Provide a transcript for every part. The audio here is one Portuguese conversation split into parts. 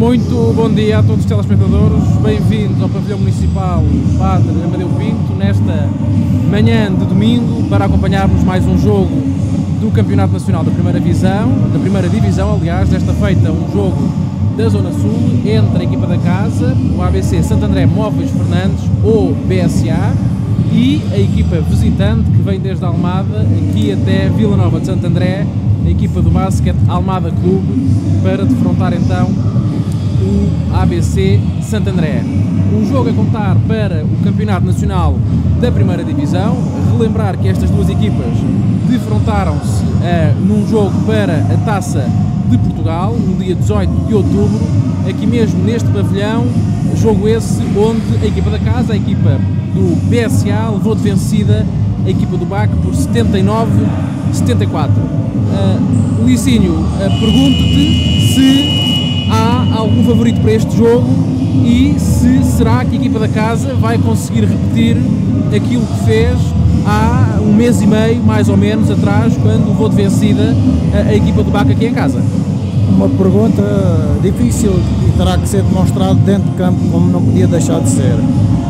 Muito bom dia a todos os telespectadores, bem-vindos ao Pavilhão Municipal Padre Amadeu Pinto, nesta manhã de domingo, para acompanharmos mais um jogo do Campeonato Nacional da Primeira Divisão, aliás, desta feita um jogo da Zona Sul, entre a equipa da casa, o ABC Santo André Móveis Fernandes, ou BSA, e a equipa visitante, que vem desde Almada, aqui até Vila Nova de Santo André, a equipa do basquete Almada Clube, para defrontar então o ABC Santo André. Um jogo a contar para o Campeonato Nacional da Primeira Divisão. Relembrar que estas duas equipas defrontaram-se num jogo para a Taça de Portugal, no dia 18 de outubro, aqui mesmo neste pavilhão, jogo esse onde a equipa da casa, a equipa do BSA, levou de vencida a equipa do BAC por 79-74. Licínio, pergunto-te se há algum favorito para este jogo e se será que a equipa da casa vai conseguir repetir aquilo que fez há um mês e meio, mais ou menos, atrás, quando levou de vencida a equipa do BAC aqui em casa. Uma pergunta difícil e terá que ser demonstrado dentro de campo, como não podia deixar de ser.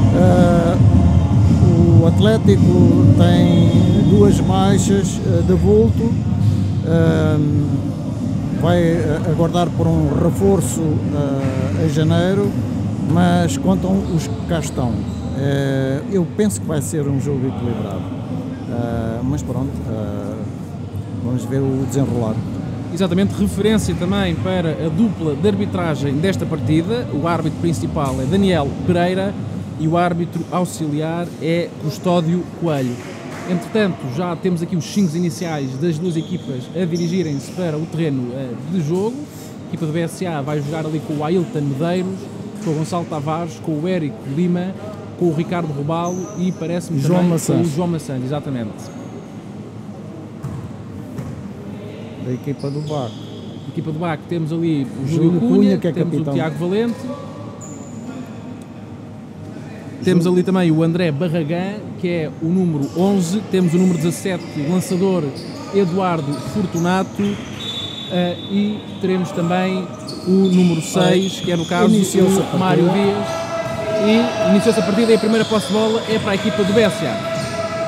O Atlético tem duas baixas de vulto, vai aguardar por um reforço em janeiro, mas contam os que cá estão. Eu penso que vai ser um jogo equilibrado, mas pronto, vamos ver o desenrolar. Exatamente, referência também para a dupla de arbitragem desta partida. O árbitro principal é Daniel Pereira e o árbitro auxiliar é Custódio Coelho. Entretanto, já temos aqui os 5 iniciais das duas equipas a dirigirem-se para o terreno de jogo. A equipa do BSA vai jogar ali com o Ailton Medeiros, com o Gonçalo Tavares, com o Érico Lima, com o Ricardo Robalo e parece-me também com o João Maçãs, exatamente. Da equipa do BAC. A equipa do BAC temos ali o Júlio Cunha, que é temos capitão. o Tiago Valente, temos ali também o André Barragán, que é o número 11, temos o número 17, o lançador Eduardo Fortunato, e teremos também o número 6, que é no caso o Mário Dias, e iniciou-se a partida e a primeira posse de bola é para a equipa do BSA.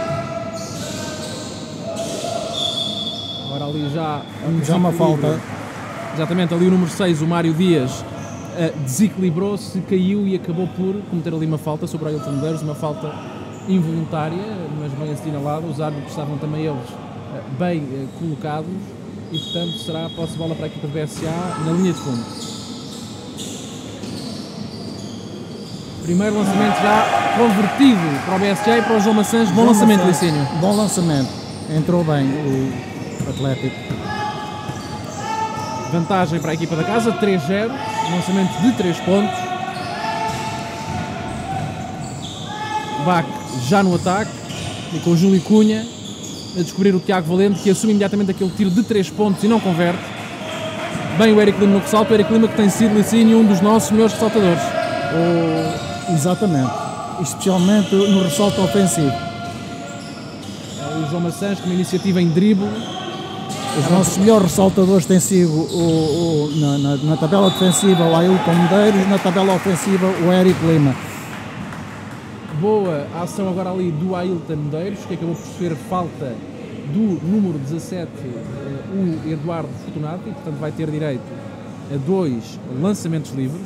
Agora ali já uma falta. Exatamente, ali o número 6, o Mário Dias, desequilibrou-se, caiu e acabou por cometer ali uma falta sobre o Ailton Medeiros, uma falta involuntária, mas bem assinalada. Os árbitros estavam também eles bem colocados e, portanto, será a posse de bola para a equipa do BSA na linha de fundo. Primeiro lançamento já convertido para o BSA e para o João Maçãs. Bom lançamento, Licínio. Bom lançamento, entrou bem o Atlético. Vantagem para a equipa da casa, 3-0, lançamento de 3 pontos. BAC já no ataque, e com o Júlio Cunha a descobrir o Tiago Valente, que assume imediatamente aquele tiro de 3 pontos e não converte. Bem o Érico Lima no ressalto, o Érico Lima que tem sido, Licínio, um dos nossos melhores ressaltadores. Exatamente, especialmente no ressalto ofensivo. O João Maçãs com uma iniciativa em drible. Os nossos melhores ressaltadores têm sido na tabela defensiva o Ailton Medeiros, na tabela ofensiva o Érico Lima. Boa ação agora ali do Ailton Medeiros, que acabou por sofrer falta do número 17, o Eduardo Fortunato, e portanto vai ter direito a 2 lançamentos livres.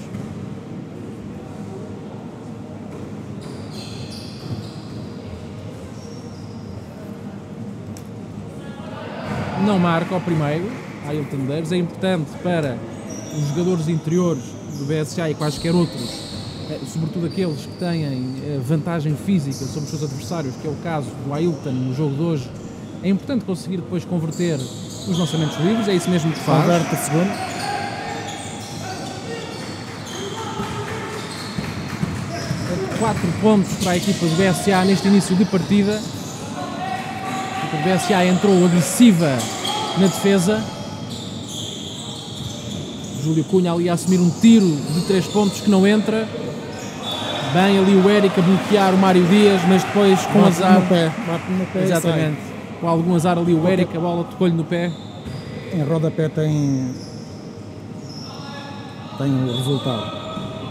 Não marca ao primeiro, Ailton Medeiros. É importante para os jogadores interiores do BSA e quaisquer outros, sobretudo aqueles que têm vantagem física sobre os seus adversários, que é o caso do Ailton no jogo de hoje. É importante conseguir depois converter os lançamentos livres, é isso mesmo que faz. Converte o segundo. Quatro pontos para a equipa do BSA neste início de partida. A equipa do BSA entrou agressiva na defesa. Júlio Cunha ali a assumir um tiro de 3 pontos que não entra. Bem ali o Érico a bloquear o Mário Dias, mas depois com azar. Bate no pé. Exatamente. Com algum azar ali o Érico, a bola tocou-lhe no pé. Em rodapé tem tem o resultado.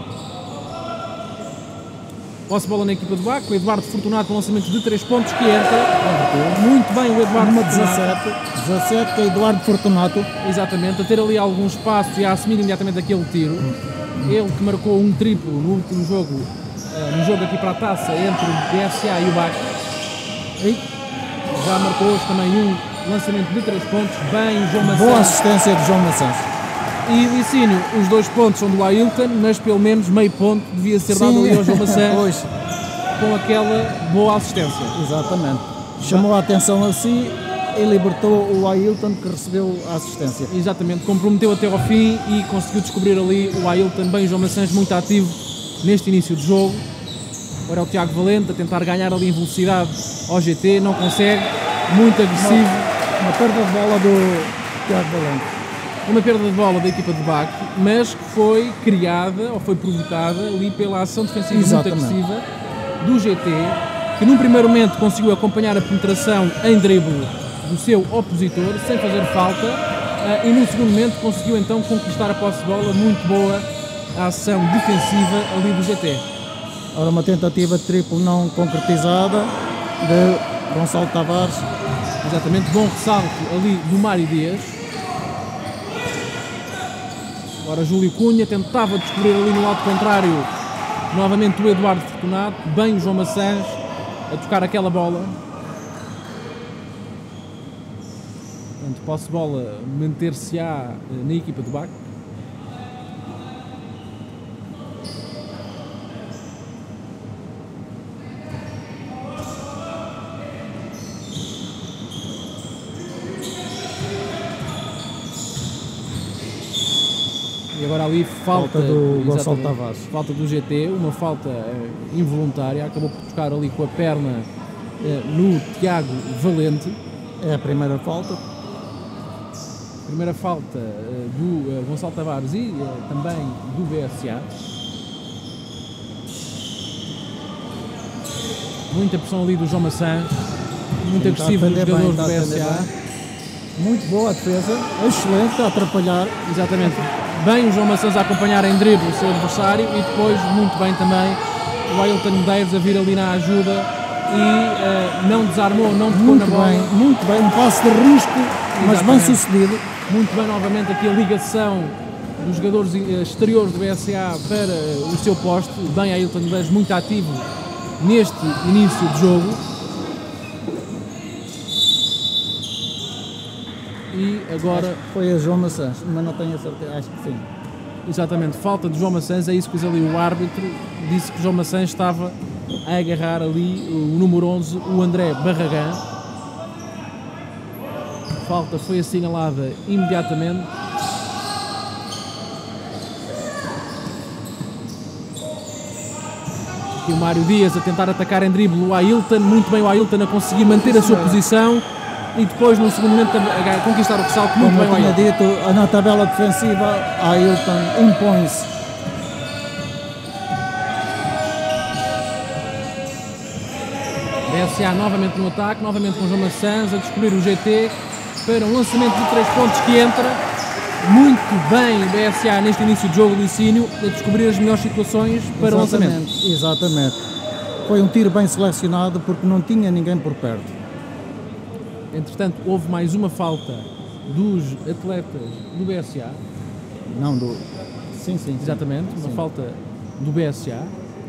Posse de bola na equipa de Baco, o Eduardo Fortunato com lançamento de 3 pontos que entra. Muito bem o Eduardo Uma Fortunato. 17 que é Eduardo Fortunato. Exatamente, a ter ali algum espaço e a assumir imediatamente aquele tiro. Ele que marcou um triplo no último jogo, no jogo aqui para a taça entre o BSA e o Baco. E já marcou hoje também um lançamento de 3 pontos. Bem, João Maçãs. Boa assistência de João Maçãs. E Licínio, os 2 pontos são do Ailton, mas pelo menos meio ponto devia ser dado ali ao João Maçãs com aquela boa assistência. Exatamente. Chamou a atenção a si e libertou o Ailton que recebeu a assistência. Exatamente, comprometeu até ao fim e conseguiu descobrir ali o Ailton, bem, o João Maçãs muito ativo neste início de jogo. Agora é o Tiago Valente a tentar ganhar ali em velocidade ao GT, não consegue, muito agressivo. Uma perda de bola do Tiago Valente. Uma perda de bola da equipa de Baco, mas que foi criada ou foi provocada ali pela ação defensiva Exatamente. muito agressiva do GT, que num primeiro momento conseguiu acompanhar a penetração em drible do seu opositor, sem fazer falta, e num segundo momento conseguiu então conquistar a posse de bola. Muito boa a ação defensiva ali do GT. Ora, uma tentativa de triplo não concretizada de Gonçalo Tavares. Exatamente, bom ressalto ali do Mário Dias. Agora Júlio Cunha tentava descobrir ali no lado contrário novamente o Eduardo Fortunato, bem o João Maçãs a tocar aquela bola. Portanto, posse de bola manter-se-á na equipa de Baco. E agora ali falta do Gonçalo exatamente, Tavares. falta do GT, uma falta involuntária, acabou por tocar ali com a perna no Tiago Valente. É a primeira falta. Primeira falta do Gonçalo Tavares e também do BSA. Muita pressão ali do João Maçãs, muito agressivo dos jogadores do BSA. Muito boa a defesa, excelente a atrapalhar. Exatamente. Bem o João Maçãs a acompanhar em drible o seu adversário e depois muito bem também o Ailton Medeiros a vir ali na ajuda e não desarmou, não tocou na bola. Muito bem, um passo de risco, mas bem Exatamente. sucedido. Muito bem novamente aqui a ligação dos jogadores exteriores do BSA para o seu poste. Bem Ailton Medeiros muito ativo neste início de jogo. E agora, Foi a João Maçãs, mas não tenho a certeza, acho que sim. exatamente, falta de João Maçãs, é isso que diz ali o árbitro, disse que João Maçãs estava a agarrar ali o número 11, o André Barragán. Falta foi assinalada imediatamente. Aqui o Mário Dias a tentar atacar em drible o Ailton, muito bem o Ailton a conseguir manter a sua posição e depois no segundo momento a conquistar o ressalto, muito Como bem o eu tinha Ailton. dito, na tabela defensiva, Ailton impõe-se. BSA novamente no ataque, novamente com João Maçãs a descobrir o GT para um lançamento de 3 pontos que entra. Muito bem o BSA neste início de jogo, Licínio, a descobrir as melhores situações para o lançamento. Exatamente. Foi um tiro bem selecionado porque não tinha ninguém por perto. Entretanto, houve mais uma falta dos atletas do BSA. Não do... Sim. Exatamente, uma Sim. falta do BSA.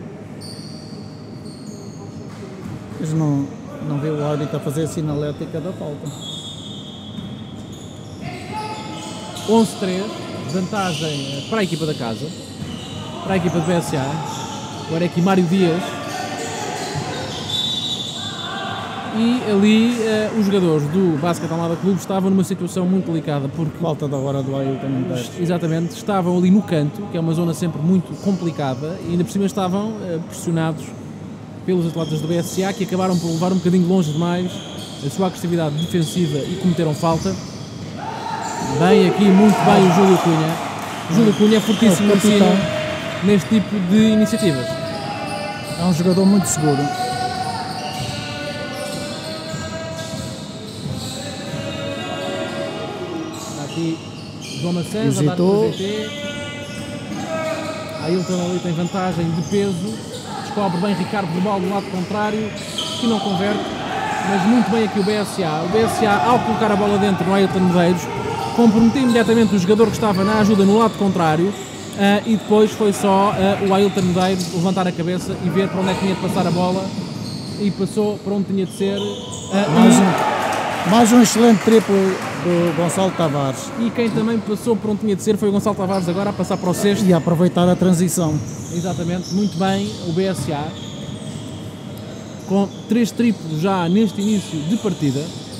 Mas não vê o árbitro a fazer a sinalética da falta. 11-3, vantagem para a equipa da casa, para a equipa do BSA. Agora é aqui Mário Dias. E ali os jogadores do Basket Almada Clube estavam numa situação muito delicada porque Falta da hora do Ailton Medeiros. exatamente, estavam ali no canto, que é uma zona sempre muito complicada, e ainda por cima estavam pressionados pelos atletas do BSA, que acabaram por levar um bocadinho longe demais a sua agressividade defensiva e cometeram falta. Bem aqui, muito bem o Júlio Cunha. Júlio Cunha é fortíssimo É o capitão. neste tipo de iniciativas. É um jogador muito seguro. Está aqui João Maçãs a dar para Hesitou. o GT. Ailton ali tem vantagem de peso, descobre bem Ricardo Verbal do lado contrário, que não converte, mas muito bem aqui o BSA. O BSA, ao colocar a bola dentro no Ailton Medeiros, comprometeu imediatamente o jogador que estava na ajuda no lado contrário, e depois foi só o Ailton Medeiros levantar a cabeça e ver para onde é que tinha de passar a bola, e passou para onde tinha de ser. Mais um excelente triplo do Gonçalo Tavares. E quem também passou por onde tinha de ser foi o Gonçalo Tavares, agora a passar para o sexto. E a aproveitar a transição. Exatamente, muito bem o BSA, com 3 triplos já neste início de partida.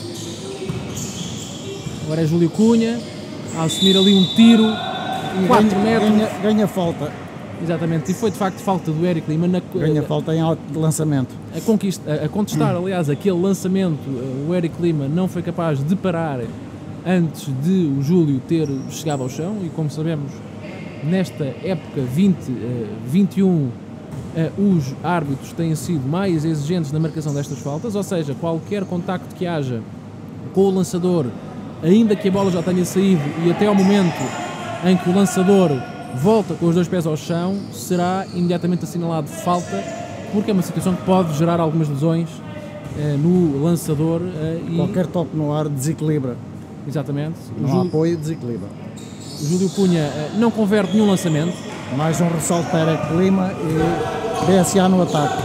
Agora é Júlio Cunha a assumir ali um tiro, 4 metros. Ganha falta. Exatamente, e foi de facto falta do Eric Lima ganha falta em alto de lançamento. A contestar, aliás, aquele lançamento. O Eric Lima não foi capaz de parar antes de o Júlio ter chegado ao chão, e como sabemos, nesta época 20-21, os árbitros têm sido mais exigentes na marcação destas faltas, ou seja, qualquer contacto que haja com o lançador, ainda que a bola já tenha saído e até ao momento em que o lançador volta com os 2 pés ao chão, será imediatamente assinalado falta, porque é uma situação que pode gerar algumas lesões no lançador. Qualquer toque no ar desequilibra. Exatamente. Não há apoio, desequilibra. O Júlio Cunha não converte nenhum lançamento. Mais um ressalto para Eric Lima e BSA no ataque.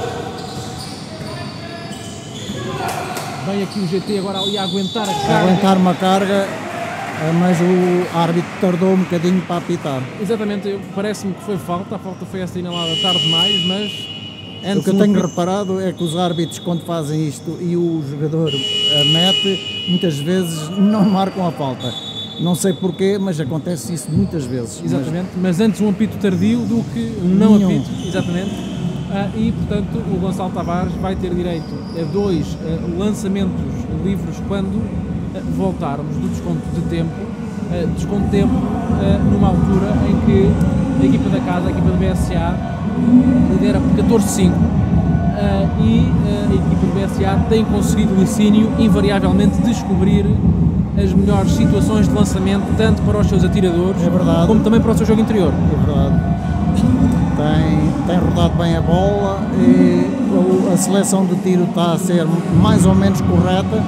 Vem aqui o GT agora ali a aguentar a carga. Aguentar uma carga, mas o árbitro tardou um bocadinho para apitar. Exatamente, parece-me que foi falta. A falta foi assinalada tarde demais, mas... O que eu tenho reparado é que os árbitros, quando fazem isto e o jogador mete, muitas vezes não marcam a falta. Não sei porquê, mas acontece isso muitas vezes. Exatamente, mas antes um apito tardio do que um não apito. Exatamente. E, portanto, o Gonçalo Tavares vai ter direito a 2 lançamentos livres quando voltarmos do desconto de tempo. Desconto de tempo numa altura em que a equipa da casa, a equipa do BSA, lidera por 14-5, e a equipa do BSA tem conseguido o licínio invariavelmente descobrir as melhores situações de lançamento, tanto para os seus atiradores, como também para o seu jogo interior. É verdade. Tem rodado bem a bola e a seleção de tiro está a ser mais ou menos correta,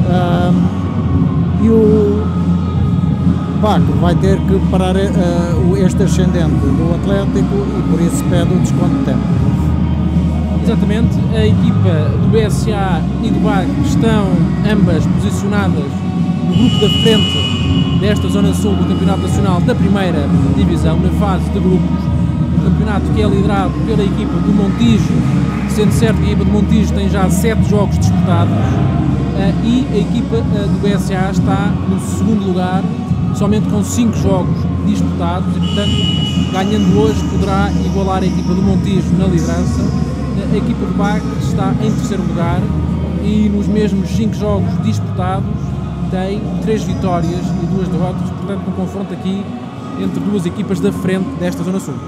e o Baco vai ter que parar este ascendente do Atlético, e por isso pede o desconto de tempo. Exatamente, a equipa do BSA e do BAC estão ambas posicionadas no grupo da frente desta zona sul do Campeonato Nacional da Primeira Divisão, na fase de grupos. O campeonato que é liderado pela equipa do Montijo, sendo certo que a equipa do Montijo tem já 7 jogos disputados, e a equipa do BSA está no segundo lugar, somente com 5 jogos disputados, e portanto, ganhando hoje, poderá igualar a equipa do Montijo na liderança. A equipa do BAC está em terceiro lugar e nos mesmos 5 jogos disputados tem 3 vitórias e 2 derrotas, portanto um confronto aqui entre 2 equipas da frente desta zona sul.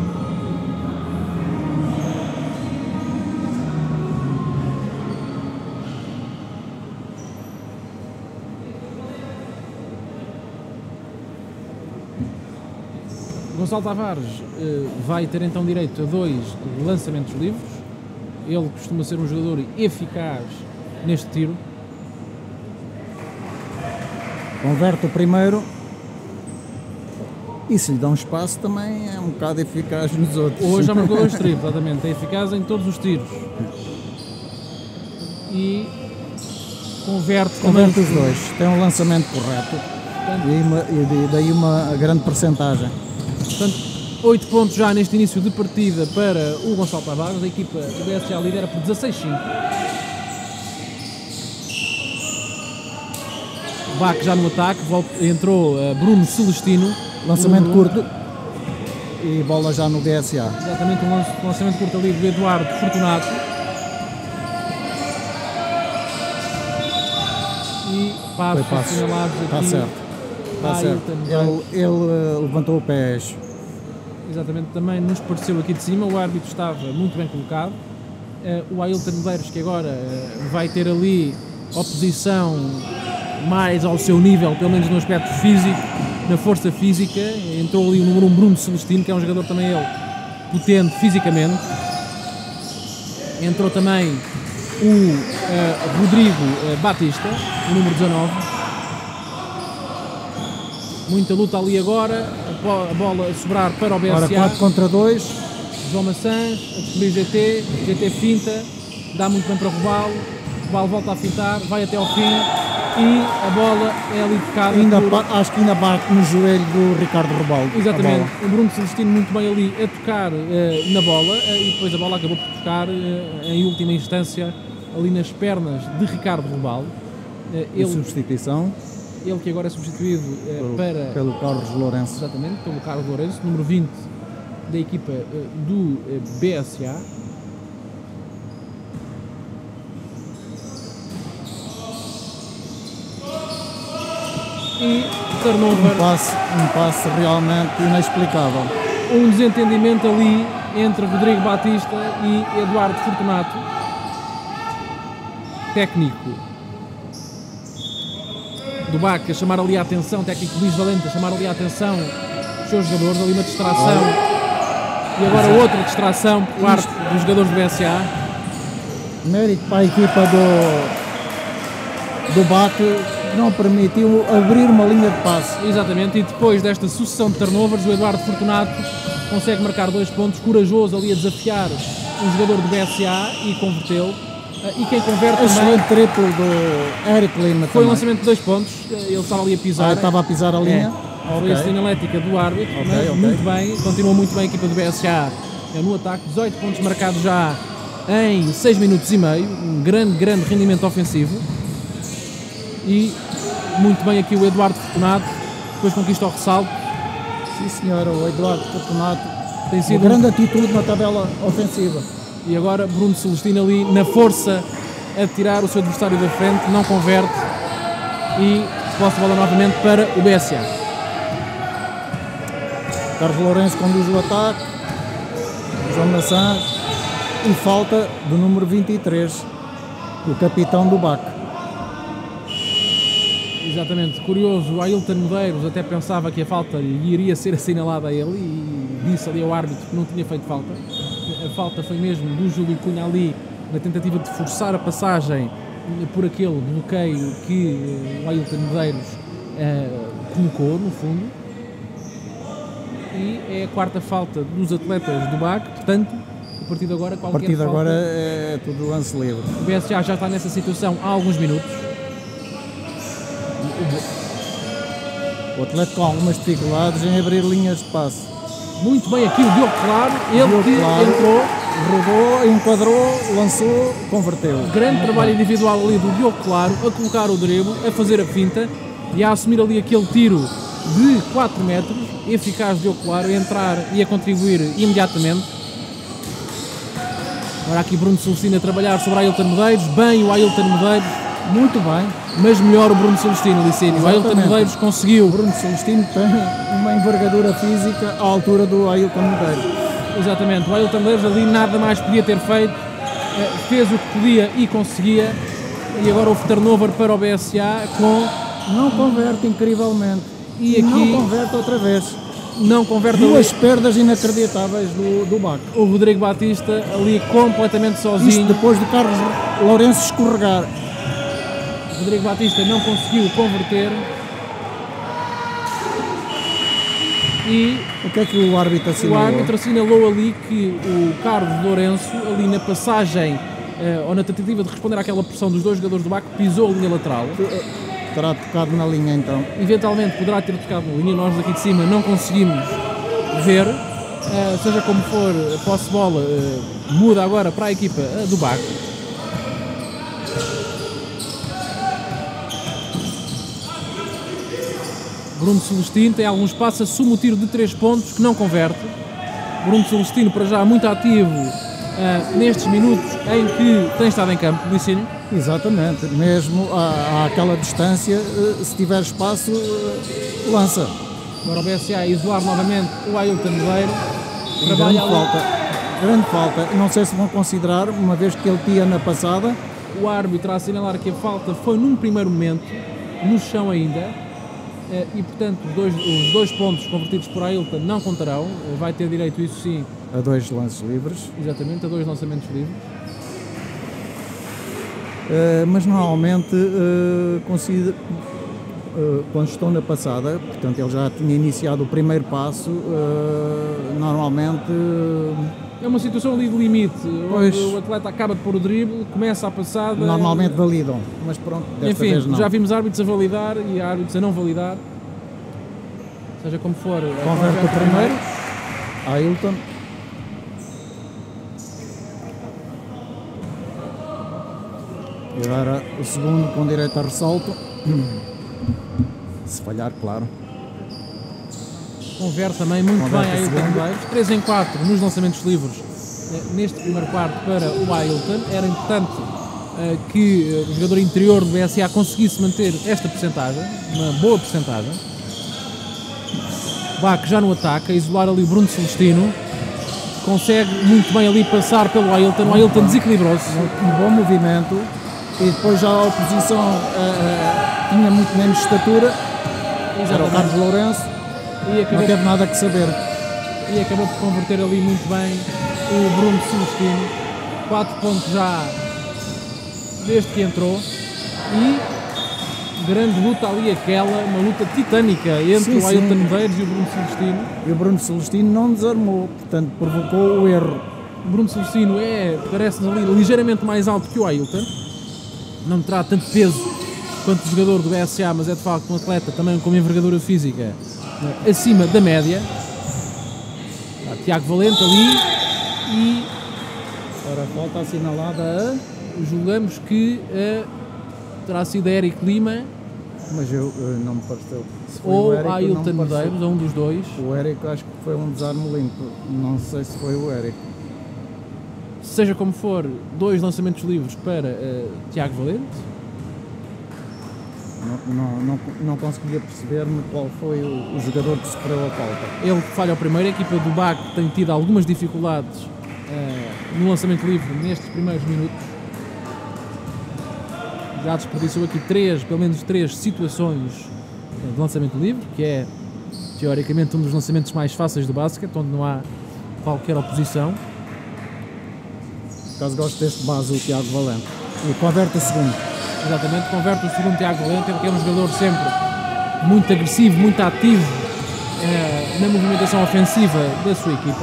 Gonçalo Tavares vai ter então direito a 2 lançamentos livres. Ele costuma ser um jogador eficaz neste tiro. Converte o primeiro, e se lhe dá um espaço também é um bocado eficaz nos outros. Hoje já marcou 2 triplos, exatamente, é eficaz em todos os tiros. E converte os 2, tem um lançamento correto, e daí uma grande percentagem. Portanto, 8 pontos já neste início de partida para o Gonçalo Tavares. A equipa do BSA lidera por 16-5. Bac já no ataque, entrou Bruno Celestino. Lançamento curto e bola já no BSA. Exatamente, um lançamento curto ali do Eduardo Fortunato. E passos assinalados aqui. Está certo. Está certo. Ele levantou o pé. Exatamente, também nos pareceu aqui de cima, o árbitro estava muito bem colocado. O Ailton Medeiros, que agora vai ter ali oposição mais ao seu nível, pelo menos no aspecto físico, na força física, entrou ali o número 1 Bruno Celestino, que é um jogador também ele potente fisicamente. Entrou também o Rodrigo Batista, o número 19. Muita luta ali agora, a bola a sobrar para o BSA. Ora, 4 contra 2. João Maçãs a descobrir GT finta, dá muito bem para Robalo, Robalo volta a fintar, vai até ao fim e a bola é ali tocada. Acho que ainda bate no joelho do Ricardo Robalo. Exatamente, o Bruno Celestino muito bem ali a tocar na bola e depois a bola acabou por tocar em última instância ali nas pernas de Ricardo Robalo. Substituição. Ele que agora é substituído pelo Carlos Lourenço. Exatamente, pelo Carlos Lourenço, número 20 da equipa do BSA. E turnover. Um passe realmente inexplicável. Um desentendimento ali entre Rodrigo Batista e Eduardo Fortunato. Técnico do BAC a chamar ali a atenção, técnico Luís Valente a chamar ali a atenção os seus jogadores, ali uma distração. E agora outra distração por parte dos jogadores do BSA. Mérito para a equipa do BAC, que não permitiu abrir uma linha de passe. Exatamente, e depois desta sucessão de turnovers, o Eduardo Fortunato consegue marcar 2 pontos, corajoso ali a desafiar o jogador do BSA e converteu. E quem converte também... Excelente triplo do Eric Lima. Foi um lançamento de 2 pontos, ele estava ali a pisar. Estava a pisar a linha. Foi a sinalética do árbitro, muito bem, continua muito bem a equipa do BSA no ataque, 18 pontos marcados já em 6 minutos e meio, um grande rendimento ofensivo. E muito bem aqui o Eduardo Fortunato, depois conquista o ressalto. Sim senhora, o Eduardo Fortunato tem sido uma grande atitude na tabela ofensiva. E agora Bruno Celestino ali na força a tirar o seu adversário da frente, não converte e posse de bola novamente para o BSA. Carlos Lourenço conduz o ataque, João Maçãs e falta do número 23, o capitão do BAC. Exatamente, curioso, o Ailton Medeiros até pensava que a falta iria ser assinalada a ele e disse ali ao árbitro que não tinha feito falta. A falta foi mesmo do Júlio Cunha ali na tentativa de forçar a passagem por aquele bloqueio que o Ailton Medeiros colocou no fundo. E é a 4ª falta dos atletas do BAC, portanto, a partir de agora qualquer falta... A partir de agora é tudo lance livre. O BSA já está nessa situação há alguns minutos. O atleta com algumas dificuldades em abrir linhas de passe. Muito bem aqui o Diogo Claro, entrou, rodou, enquadrou, lançou, converteu. Grande trabalho individual ali do Diogo Claro, a colocar o drible, a fazer a finta e a assumir ali aquele tiro de 4 metros, eficaz Diogo Claro, a entrar e a contribuir imediatamente. Agora aqui Bruno Celestino a trabalhar sobre o Ailton Medeiros, bem o Ailton Medeiros, muito bem, mas melhor o Bruno Celestino, Licínio. O Ailton Medeiros conseguiu. O Bruno Celestino tem uma envergadura física à altura do Ailton Medeiros. Exatamente, o Ailton Medeiros ali nada mais podia ter feito, fez o que podia e conseguia, e agora o turnover para o BSA com... Não converte incrivelmente, e aqui não converte outra vez. Não converte. Duas perdas inacreditáveis do BAC. O Rodrigo Batista ali completamente sozinho. Isto depois de Carlos Lourenço escorregar. Rodrigo Batista não conseguiu converter. E o que é que o árbitro assinalou? O árbitro assinalou ali que o Carlos Lourenço, ali na passagem, ou na tentativa de responder àquela pressão dos dois jogadores do BAC, pisou a linha lateral. Terá tocado na linha então. Eventualmente poderá ter tocado na linha, nós daqui de cima não conseguimos ver. Seja como for, a posse de bola muda agora para a equipa do BAC. Bruno Celestino tem algum espaço, assume o tiro de 3 pontos que não converte. Bruno Celestino para já muito ativo nestes minutos em que tem estado em campo, Licínio. Exatamente, mesmo àquela distância, se tiver espaço, lança. Agora o BSA a isolar novamente o Ailton Medeiros. Grande falta. Não sei se vão considerar, uma vez que ele tinha na passada. O árbitro a assinalar que a falta foi num primeiro momento, no chão ainda. E portanto os dois pontos convertidos por Ailton não contarão, vai ter direito, isso sim, a 2 lances livres. Exatamente, a 2 lançamentos livres. Mas normalmente quando estão na passada, portanto ele já tinha iniciado o primeiro passo, normalmente É uma situação ali de limite, pois, onde o atleta acaba de pôr o drible, começa a passada... Normalmente validam, mas pronto, desta Enfim, vez não. já vimos árbitros a validar e árbitros a não validar, seja como for. Converte o primeiro, Ailton. E agora o segundo com direito a ressalto. Se falhar, claro. Converte também muito Converte bem a o Ailton segundo. Davis. 3 em 4 nos lançamentos livres neste primeiro quarto para o Ailton. Era importante que o jogador interior do BSA conseguisse manter esta percentagem, uma boa percentagem. Bach já no ataque, a isolar ali o Bruno Celestino. Consegue muito bem ali passar pelo Ailton. O Ailton desequilibrou-se. Um bom movimento. E depois já a oposição tinha muito menos estatura. Era o Carlos Lourenço. E não teve nada que saber. E acabou por converter ali muito bem o Bruno Celestino. 4 pontos já desde que entrou. E grande luta ali aquela, uma luta titânica entre o Ailton Medeiros e o Bruno Celestino. E o Bruno Celestino não desarmou, portanto provocou o erro. O Bruno Celestino parece-nos ali ligeiramente mais alto que o Ailton. Não terá tanto peso quanto o jogador do BSA, mas é de facto um atleta também com uma envergadura física acima da média. Tiago Valente ali e Ora, falta assinalada a... julgamos que terá sido Érico Lima, mas eu não me pareceu. Se foi ou o Érico, Ailton não me pareceu. Medeiros, ou um dos dois. O Érico acho que foi um desarme limpo, não sei se foi o Érico. Seja como for, 2 lançamentos livres para Tiago Valente. Não conseguia perceber-me qual foi o jogador que sofreu a falta. Ele que falha o primeiro, a equipa do BAC tem tido algumas dificuldades no lançamento livre nestes primeiros minutos. Já desperdiçou aqui pelo menos 3 situações de lançamento livre, que é teoricamente um dos lançamentos mais fáceis do basquete, onde não há qualquer oposição. Por acaso gosto deste base, o Tiago Valente. E converte o segundo. Exatamente, converte o segundo Tiago Valente, que é um jogador sempre muito agressivo, muito ativo na movimentação ofensiva da sua equipa.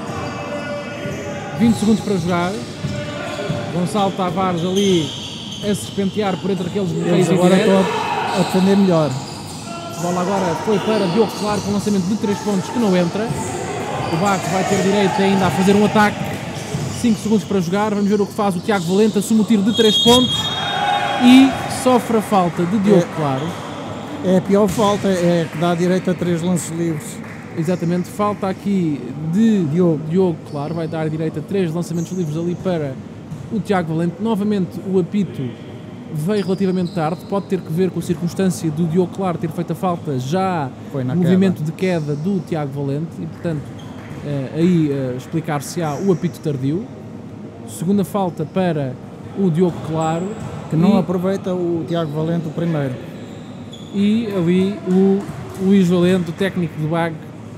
20 segundos para jogar. Gonçalo Tavares ali a se serpentear por entre aqueles bloqueios Eles agora indiretos. estão a defender melhor. A bola agora foi para Diogo Claro com um lançamento de 3 pontos que não entra. O Baco vai ter direito ainda a fazer um ataque. 5 segundos para jogar, vamos ver o que faz o Tiago Valente, assume o tiro de 3 pontos e sofre a falta de Diogo Claro. É a pior falta, é que dá direito a 3 lances livres. Exatamente, falta aqui de Diogo Claro, vai dar direito a 3 lançamentos livres ali para o Tiago Valente. Novamente o apito veio relativamente tarde, pode ter que ver com a circunstância do Diogo Claro ter feito a falta já no movimento de queda do Tiago Valente e portanto explicar-se-á o apito tardio. Segunda falta para o Diogo Claro, que não aproveita o Tiago Valente o primeiro. E ali o Luís Valente, o técnico do BAG,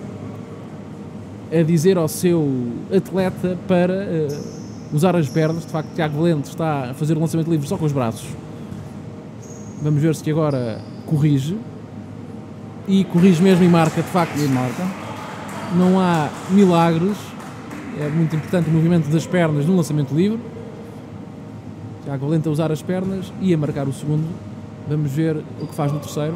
a dizer ao seu atleta para usar as pernas. De facto, o Tiago Valente está a fazer o lançamento livre só com os braços. Vamos ver se agora corrige. E corrige mesmo e marca, de facto. E marca. Não há milagres, é muito importante o movimento das pernas no lançamento livre. Tiago Valente a usar as pernas e a marcar o segundo. Vamos ver o que faz no terceiro.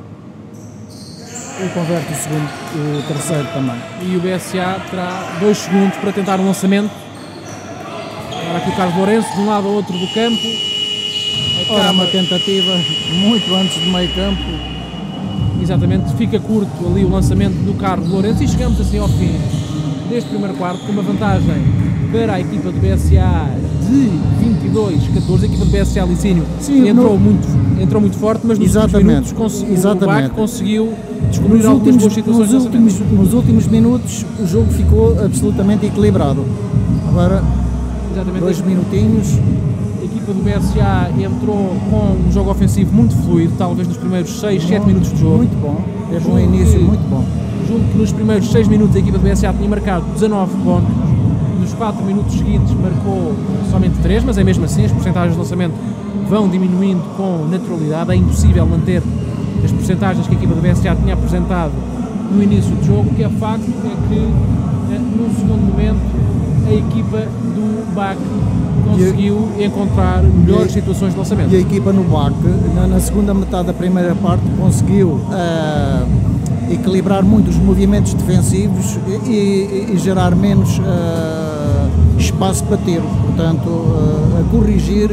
E converte o segundo, o terceiro também. E o BSA terá 2 segundos para tentar o lançamento. Agora aqui o Carlos Lourenço, de um lado ao outro do campo. Ora, uma tentativa muito antes do meio campo. Exatamente, fica curto ali o lançamento do Carlos Lourenço e chegamos assim ao fim deste primeiro quarto com uma vantagem para a equipa do BSA de 22-14. A equipa do BSA Licínio entrou muito forte, mas nos últimos minutos o BAC conseguiu descobrir algumas boas situações de lançamento. Nos últimos minutos o jogo ficou absolutamente equilibrado. Agora, 2 minutinhos. A equipa do BSA entrou com um jogo ofensivo muito fluido, talvez nos primeiros 6-7 minutos de jogo. Muito bom, teve um início muito bom. Julgo que nos primeiros 6 minutos a equipa do BSA tinha marcado 19 pontos, nos 4 minutos seguintes marcou somente 3, mas é mesmo assim, as percentagens de lançamento vão diminuindo com naturalidade, é impossível manter as percentagens que a equipa do BSA tinha apresentado no início do jogo. O que é facto é que no segundo momento a equipa do BAC conseguiu encontrar melhores situações de lançamento. E a equipa no BAC, na segunda metade da primeira parte, conseguiu equilibrar muito os movimentos defensivos e gerar menos espaço para tiro. Portanto, a corrigir,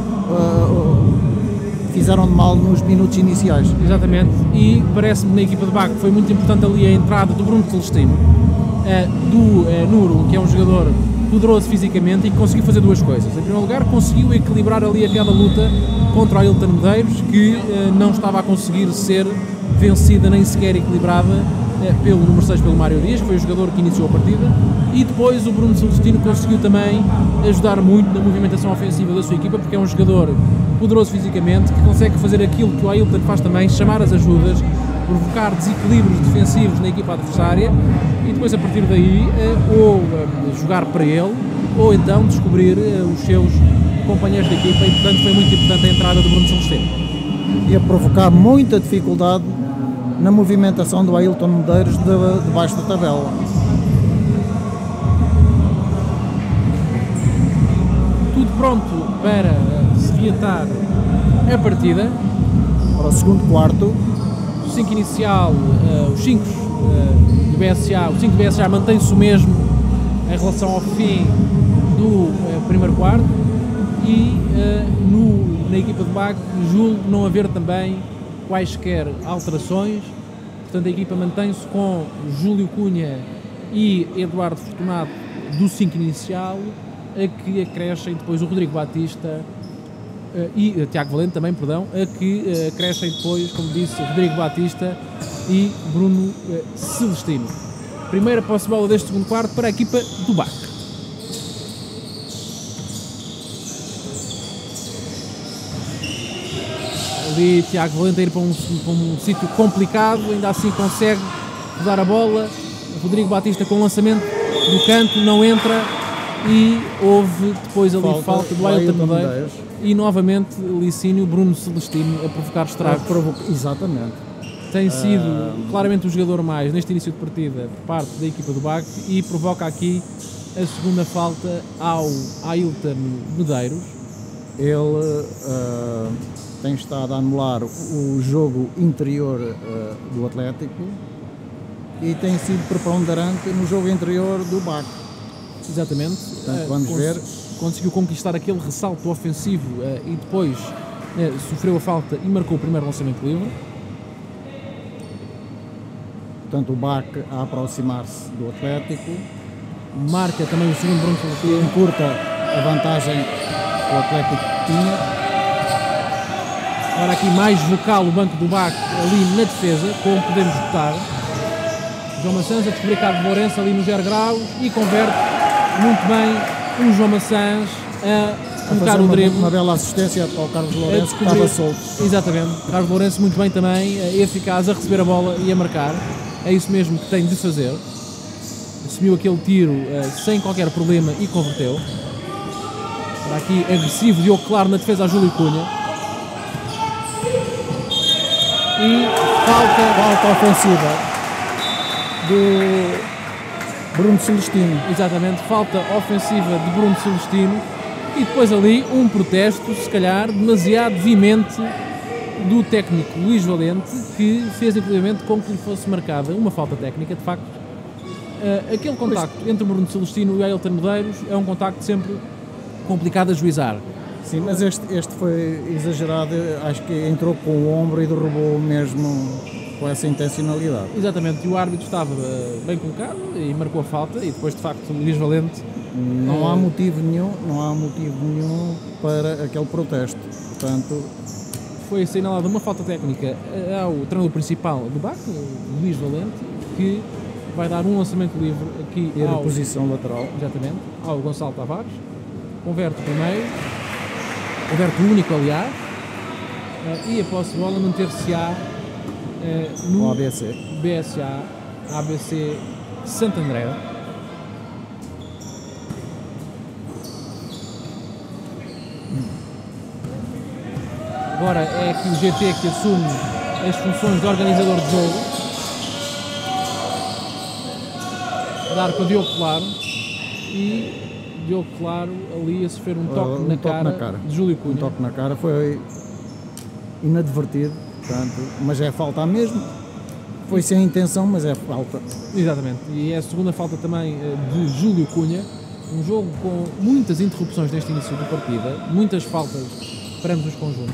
fizeram de mal nos minutos iniciais. Exatamente, e parece-me na equipa de BAC foi muito importante ali a entrada do Bruno Celestino, do Nuro, que é um jogador poderoso fisicamente e que conseguiu fazer duas coisas. Em primeiro lugar, conseguiu equilibrar ali aquela luta contra o Ailton Medeiros, que não estava a conseguir ser vencida nem sequer equilibrada pelo número 6, pelo Mário Dias, que foi o jogador que iniciou a partida, e depois o Bruno Celestino conseguiu também ajudar muito na movimentação ofensiva da sua equipa, porque é um jogador poderoso fisicamente, que consegue fazer aquilo que o Ailton faz também, chamar as ajudas, provocar desequilíbrios defensivos na equipa adversária e depois a partir daí ou jogar para ele ou então descobrir os seus companheiros de equipa, e portanto foi muito importante a entrada do Bruno Celestino. E a provocar muita dificuldade na movimentação do Ailton Medeiros debaixo da tabela. Tudo pronto para se reatar a partida. Para o segundo quarto. O 5 inicial, os 5 do BSA, o 5 do BSA mantém-se o mesmo em relação ao fim do primeiro quarto e na equipa de BAC julgo não haver também quaisquer alterações, portanto a equipa mantém-se com Júlio Cunha e Eduardo Fortunato do 5 inicial, a que acrescem depois o Rodrigo Batista e Tiago Valente também, perdão, a que acrescem depois, como disse, Rodrigo Batista e Bruno Celestino. Primeira posse de bola deste segundo quarto para a equipa do BAC. Ali Tiago Valente a ir para um sítio complicado, ainda assim consegue dar a bola. Rodrigo Batista com o lançamento do canto, não entra e houve depois ali falta do Ailton Medeiros e novamente Licínio, Bruno Celestino a provocar estragos. Exatamente. Tem sido claramente o jogador mais neste início de partida por parte da equipa do BAC e provoca aqui a segunda falta ao Ailton Medeiros. Ele tem estado a anular o jogo interior do Atlético e tem sido preponderante no jogo interior do BAC. Exatamente. Portanto, vamos ver. Conseguiu conquistar aquele ressalto ofensivo e depois sofreu a falta e marcou o primeiro lançamento livre. Portanto, o BAC a aproximar-se do Atlético. Marca também o segundo Bruno Celestino. Encurta a vantagem que o Atlético tinha. Agora aqui mais vocal o banco do BAC ali na defesa, como podemos notar. João Maçãs a descobrir Carlos Lourenço ali no 0 graus e converte muito bem o João Maçãs a colocar o drible. Uma bela assistência ao Carlos Lourenço que estava solto. Exatamente. Carlos Lourenço muito bem também, eficaz a receber a bola e a marcar. É isso mesmo que tem de fazer. Assumiu aquele tiro sem qualquer problema e converteu. Para aqui agressivo Diogo Claro na defesa a Júlio Cunha. E falta ofensiva do Bruno Celestino. Exatamente, falta ofensiva de Bruno Celestino e depois ali um protesto, se calhar demasiado veemente, do técnico Luís Valente, que fez inclusivamente com que lhe fosse marcada uma falta técnica. De facto, aquele contacto entre o Bruno Celestino e o Ailton Medeiros é um contacto sempre complicado a juizar. Sim, mas este foi exagerado, acho que entrou com o ombro e derrubou mesmo com essa intencionalidade. Exatamente, e o árbitro estava bem colocado e marcou a falta e depois de facto o Luís Valente... Não há motivo nenhum para aquele protesto, portanto... Foi assinalada uma falta técnica ao treinador principal do BAC, Luís Valente, que vai dar um lançamento livre aqui à posição lateral. Exatamente, ao Gonçalo Tavares, converte o primeiro, converte o único aliás, e a posse de bola manter-se-á no ABC. BSA ABC Santo André. Agora é aqui o GT que assume as funções de organizador de jogo. A dar com o Diogo Claro. E Diogo Claro ali a sofrer um toque, na cara de Júlio Cunha. Um toque na cara, foi inadvertido, portanto, mas é falta mesmo. Foi sem intenção, mas é falta. Exatamente. E é a segunda falta também de Júlio Cunha. Um jogo com muitas interrupções neste início de partida. Muitas faltas perante os conjuntos.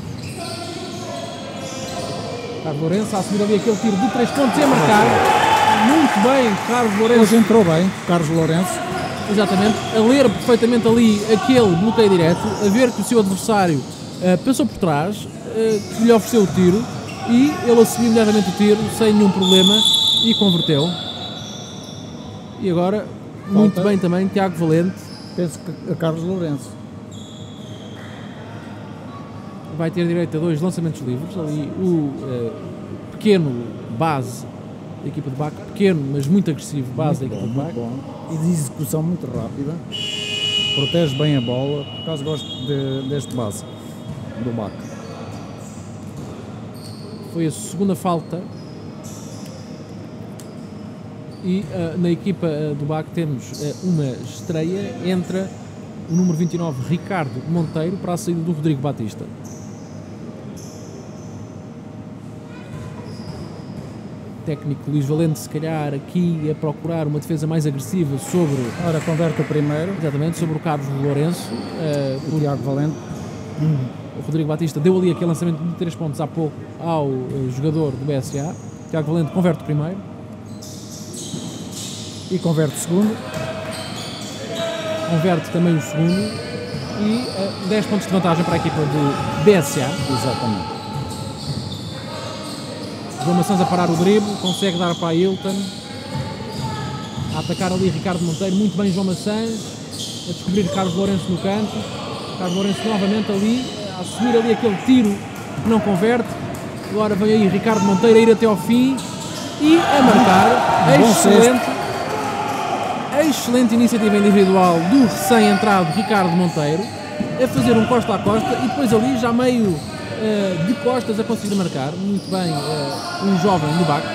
Carlos Lourenço a assumir ali aquele tiro de 3 pontos e a marcar. Muito bem, Carlos Lourenço. Hoje entrou bem, Carlos Lourenço. Exatamente, a ler perfeitamente ali aquele bloqueio direto, a ver que o seu adversário passou por trás, que lhe ofereceu o tiro e ele assumiu imediatamente o tiro sem nenhum problema e converteu. E agora, muito bem também, Tiago Valente. Penso que a Carlos Lourenço vai ter direito a 2 lançamentos livres. Ali o pequeno base da equipa de BAC, pequeno mas muito agressivo base da equipa de BAC. E de execução muito rápida, protege bem a bola, por acaso gosto deste base do BAC. Foi a segunda falta e na equipa do BAC temos uma estreia, entra o número 29 Ricardo Monteiro para a saída do Rodrigo Batista. Técnico Luís Valente, se calhar aqui a procurar uma defesa mais agressiva sobre... Ora, converte o primeiro. Exatamente, sobre o Carlos Lourenço. O Tiago Valente. O Rodrigo Batista deu ali aquele lançamento de 3 pontos há pouco ao jogador do BSA. O Tiago Valente converte o primeiro. E converte o segundo. Converte também o segundo. E 10 pontos de vantagem para a equipa do BSA. Exatamente. João Maçãs a parar o drible, consegue dar para a Hilton, a atacar ali Ricardo Monteiro, muito bem João Maçãs, a descobrir Carlos Lourenço no canto, Carlos Lourenço novamente ali, a assumir ali aquele tiro que não converte, agora vem aí Ricardo Monteiro a ir até ao fim e a marcar, excelente iniciativa individual do recém-entrado Ricardo Monteiro, a fazer um costa a costa e depois ali já meio... de costas a conseguir marcar, muito bem um jovem do BAC.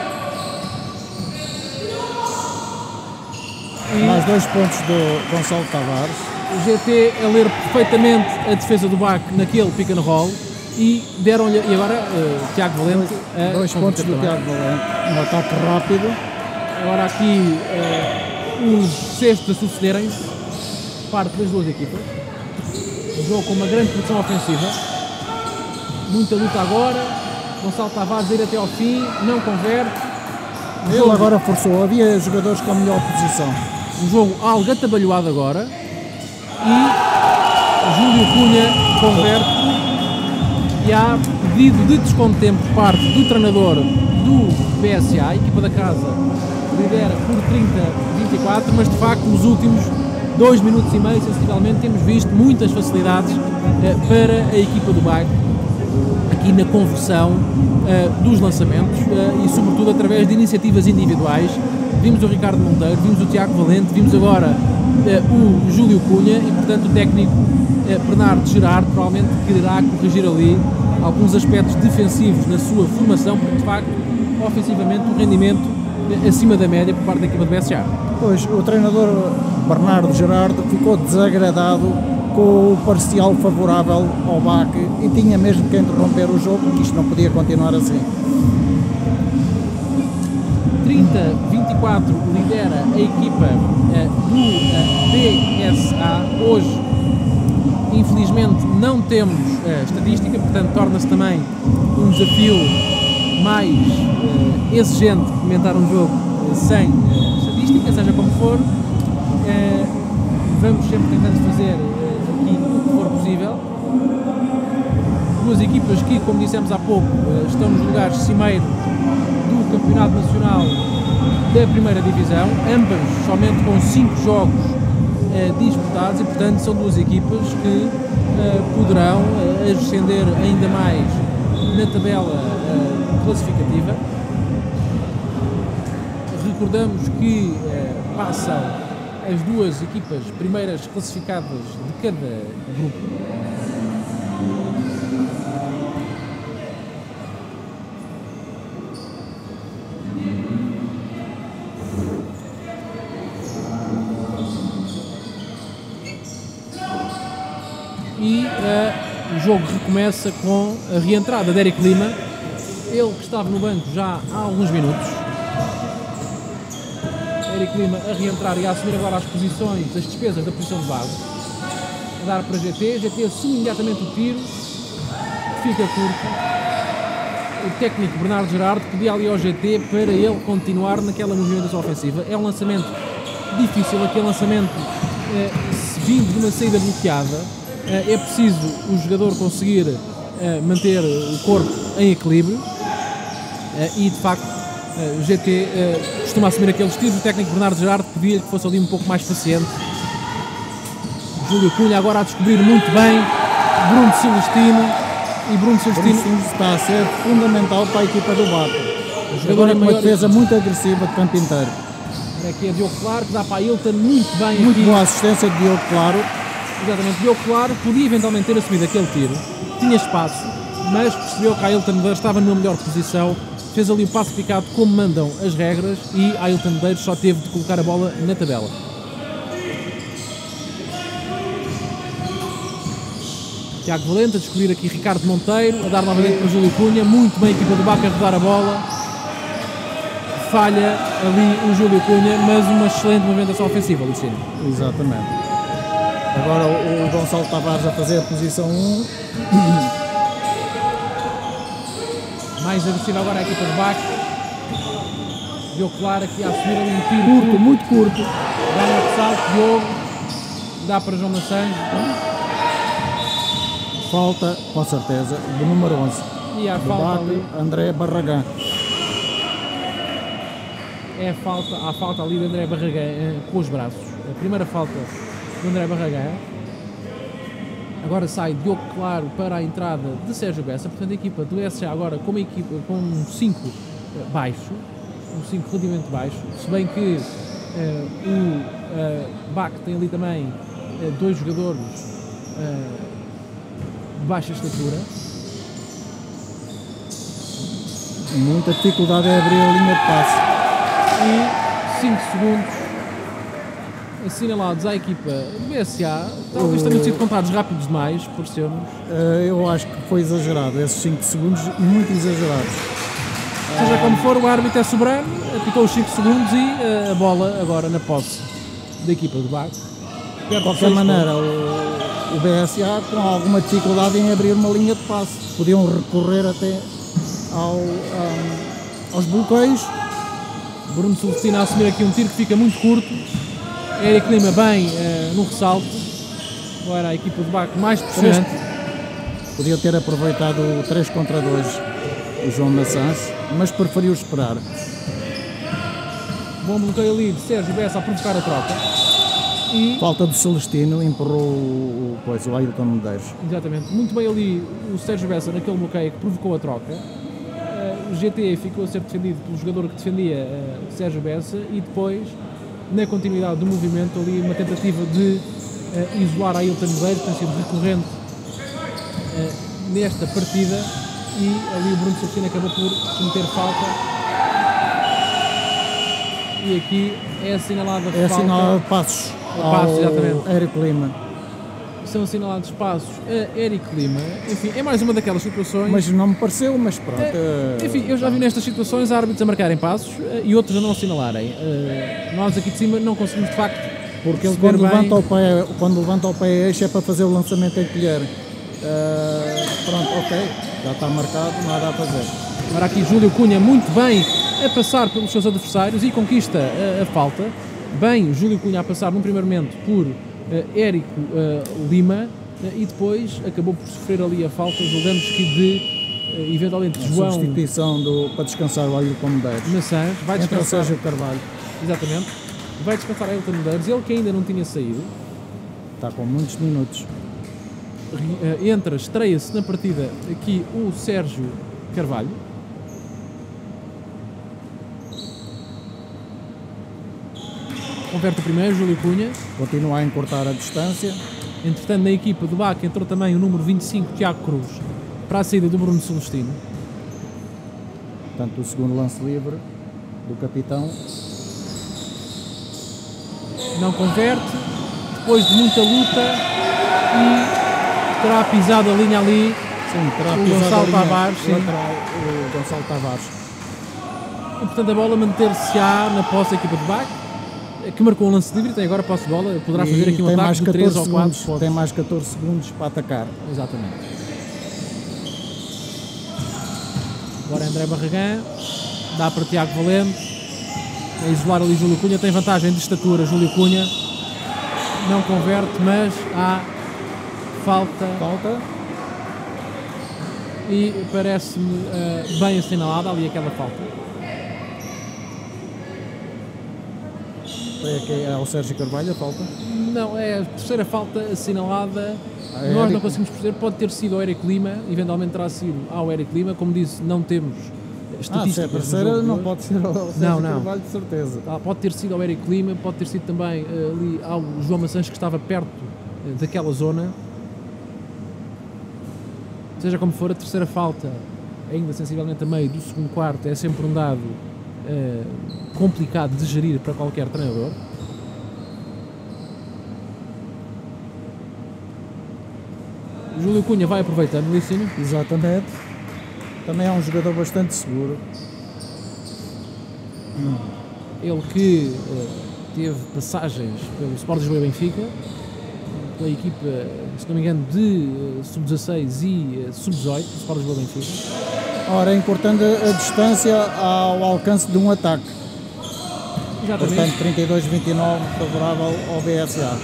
Mais 2 pontos do Gonçalo Tavares. O GT a ler perfeitamente a defesa do BAC naquele pick and roll e deram-lhe, e agora Tiago Valente 2 pontos do Tiago Valente, um ataque rápido. Agora aqui os cestos a sucederem-se, parte das duas equipas. Um jogo com uma grande produção ofensiva. Muita luta agora, Gonçalo Tavares a ir até ao fim, não converte. Ele agora forçou, havia jogadores com a melhor posição. Um jogo algo atabalhoado agora e Júlio Cunha converte e há pedido de desconto de tempo por parte do treinador do BSA, a equipa da casa lidera por 30-24, mas de facto nos últimos 2 minutos e meio, sensivelmente, temos visto muitas facilidades para a equipa do BAC aqui na conversão dos lançamentos e sobretudo através de iniciativas individuais. Vimos o Ricardo Monteiro, vimos o Tiago Valente, vimos agora o Júlio Cunha e portanto o técnico Bernardo Gerardo provavelmente quererá corrigir ali alguns aspectos defensivos na sua formação, porque de facto ofensivamente o rendimento acima da média por parte da equipa do BSA. Pois, o treinador Bernardo Gerardo ficou desagradado com o parcial favorável ao BAC e tinha mesmo que interromper o jogo, porque isto não podia continuar assim. 30-24 lidera a equipa do BSA. Hoje, infelizmente, não temos estatística, portanto torna-se também um desafio mais exigente comentar um jogo sem estatística, seja como for. Vamos sempre tentando fazer aqui o que for possível. Duas equipas que, como dissemos há pouco, estão nos lugares cimeiros do Campeonato Nacional da Primeira Divisão, ambas somente com 5 jogos disputados e, portanto, são duas equipas que poderão ascender ainda mais na tabela classificativa. recordamos que passam as duas equipas primeiras classificadas de cada grupo. E o jogo recomeça com a reentrada de Eric Lima, ele que estava no banco já há alguns minutos. Eric Lima a reentrar e a assumir agora as posições, as despesas da posição de base, a dar para GT. GT assume imediatamente o tiro, fica curto. O técnico Bernardo Gerardo pedia ali ao GT para ele continuar naquela movimentação ofensiva. É um lançamento difícil, aquele lançamento vindo de uma saída bloqueada. É preciso o jogador conseguir manter o corpo em equilíbrio e de facto o GT costuma assumir aqueles tiros. O técnico Bernardo Gerardo pedia que fosse ali um pouco mais paciente. Júlio Cunha agora a descobrir muito bem Bruno Celestino, e Bruno Celestino está a ser fundamental para a equipa do Baco. O jogador é uma defesa muito agressiva de campo inteiro. Aqui é Diogo Claro que dá para a Ailton muito bem. Muito aqui. boa assistência de Diogo Claro. Exatamente, Diogo Claro podia eventualmente ter assumido aquele tiro, tinha espaço, mas percebeu que a Ailton Medeiros estava numa melhor posição, fez ali o passo picado como mandam as regras e a Ailton Medeiros só teve de colocar a bola na tabela. Tiago Valente a descobrir aqui Ricardo Monteiro, a dar novamente para Júlio Cunha, muito bem a equipa do Baco a rodar a bola, falha ali o Júlio Cunha, mas uma excelente movimentação ofensiva, Luciano. Exatamente. Agora o Gonçalo Tavares a fazer a posição 1. Mais agressiva agora a equipa de Baco. Diogo Claro aqui a assumir ali um tiro curto, muito curto. Ganha o salto, Diogo. Dá para João Massange. Falta, com certeza, do número 11. E há falta Baco, ali. André Barragán. Há falta ali de André Barragán com os braços. A primeira falta do André Barragán. Agora sai Diogo Claro para a entrada de Sérgio Bessa. Portanto, a equipa do SGA agora com uma equipa com um 5 baixo, um 5 relativamente baixo, se bem que o BAC tem ali também dois jogadores de baixa estatura. Muita dificuldade em abrir a linha de passe. E 5 segundos assinalados à equipa do BSA. Talvez tenham sido contados rápidos demais, por sermos. Eu acho que foi exagerado, esses 5 segundos, muito exagerados. Seja como for, o árbitro é soberano, apitou os 5 segundos e a bola agora na posse da equipa do Baco. De qualquer maneira, o BSA com alguma dificuldade em abrir uma linha de passe. Podiam recorrer até aos bloqueios. Bruno Celestino a assumir aqui um tiro que fica muito curto. Eric Lima bem no ressalto. Agora a equipa do Baco mais pressionante. Podia ter aproveitado o 3 contra 2 o João Massans, mas preferiu esperar. Bom bloqueio ali de Sérgio Bessa a provocar a troca. E falta do Celestino, empurrou o Ailton Medeiros. Exatamente, muito bem ali o Sérgio Bessa naquele bloqueio que provocou a troca. O GT ficou a ser defendido pelo jogador que defendia Sérgio Bessa e depois, na continuidade do movimento, ali uma tentativa de isolar a Ailton Medeiros, que tem sido recorrente nesta partida, e ali o Bruno Celestino acabou por cometer falta. E aqui é assinalada a falta. É assinalada passos ao Eric Lima. São assinalados passos a Eric Lima. Enfim, é mais uma daquelas situações. Mas não me pareceu, mas pronto. Enfim, eu já vi nestas situações árbitros a marcarem passos e outros a não assinalarem. Nós aqui de cima não conseguimos de facto. Porque ele quando levanta o pé eixo é para fazer o lançamento em colher. Pronto, ok, já está marcado, nada a fazer. Agora aqui Júlio Cunha muito bem a passar pelos seus adversários e conquista a falta. Bem, Júlio Cunha a passar num primeiro momento por Érico Lima e depois acabou por sofrer ali a falta, julgamos que de eventualmente João. Substituição para descansar o Ailton Medeiros. Maçãs, vai descansar. Sérgio Carvalho. Exatamente. Vai descansar a Ailton Medeiros, ele que ainda não tinha saído. Está com muitos minutos. Entra, estreia-se na partida aqui o Sérgio Carvalho. Converte o primeiro, Júlio Cunha. Continua a encurtar a distância. Entretanto, na equipa do BAC entrou também o número 25, Tiago Cruz, para a saída do Bruno Celestino. Portanto, o segundo lance livre do capitão. Não converte, depois de muita luta, e terá pisado a linha ali. Sim, terá o pisado Gonçalo a linha Tavares. lateral, o Gonçalo Tavares. E portanto a bola manter-se-á na posse da equipa de BAC, que marcou um lance livre e tem agora a posse de bola. Poderá fazer aqui um tem ataque mais de 14 3 ou 4 segundos, tem mais 14 segundos para atacar. Exatamente. Agora André Barragán, dá para Tiago Valente, a isolar ali Júlio Cunha, tem vantagem de estatura Júlio Cunha, não converte, mas há falta e parece-me bem assinalada ali aquela falta. É que é ao Sérgio Carvalho a falta? Não, é a terceira falta assinalada. É Nós Eric... não conseguimos perceber, pode ter sido ao Eric Lima, eventualmente terá sido ao Eric Lima, como disse, não temos estatísticas. Se é a terceira não pode ser ao Sérgio Carvalho, de certeza. Pode ter sido ao Eric Lima, pode ter sido também ali ao João Maçãs, que estava perto daquela zona. Seja como for, a terceira falta, ainda sensivelmente a meio do segundo quarto, é sempre um dado complicado de gerir para qualquer treinador. Júlio Cunha vai aproveitando, Licínio. Exatamente. Também é um jogador bastante seguro. Ele que teve passagens pelo Sport Lisboa e Benfica, pela equipa, se não me engano, de Sub-16 e Sub-18, do Sport Lisboa e Benfica. Ora, encurtando a distância ao alcance de um ataque. Exatamente. Portanto, 32-29 favorável ao BSA.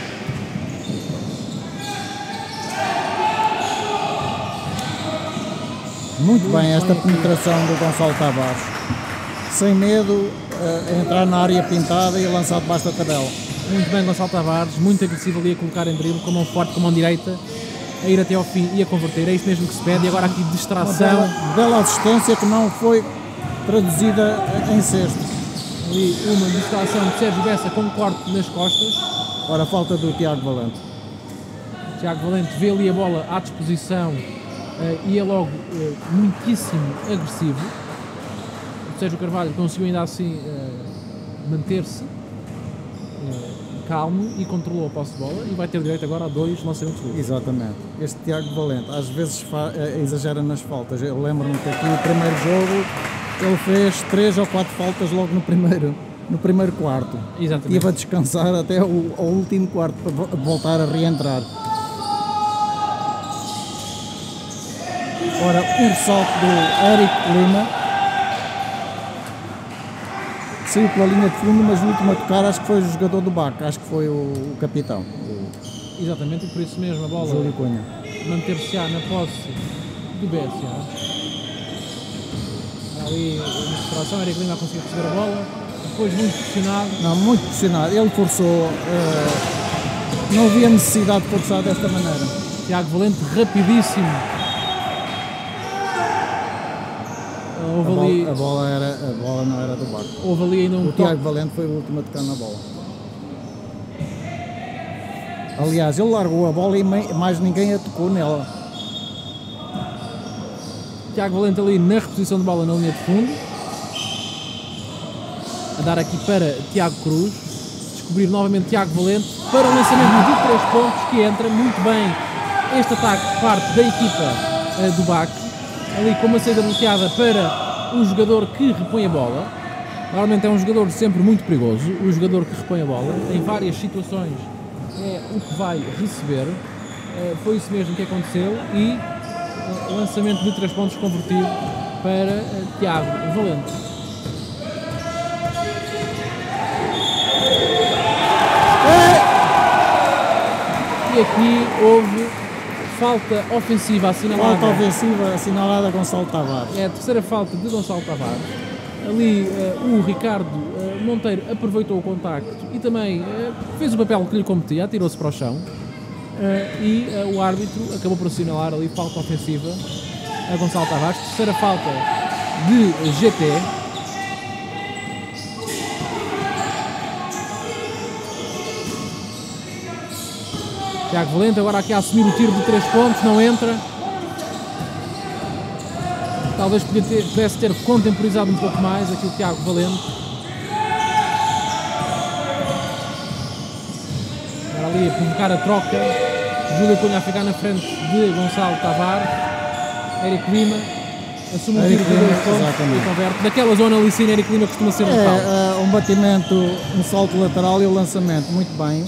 Muito bem esta penetração do Gonçalo Tavares. Sem medo, entrar na área pintada e lançar debaixo da tabela. Muito bem Gonçalo Tavares, muito agressivo ali a colocar em drible, com a mão forte, com a mão direita, a ir até ao fim e a converter. É isto mesmo que se pede. E agora aqui distração. Uma bela assistência que não foi traduzida em cesto. Ali uma distração de Sérgio Bessa com um corte nas costas. Ora, a falta do Tiago Valente. Tiago Valente vê ali a bola à disposição e é logo muitíssimo agressivo. O Sérgio Carvalho conseguiu ainda assim manter-se calmo e controlou a posse de bola e vai ter direito agora a 2 lançamentos livres. Exatamente. Este Tiago Valente às vezes exagera nas faltas. Eu lembro-me que aqui no primeiro jogo ele fez 3 ou 4 faltas logo no primeiro quarto. Exatamente. Teve a descansar até ao último quarto para voltar a reentrar. Ora, o salto do Eric Lima saiu pela linha de fundo, mas o último a tocar acho que foi o jogador do BAC, acho que foi o capitão. Exatamente, e por isso mesmo a bola Júlio Cunha. manter-se-á na posse do BSA. Ali na distração, Eric Lima conseguiu receber a bola, depois muito pressionado. Não, muito pressionado, ele forçou, não havia necessidade de forçar desta maneira. Tiago Valente rapidíssimo. A bola não era do BAC. Houve ali ainda um O toque. Tiago Valente foi o último a tocar na bola. Aliás, ele largou a bola e mais ninguém a tocou nela. Tiago Valente ali na reposição de bola na linha de fundo. A dar aqui para Tiago Cruz. Descobrir novamente Tiago Valente para o lançamento de 3 pontos, que entra muito bem este ataque por parte da equipa do BAC. Ali com uma saída bloqueada para o jogador que repõe a bola. Normalmente é um jogador sempre muito perigoso, o jogador que repõe a bola. Em várias situações é o que vai receber. Foi isso mesmo que aconteceu e lançamento de 3 pontos convertido para Tiago Valente. E aqui houve falta ofensiva assinalada. Falta ofensiva assinalada a Gonçalo Tavares. É a terceira falta de Gonçalo Tavares. Ali o Ricardo Monteiro aproveitou o contacto e também fez o papel que lhe competia, atirou-se para o chão. E o árbitro acabou por assinalar ali falta ofensiva a Gonçalo Tavares. Terceira falta de GT. Tiago Valente agora aqui a assumir o tiro de 3 pontos, não entra. Talvez pudesse ter contemporizado um pouco mais aqui o Tiago Valente. Agora ali a provocar a troca. Júlio Cunha a ficar na frente de Gonçalo Tavares. Érico Lima assume o tiro de 2 pontos e converte. Daquela zona ali sim, Érico Lima costuma ser um um batimento, um salto lateral e o lançamento, muito bem.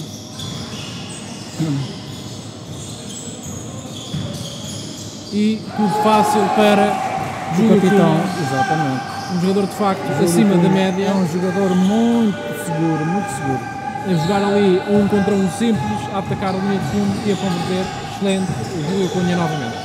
E tudo fácil para Júlio capitão, Cunha, exatamente. um jogador de facto acima da média. É um jogador muito seguro, muito seguro. A jogar ali um contra um simples, a atacar a linha de fundo e a converter. Excelente, o Júlio Cunha novamente.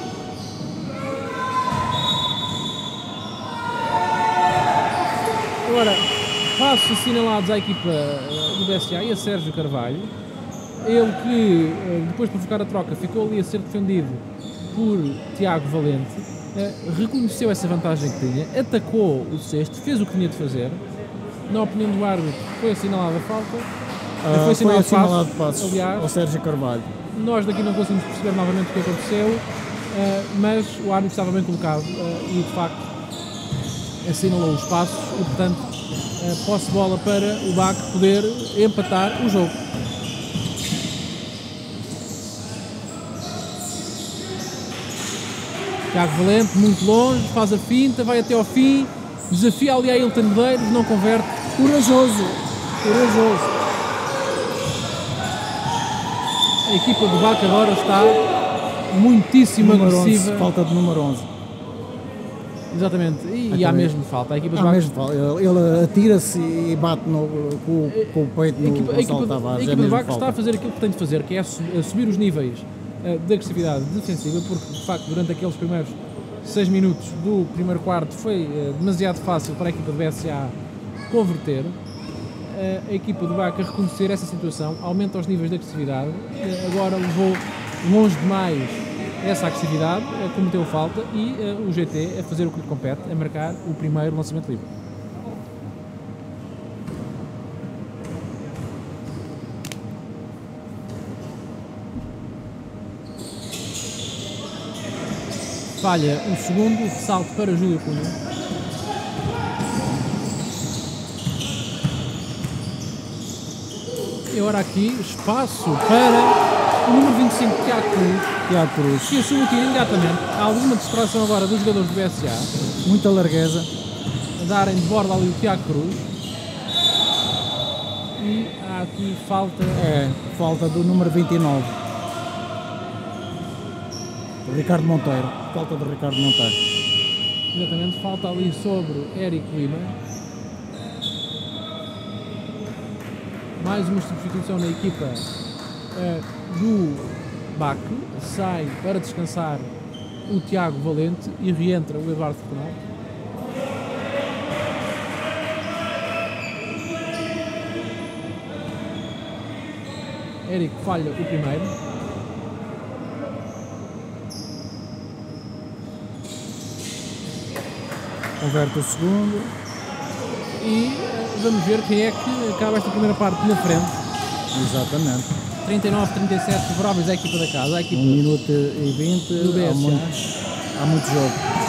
Agora, passos assinalados à equipa do BSA e a Sérgio Carvalho. Ele que, depois de provocar a troca, ficou ali a ser defendido por Tiago Valente. Reconheceu essa vantagem que tinha, atacou o cesto, fez o que tinha de fazer. Na opinião do árbitro, foi assinalada a falta. Foi assinalado passo, aliás, ao Sérgio Carvalho. Nós daqui não conseguimos perceber novamente o que aconteceu, mas o árbitro estava bem colocado e de facto assinalou os passos e portanto posse de bola para o BAC poder empatar o jogo. Tiago Valente, muito longe, faz a finta, vai até ao fim, desafia ali a Ailton Medeiros, não converte. Corajoso, corajoso. A equipa do BAC agora está muitíssimo agressiva. 11, falta de número 11. Exatamente, e há mesmo falta. A equipa do BAC... mesmo falta. Ele atira-se e bate com o peito no Gonçalo Tavares. A equipa do BAC está a fazer aquilo que tem de fazer, que é subir os níveis de agressividade defensiva, porque de facto durante aqueles primeiros 6 minutos do primeiro quarto foi demasiado fácil para a equipa do BSA converter. A equipa do BAC a reconhecer essa situação, aumenta os níveis de agressividade, agora levou longe demais essa agressividade, cometeu falta e o GT a fazer o que lhe compete, a marcar o primeiro lançamento livre. Falha o segundo, salto para Júlio Cunha. E agora aqui, espaço para o número 25, Tiago Cruz, que assume o tiro imediatamente. Há alguma distração agora dos jogadores do BSA. Muita largueza. A darem de borda ali o Tiago Cruz. E há aqui falta... falta do número 29. Ricardo Monteiro, falta de Ricardo Monteiro. Exatamente, falta ali sobre Érico Lima. Mais uma substituição na equipa do BAC. Sai para descansar o Tiago Valente e reentra o Eduardo Fortunato. Érico falha o primeiro. Converte o segundo. E vamos ver quem é que acaba esta primeira parte na frente. Exatamente. 39-37 favoráveis à equipa da casa. 1 minuto e 20. Do BSA. Há muito jogo.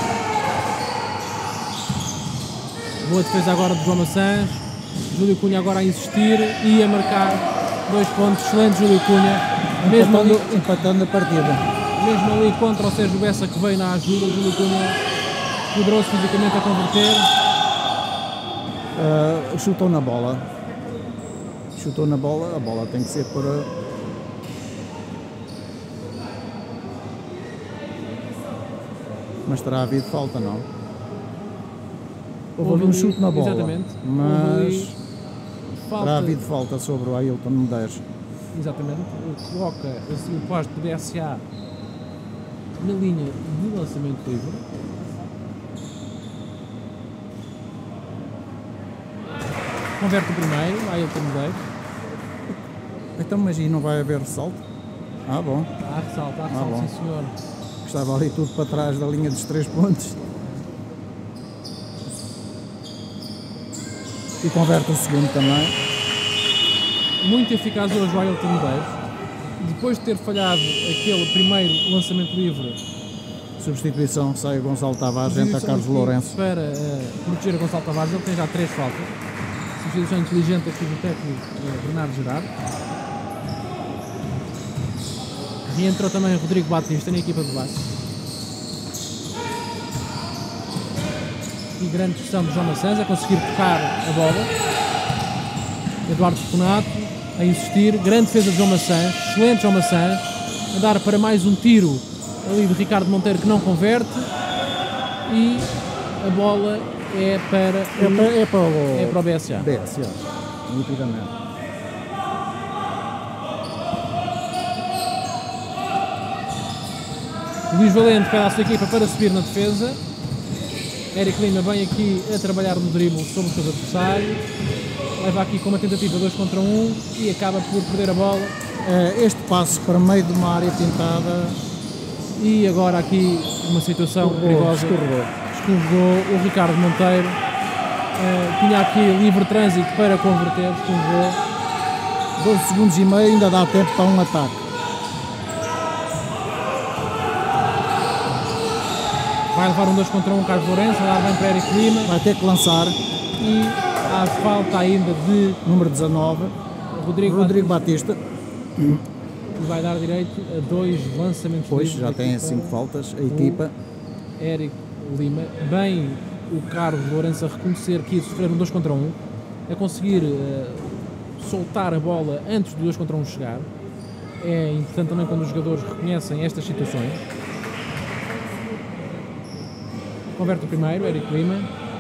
Boa defesa agora de João Maçãs. Júlio Cunha agora a insistir e a marcar 2 pontos. Excelente Júlio Cunha. Empatando a partida. Mesmo ali contra o Sérgio Bessa que veio na ajuda. Júlio Cunha poderoso fisicamente a converter. Chutou na bola. Chutou na bola. A bola tem que ser para... Mas terá havido falta, não? Houve um chute na bola. Exatamente. Mas terá havido falta sobre o Ailton Medeiros. Exatamente. Coloca assim, o posto do BSA na linha de lançamento livre. Converte o primeiro, Ailton Medeiros. Então, mas aí não vai haver ressalto? Ah, bom. Há ressalto, sim senhor. Estava ali tudo para trás da linha dos 3 pontos. E converte o segundo também. Muito eficaz hoje o Ailton Medeiros. depois de ter falhado aquele primeiro lançamento livre, Substituição, sai o Gonçalo Tavares, entra Carlos aqui Lourenço. para proteger o Gonçalo Tavares. Ele tem já 3 faltas. Substituição inteligente aqui do técnico Bernardo Gerardo. Reentrou também Rodrigo Batista na equipa de base. E grande pressão de João Maçãs a conseguir tocar a bola. Eduardo Fonato a insistir. Grande defesa de João Maçãs. Excelente João Maçãs. A dar para mais um tiro ali de Ricardo Monteiro, que não converte. E a bola é para o BSA. BSA, nitidamente. Luís Valente pede à sua equipa para subir na defesa. Éric Lima vem aqui a trabalhar no drible sobre os seus adversários. Leva aqui com uma tentativa 2 contra 1 e acaba por perder a bola. Este passo para meio de uma área pintada. E agora aqui uma situação perigosa. Escorregou o Ricardo Monteiro. Tinha aqui livre trânsito para converter. Escorregou. 12 segundos e meio, ainda dá tempo para um ataque. Vai levar um 2 contra 1 Carlos Lourenço, lá vem para Éric Lima. Vai ter que lançar. E há falta ainda de número 19, Rodrigo Batista. E vai dar direito a 2 lançamentos. Pois, já tem 5 faltas a equipa. Éric Lima, bem o Carlos Lourenço a reconhecer que ia sofrer um 2 contra 1, a conseguir soltar a bola antes do 2 contra 1 chegar. É importante também quando os jogadores reconhecem estas situações. Converte o primeiro, Éric Lima.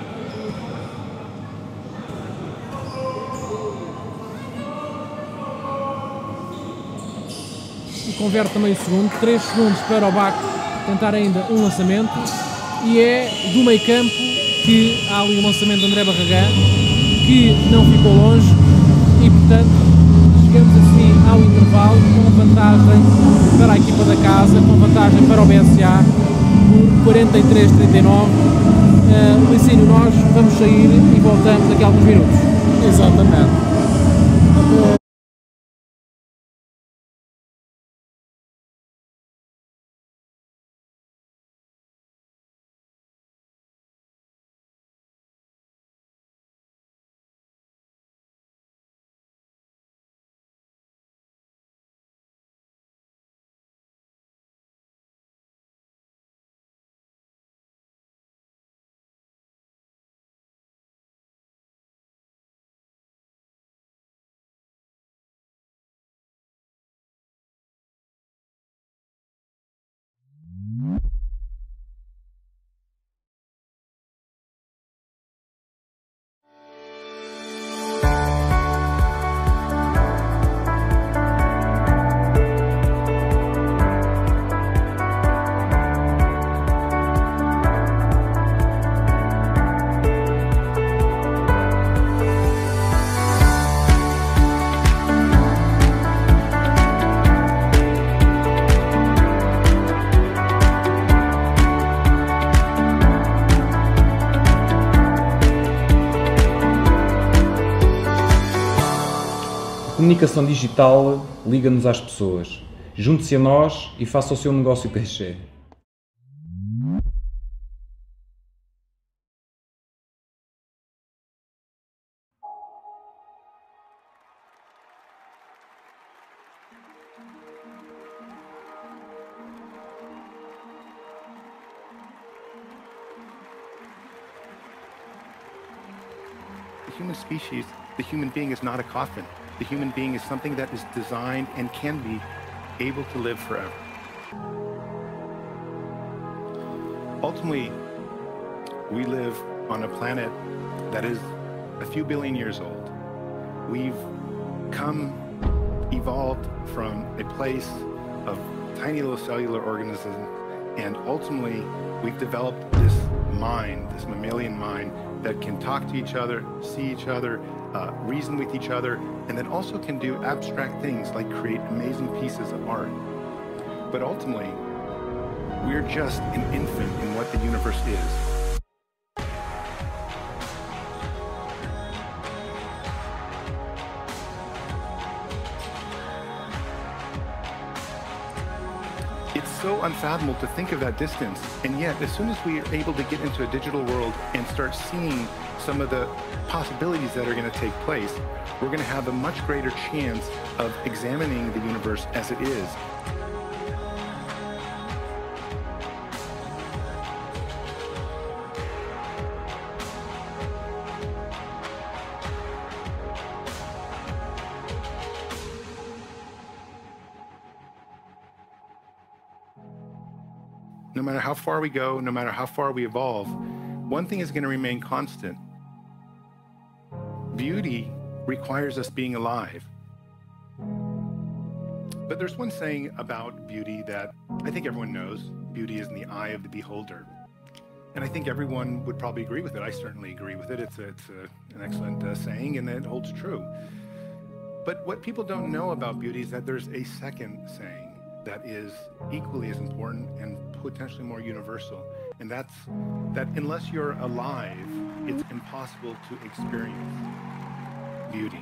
E converte também o segundo. 3 segundos para o Baco tentar ainda um lançamento. E é do meio campo que há ali um lançamento de André Barragán, que não ficou longe. E portanto chegamos assim ao intervalo com vantagem para a equipa da casa, com vantagem para o BSA por 43-39. Licínio, nós vamos sair e voltamos daqui a alguns minutos. Exatamente. A comunicação digital liga-nos às pessoas. Junte-se a nós e faça o seu negócio crescer. The human species, the human being is not a coffin. The human being is something that is designed and can be able to live forever. Ultimately, we live on a planet that is a few billion years old. We've evolved from a place of tiny little cellular organisms, and ultimately we've developed this mind, this mammalian mind, that can talk to each other, see each other, reason with each other, and then also can do abstract things like create amazing pieces of art. But ultimately, we're just an infant in what the universe is. so unfathomable to think of that distance. And yet, as soon as we are able to get into a digital world and start seeing some of the possibilities that are going to take place, we're going to have a much greater chance of examining the universe as it is. No matter how far we go, no matter how far we evolve, one thing is going to remain constant. Beauty requires us being alive. But there's one saying about beauty that I think everyone knows. Beauty is in the eye of the beholder. And I think everyone would probably agree with it. I certainly agree with it. It's an excellent saying, and it holds true. But what people don't know about beauty is that there's a second saying that is equally as important and potentially more universal. And that's that unless you're alive, it's impossible to experience beauty.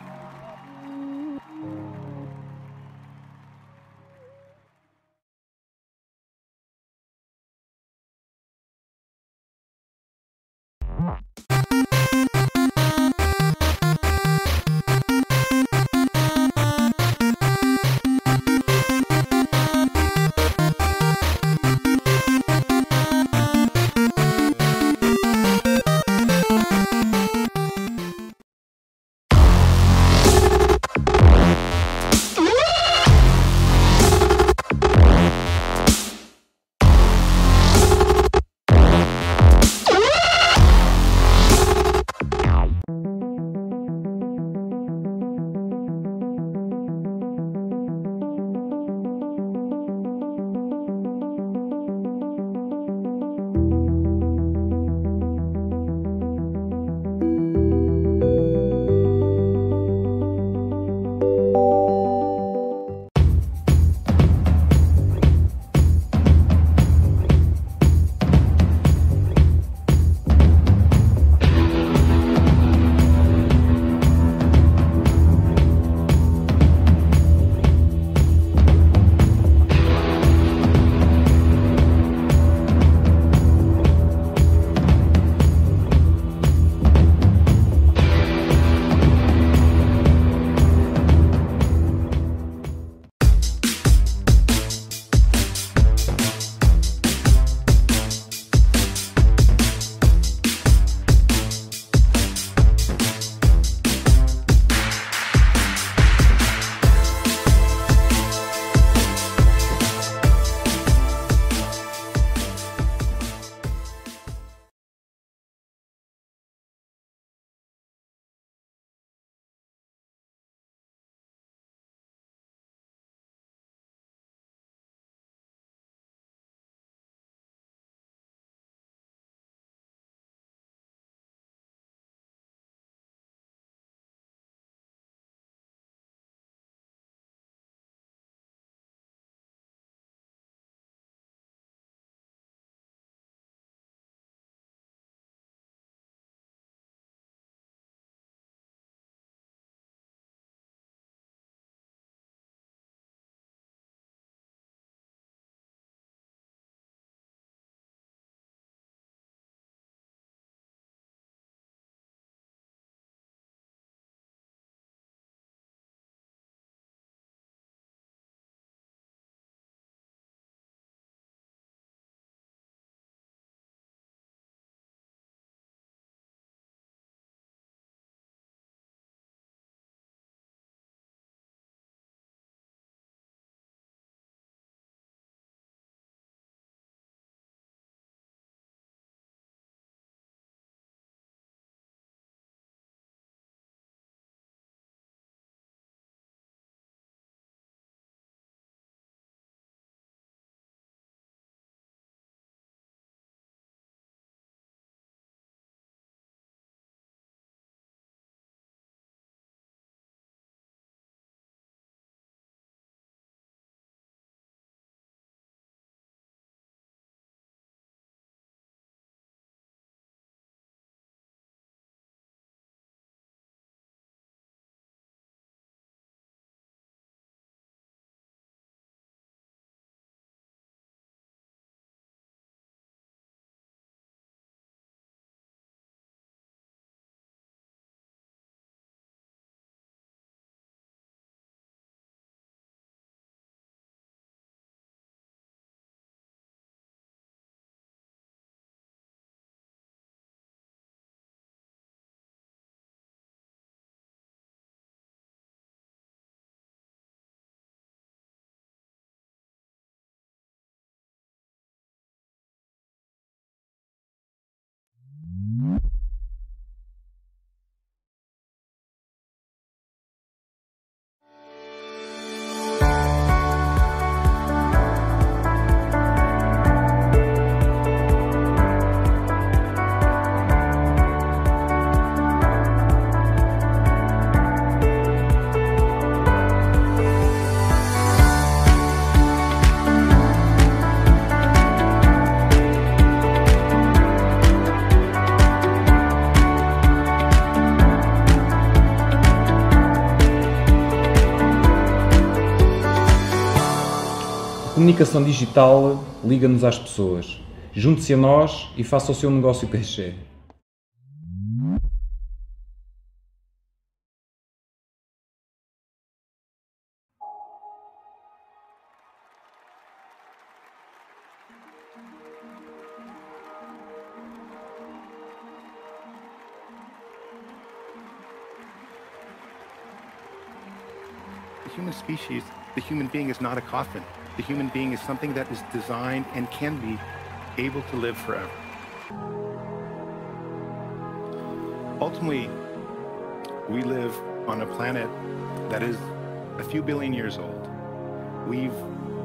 comunicação digital liga-nos às pessoas. Junte-se a nós e faça o seu negócio crescer. The human species, the human being is not a coffin. The human being is something that is designed and can be able to live forever. Ultimately, we live on a planet that is a few billion years old. We've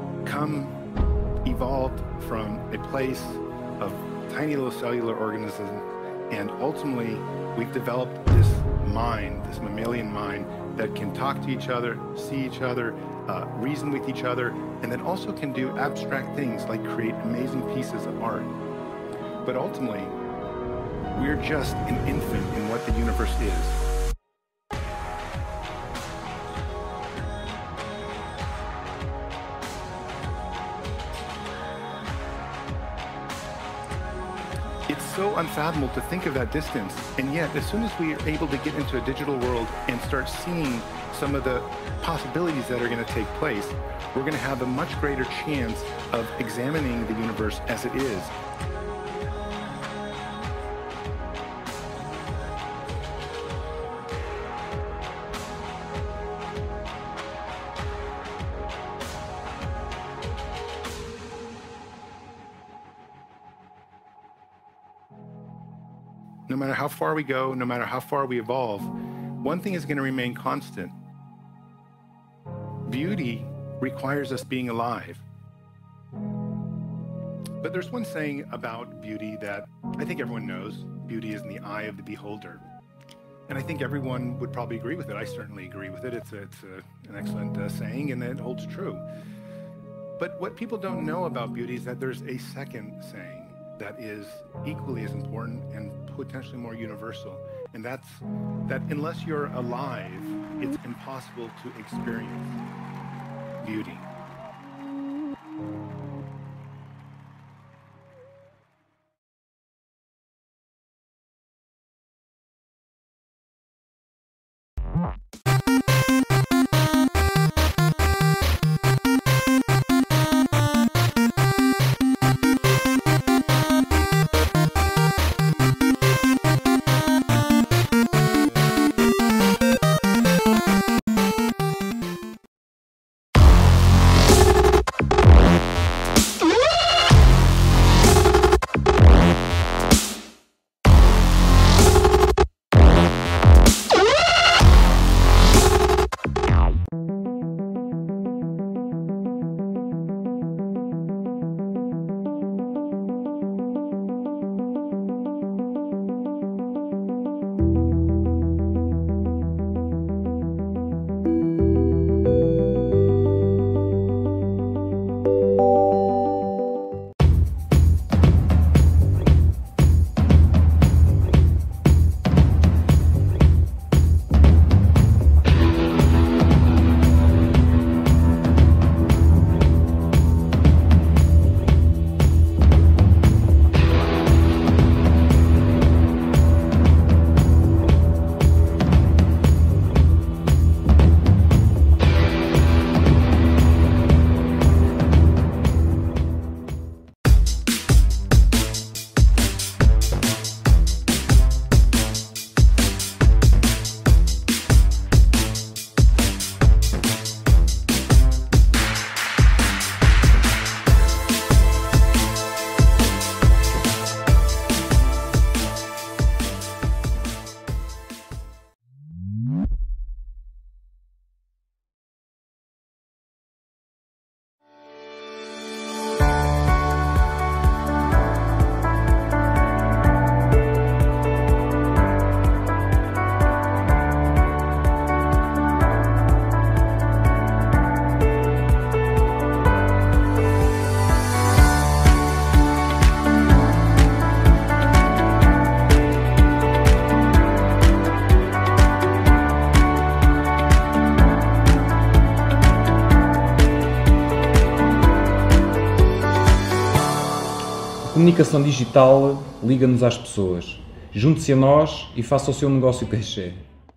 evolved from a place of tiny little cellular organisms, and ultimately we've developed this mind, this mammalian mind, that can talk to each other, see each other, reason with each other, and then also can do abstract things like create amazing pieces of art. But ultimately, we're just an infant in what the universe is. It's so unfathomable to think of that distance, and yet as soon as we are able to get into a digital world and start seeing some of the possibilities that are going to take place, we're going to have a much greater chance of examining the universe as it is. No matter how far we go, no matter how far we evolve, one thing is going to remain constant. Beauty requires us being alive. But there's one saying about beauty that I think everyone knows. Beauty is in the eye of the beholder. And I think everyone would probably agree with it. I certainly agree with it. It's an excellent saying, and it holds true. But what people don't know about beauty is that there's a second saying that is equally as important and potentially more universal. And that's that unless you're alive, it's impossible to experience beauty. Comunicação digital liga-nos às pessoas. Junte-se a nós e faça o seu negócio crescer.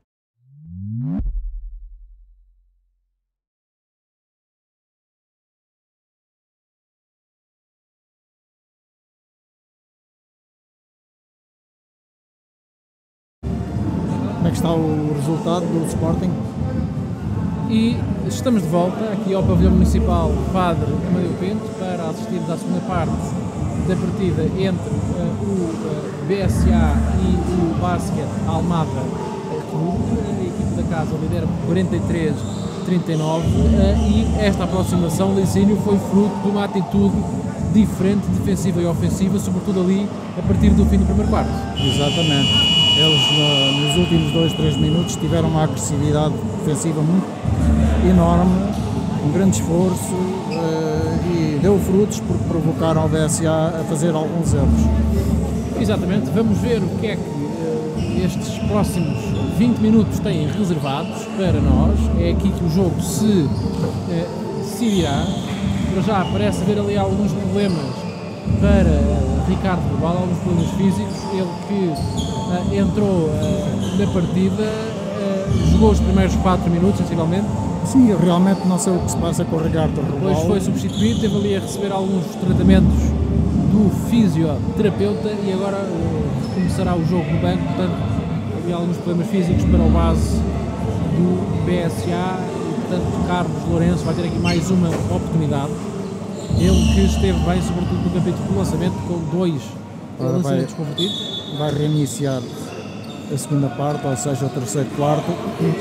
Como é que está o resultado do Sporting? E estamos de volta aqui ao pavilhão municipal Padre Amadeu Pinto para assistirmos à segunda parte da partida entre o BSA e o Basket Almada Clube. A equipe da casa lidera por 43-39 e esta aproximação, Licínio, foi fruto de uma atitude diferente, defensiva e ofensiva, sobretudo ali a partir do fim do primeiro quarto. Exatamente. Eles nos últimos 2-3 minutos tiveram uma agressividade defensiva muito enorme, um grande esforço e deu frutos porque provocaram o BSA a fazer alguns erros. Exatamente, vamos ver o que é que estes próximos 20 minutos têm reservados para nós. É aqui que o jogo se decidirá. Para já parece haver ali alguns problemas para Ricardo Verbal, alguns problemas físicos. Ele que entrou na partida, jogou os primeiros 4 minutos, sensivelmente. Sim, realmente não sei o que se passa com o Ricardo Verbal. Depois foi substituído, teve ali a receber alguns tratamentos do fisioterapeuta e agora começará o jogo no banco. Portanto, havia alguns problemas físicos para o base do BSA e, portanto, Carlos Lourenço vai ter aqui mais uma oportunidade. Ele que esteve bem, sobretudo no capítulo do lançamento, com 2 lançamentos convertidos. Vai reiniciar a segunda parte, ou seja, o terceiro quarto.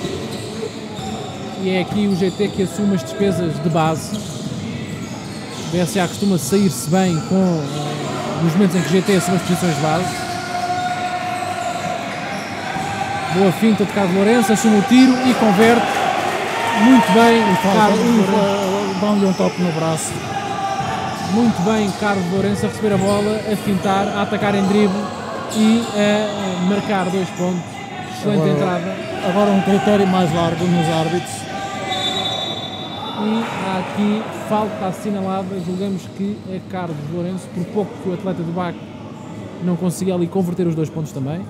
E é aqui o GT que assume as despesas de base. O BSA costuma sair-se bem nos momentos em que o GT assume as posições de base. Boa finta de Carlos Lourenço, assume o tiro e converte muito bem. Dá-lhe um toque no braço. Muito bem Carlos Lourenço a receber a bola, a fintar, a atacar em drible e a marcar 2 pontos. Excelente entrada. Agora um critério mais largo nos árbitros. E há aqui falta assinalada, julgamos que é Carlos Lourenço, por pouco que o atleta do BAC não conseguia ali converter os 2 pontos também.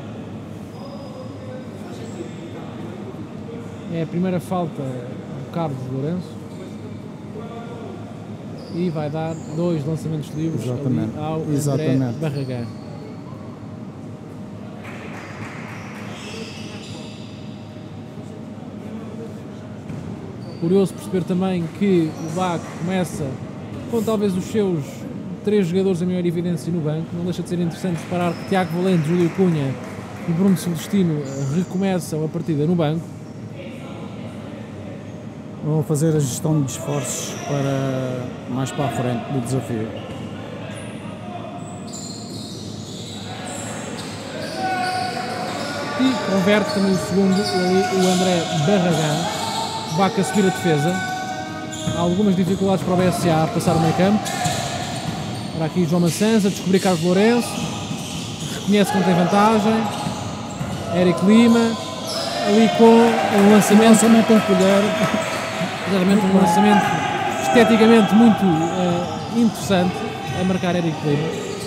É a primeira falta do Carlos Lourenço. E vai dar 2 lançamentos livres ao André Barragán. Curioso perceber também que o BAC começa com talvez os seus 3 jogadores em maior evidência no banco. Não deixa de ser interessante reparar que Tiago Valente, Júlio Cunha e Bruno Celestino recomeçam a partida no banco. Vão fazer a gestão de esforços para mais para a frente do desafio. E converte também o segundo, o André Barragán. O BAC a subir a defesa. Há algumas dificuldades para o BSA a passar o meio campo. Para aqui João Maçãs a descobrir Carlos Lourenço. Reconhece que não tem vantagem. Érico Lima. Ali com um lançamento em colher. Exatamente, um lançamento esteticamente muito interessante a marcar Érico Lima.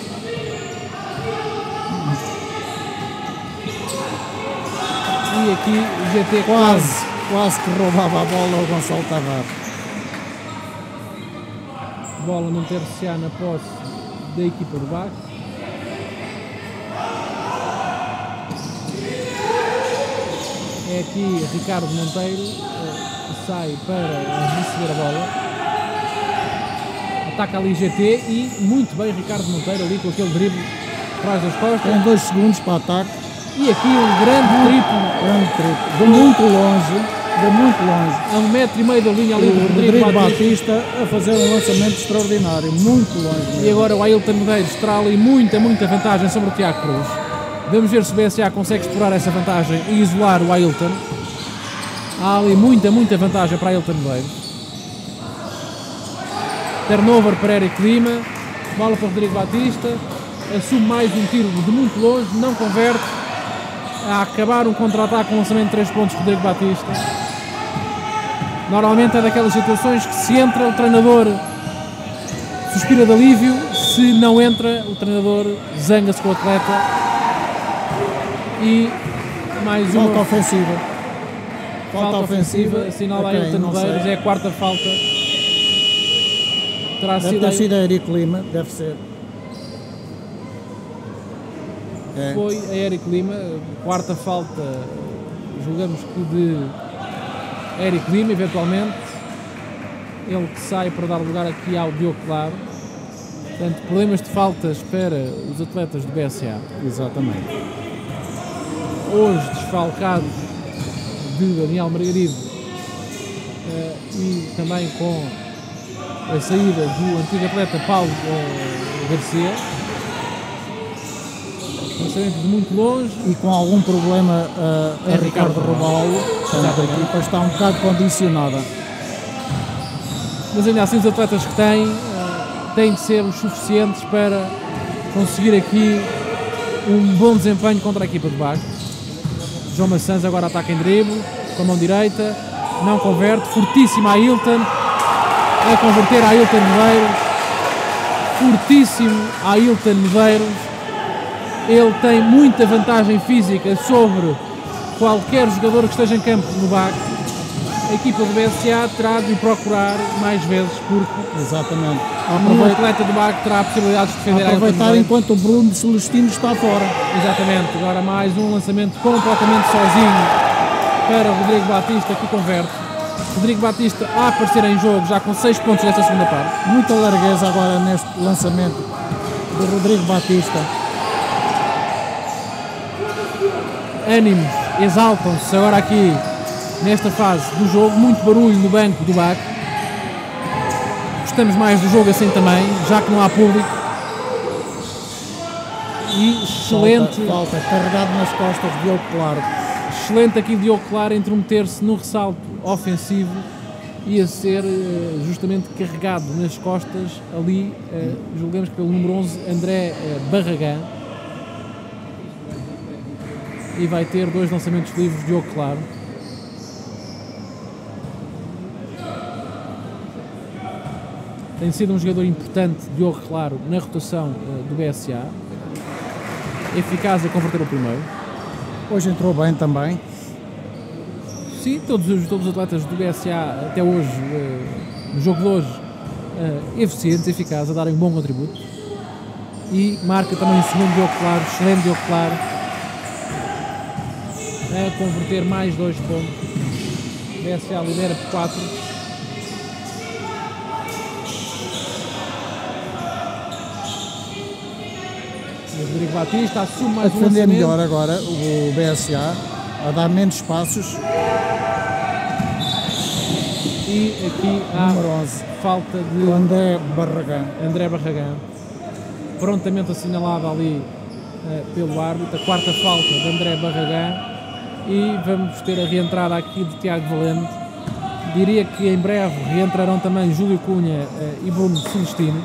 E aqui o GT quase que roubava a bola ao Gonçalo Tavares. Bola manter-se-á na posse da equipa do BAC. É aqui Ricardo Monteiro que sai para receber a bola. Ataca ali GT e muito bem Ricardo Monteiro ali com aquele drible atrás das costas. Tem 2 segundos para ataque. E aqui um grande triplo. De muito longe. A 1,5 metro da linha ali do Rodrigo Batista a fazer um lançamento extraordinário. Muito longe mesmo. E agora o Ailton Medeiros terá ali muita vantagem sobre o Tiago Cruz. Vamos ver se o BSA consegue explorar essa vantagem e isolar o Ailton. Há ali muita vantagem para Ailton Medeiros. Turnover para Érico Lima. Bola para Rodrigo Batista. Assume mais um tiro de muito longe. Não converte. A acabar um contra-ataque com um lançamento de 3 pontos Rodrigo Batista. Normalmente é daquelas situações que se entra, o treinador suspira de alívio, Se não entra, o treinador zanga-se com o atleta. E mais uma Falta ofensiva. falta ofensiva, assinala Ok, Ailton não Medeiros, sei. é a quarta falta. Terá Deve sido ter sido a Eric Lima, deve ser. É. Foi a Eric Lima, quarta falta, julgamos que de Eric Lima, eventualmente. Ele que sai para dar lugar aqui ao Diogo Claro. Portanto, problemas de faltas para os atletas do BSA. Exatamente. Hoje desfalcados de Daniel Margarido e também com a saída do antigo atleta Paulo Garcia. Lançamento de muito longe. E com algum problema a Ricardo Robalo, portanto a equipa está um bocado condicionada. Mas ainda assim os atletas que têm de ser os suficientes para conseguir aqui um bom desempenho contra a equipa de Baco. João Maçãs agora ataca em drible, com a mão direita, não converte, fortíssimo a Ailton, a converter a Ailton Medeiros, fortíssimo a Ailton Medeiros. Ele tem muita vantagem física sobre qualquer jogador que esteja em campo no Baco. A equipa do BSA terá de procurar mais vezes, porque Exatamente. um atleta do Baco terá a possibilidade de defender a Ailton Aproveitar Medeiros. enquanto o Bruno Celestino está fora. Exatamente, agora mais um lançamento completamente sozinho para Rodrigo Batista, que converte. Rodrigo Batista a aparecer em jogo já com 6 pontos nesta segunda parte. Muita largueza agora neste lançamento do Rodrigo Batista. Ânimos exaltam-se agora aqui nesta fase do jogo, muito barulho no banco do Baco. Gostamos mais do jogo assim também, já que não há público. E excelente, Falta carregado nas costas de Diogo Claro. excelente aqui Diogo Claro intrometer-se no ressalto ofensivo e a ser justamente carregado nas costas ali, julgamos pelo número 11, André Barragán. E vai ter 2 lançamentos livres, Diogo Claro. Tem sido um jogador importante, Diogo Claro, na rotação do BSA. Eficaz a converter o primeiro. Hoje entrou bem também. Sim, todos os atletas do BSA até hoje, no jogo de hoje, eficientes, eficazes, a darem um bom contributo. E marca também o segundo Diogo Claro, excelente Diogo Claro, a converter mais 2 pontos. O BSA lidera por 4. Rodrigo Batista assume A mais um defender lançamento. melhor agora o BSA, a dar menos espaços. E aqui há Número 11, falta de o André Barragán. André Barragán, prontamente assinalada ali pelo árbitro, a quarta falta de André Barragán, e vamos ter a reentrada aqui de Tiago Valente. Diria que em breve reentrarão também Júlio Cunha e Bruno Celestino.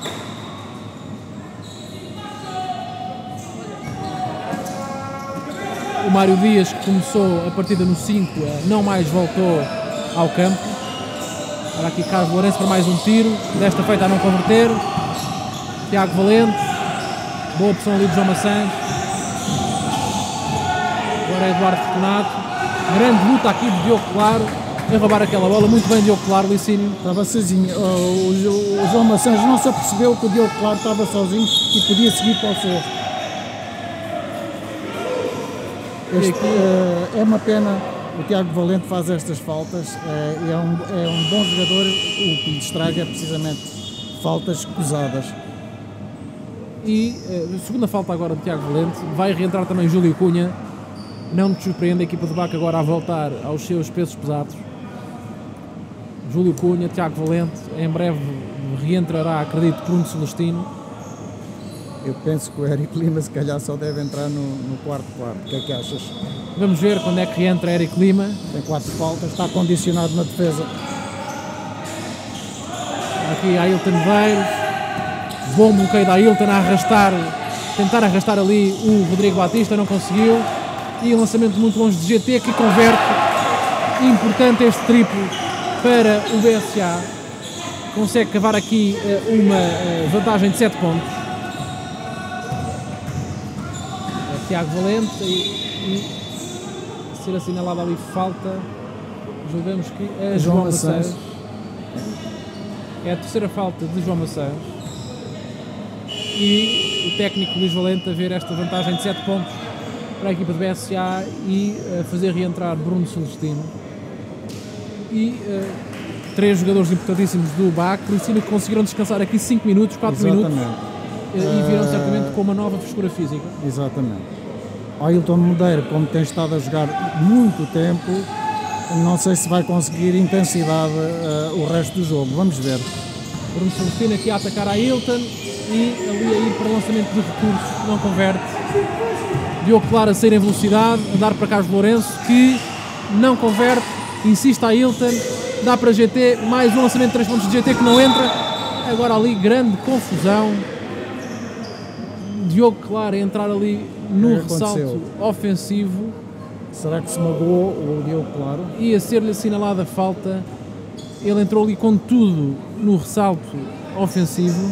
O Mário Dias, que começou a partida no 5, não mais voltou ao campo. Agora aqui Carlos Lourenço para mais um tiro, desta feita a não converter. Tiago Valente, boa opção ali de João Maçãs. Agora é Eduardo Fortunato, grande luta aqui de Diogo Claro a roubar aquela bola, muito bem Diogo Claro, Licínio. Estava sozinho. O João Maçãs não se apercebeu que o Diogo Claro estava sozinho e podia seguir para o seu. É uma pena, o Tiago Valente faz estas faltas, é um bom jogador, o que lhe estraga é precisamente faltas escusadas. E a segunda falta agora de Tiago Valente, vai reentrar também Júlio Cunha. Não nos surpreende a equipa de Baco agora a voltar aos seus pesos pesados. Júlio Cunha, Tiago Valente, em breve reentrará, acredito, Bruno Celestino. Eu penso que o Eric Lima se calhar só deve entrar no quarto. O que é que achas? Vamos ver quando é que reentra Eric Lima. Tem 4 faltas, está condicionado na defesa. Aqui a Ailton Medeiros, bom bloqueio da Ailton a arrastar, tentar arrastar ali o Rodrigo Batista, não conseguiu. E um lançamento muito longe de GT que converte. Importante este triplo para o BSA. Consegue cavar aqui uma vantagem de 7 pontos. Tiago Valente e ser assinalada ali falta, julgamos que é João Macedo. É a terceira falta de João Macedo. E o técnico Luís Valente a ver esta vantagem de 7 pontos para a equipa do BSA e fazer reentrar Bruno Celestino. E 3 jogadores importantíssimos do BAC, por isso que conseguiram descansar aqui 5 minutos, 4 minutos. E viram certamente com uma nova frescura física. Exatamente. Ailton Modeiro, como tem estado a jogar muito tempo, não sei se vai conseguir intensidade o resto do jogo. Vamos ver. Bruno Celestino aqui a atacar a Ailton e ali a ir para o lançamento de recursos, não converte. Diogo Claro a sair em velocidade, a dar para Carlos Lourenço, que não converte, insiste a Ailton, dá para GT, mais um lançamento de 3 pontos de GT que não entra. Agora ali grande confusão. Diogo Claro a entrar ali no ressalto ofensivo. Será que se magoou o Diogo Claro? E a ser-lhe assinalada a falta. Ele entrou ali com tudo no ressalto ofensivo.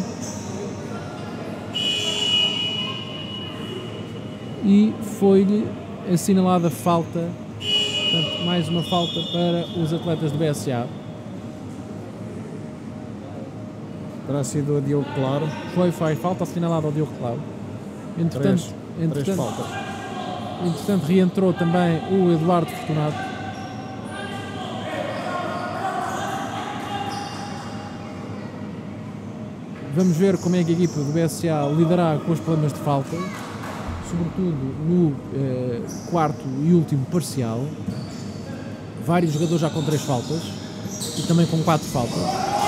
E foi-lhe assinalada falta. Portanto, mais uma falta para os atletas do BSA. Terá sido a Diogo Claro. Foi falta assinalada ao Diogo Claro. Entretanto, três faltas. Entretanto, reentrou também o Eduardo Fortunato. Vamos ver como é que a equipa do BSA lidará com os problemas de falta, sobretudo no quarto e último parcial. Vários jogadores já com 3 faltas e também com 4 faltas.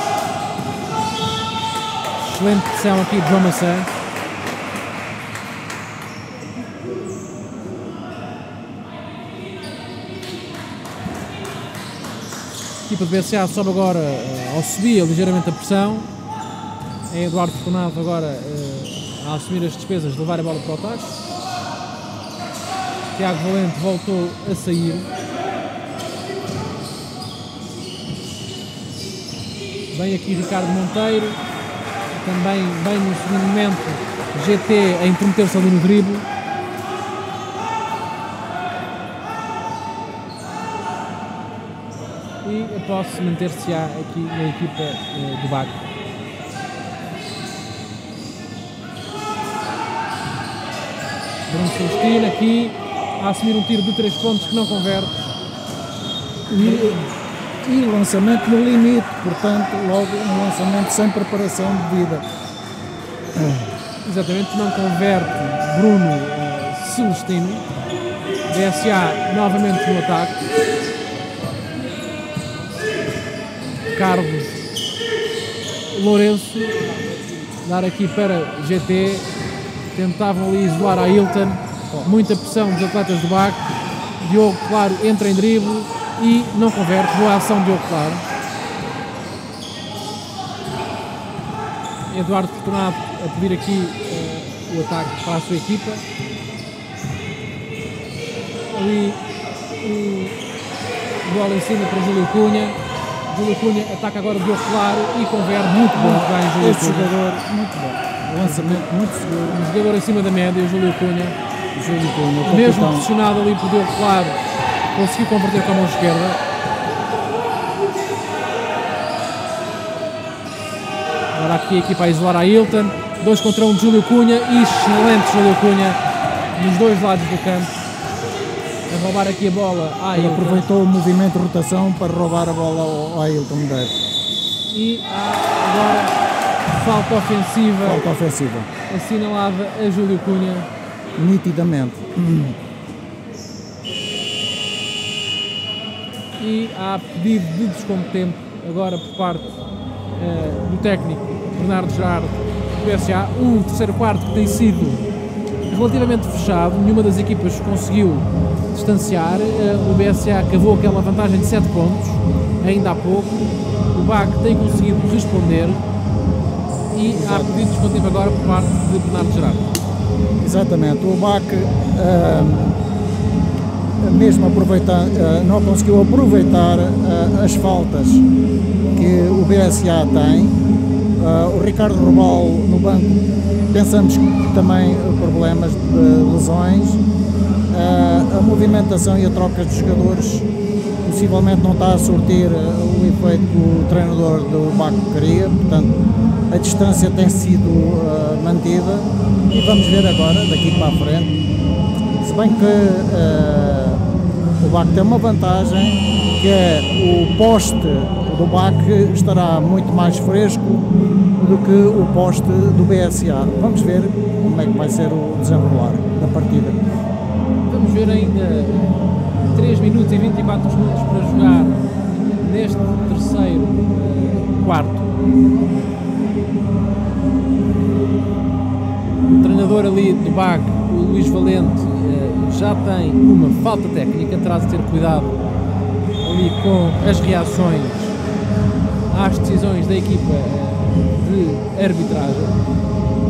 Excelente pressão aqui de João Maçã. A equipa do BSA sobe agora, ou subia ligeiramente a pressão. É Eduardo Fortunato agora a assumir as despesas de levar a bola para o ataque. Tiago Valente voltou a sair. Vem aqui Ricardo Monteiro. Também bem no segundo momento GT a intrometer-se ali no drible. E após manter-se aqui na equipa do BAC. Bruno Celestino aqui a assumir um tiro de 3 pontos que não converte. E lançamento no limite, portanto, logo um lançamento sem preparação devida. Exatamente, não converte Bruno Celestino. BSA novamente no ataque. Carlos Lourenço dar aqui para GT. Tentavam ali isolar a Ailton. Muita pressão dos atletas do BAC. Diogo Claro entra em drible e não converte. Boa ação de Diogo Claro. Eduardo Fortunato a pedir aqui o ataque para a sua equipa. Ali bola em cima para Júlio Cunha. Júlio Cunha ataca agora o Diogo Claro e converte. Muito bom bem Júlio Este Cunha. jogador, muito bom. Lançamento muito seguro. Um jogador acima da média, o Júlio Cunha. Júlio Cunha, Mesmo pressionado ali por Diogo Claro, conseguiu converter com a mão esquerda. Agora aqui a equipa a isolar a Ailton. 2 contra 1 de Júlio Cunha. Excelente Júlio Cunha nos dois lados do campo. A roubar aqui a bola à Ele Ailton. aproveitou o movimento de rotação para roubar a bola ao Ailton Modeiro. E há agora falta ofensiva. Falta ofensiva. Assinalada a Júlio Cunha. Nitidamente. E há pedido de desconto de tempo agora por parte do técnico Bernardo Gerardo do BSA. Um terceiro quarto que tem sido relativamente fechado, nenhuma das equipas conseguiu distanciar. O BSA cavou aquela vantagem de 7 pontos ainda há pouco. O BAC tem conseguido responder e há pedido de desconto de tempo agora por parte de Bernardo Gerardo. Exatamente, o BAC mesmo não conseguiu aproveitar as faltas que o BSA tem O Ricardo Robal no banco, pensamos que também problemas de lesões. A movimentação e a troca de jogadores possivelmente não está a surtir o efeito que o treinador do Baco queria, portanto a distância tem sido mantida e vamos ver agora, daqui para a frente, se bem que o Baco tem uma vantagem, que é o poste do Baco estará muito mais fresco do que o poste do BSA. Vamos ver como é que vai ser o desenrolar da partida. Vamos ver ainda 3 minutos e 24 segundos para jogar neste terceiro quarto. O treinador ali do BAC, o Luís Valente, já tem uma falta técnica, terá de ter cuidado ali com as reações às decisões da equipa de arbitragem.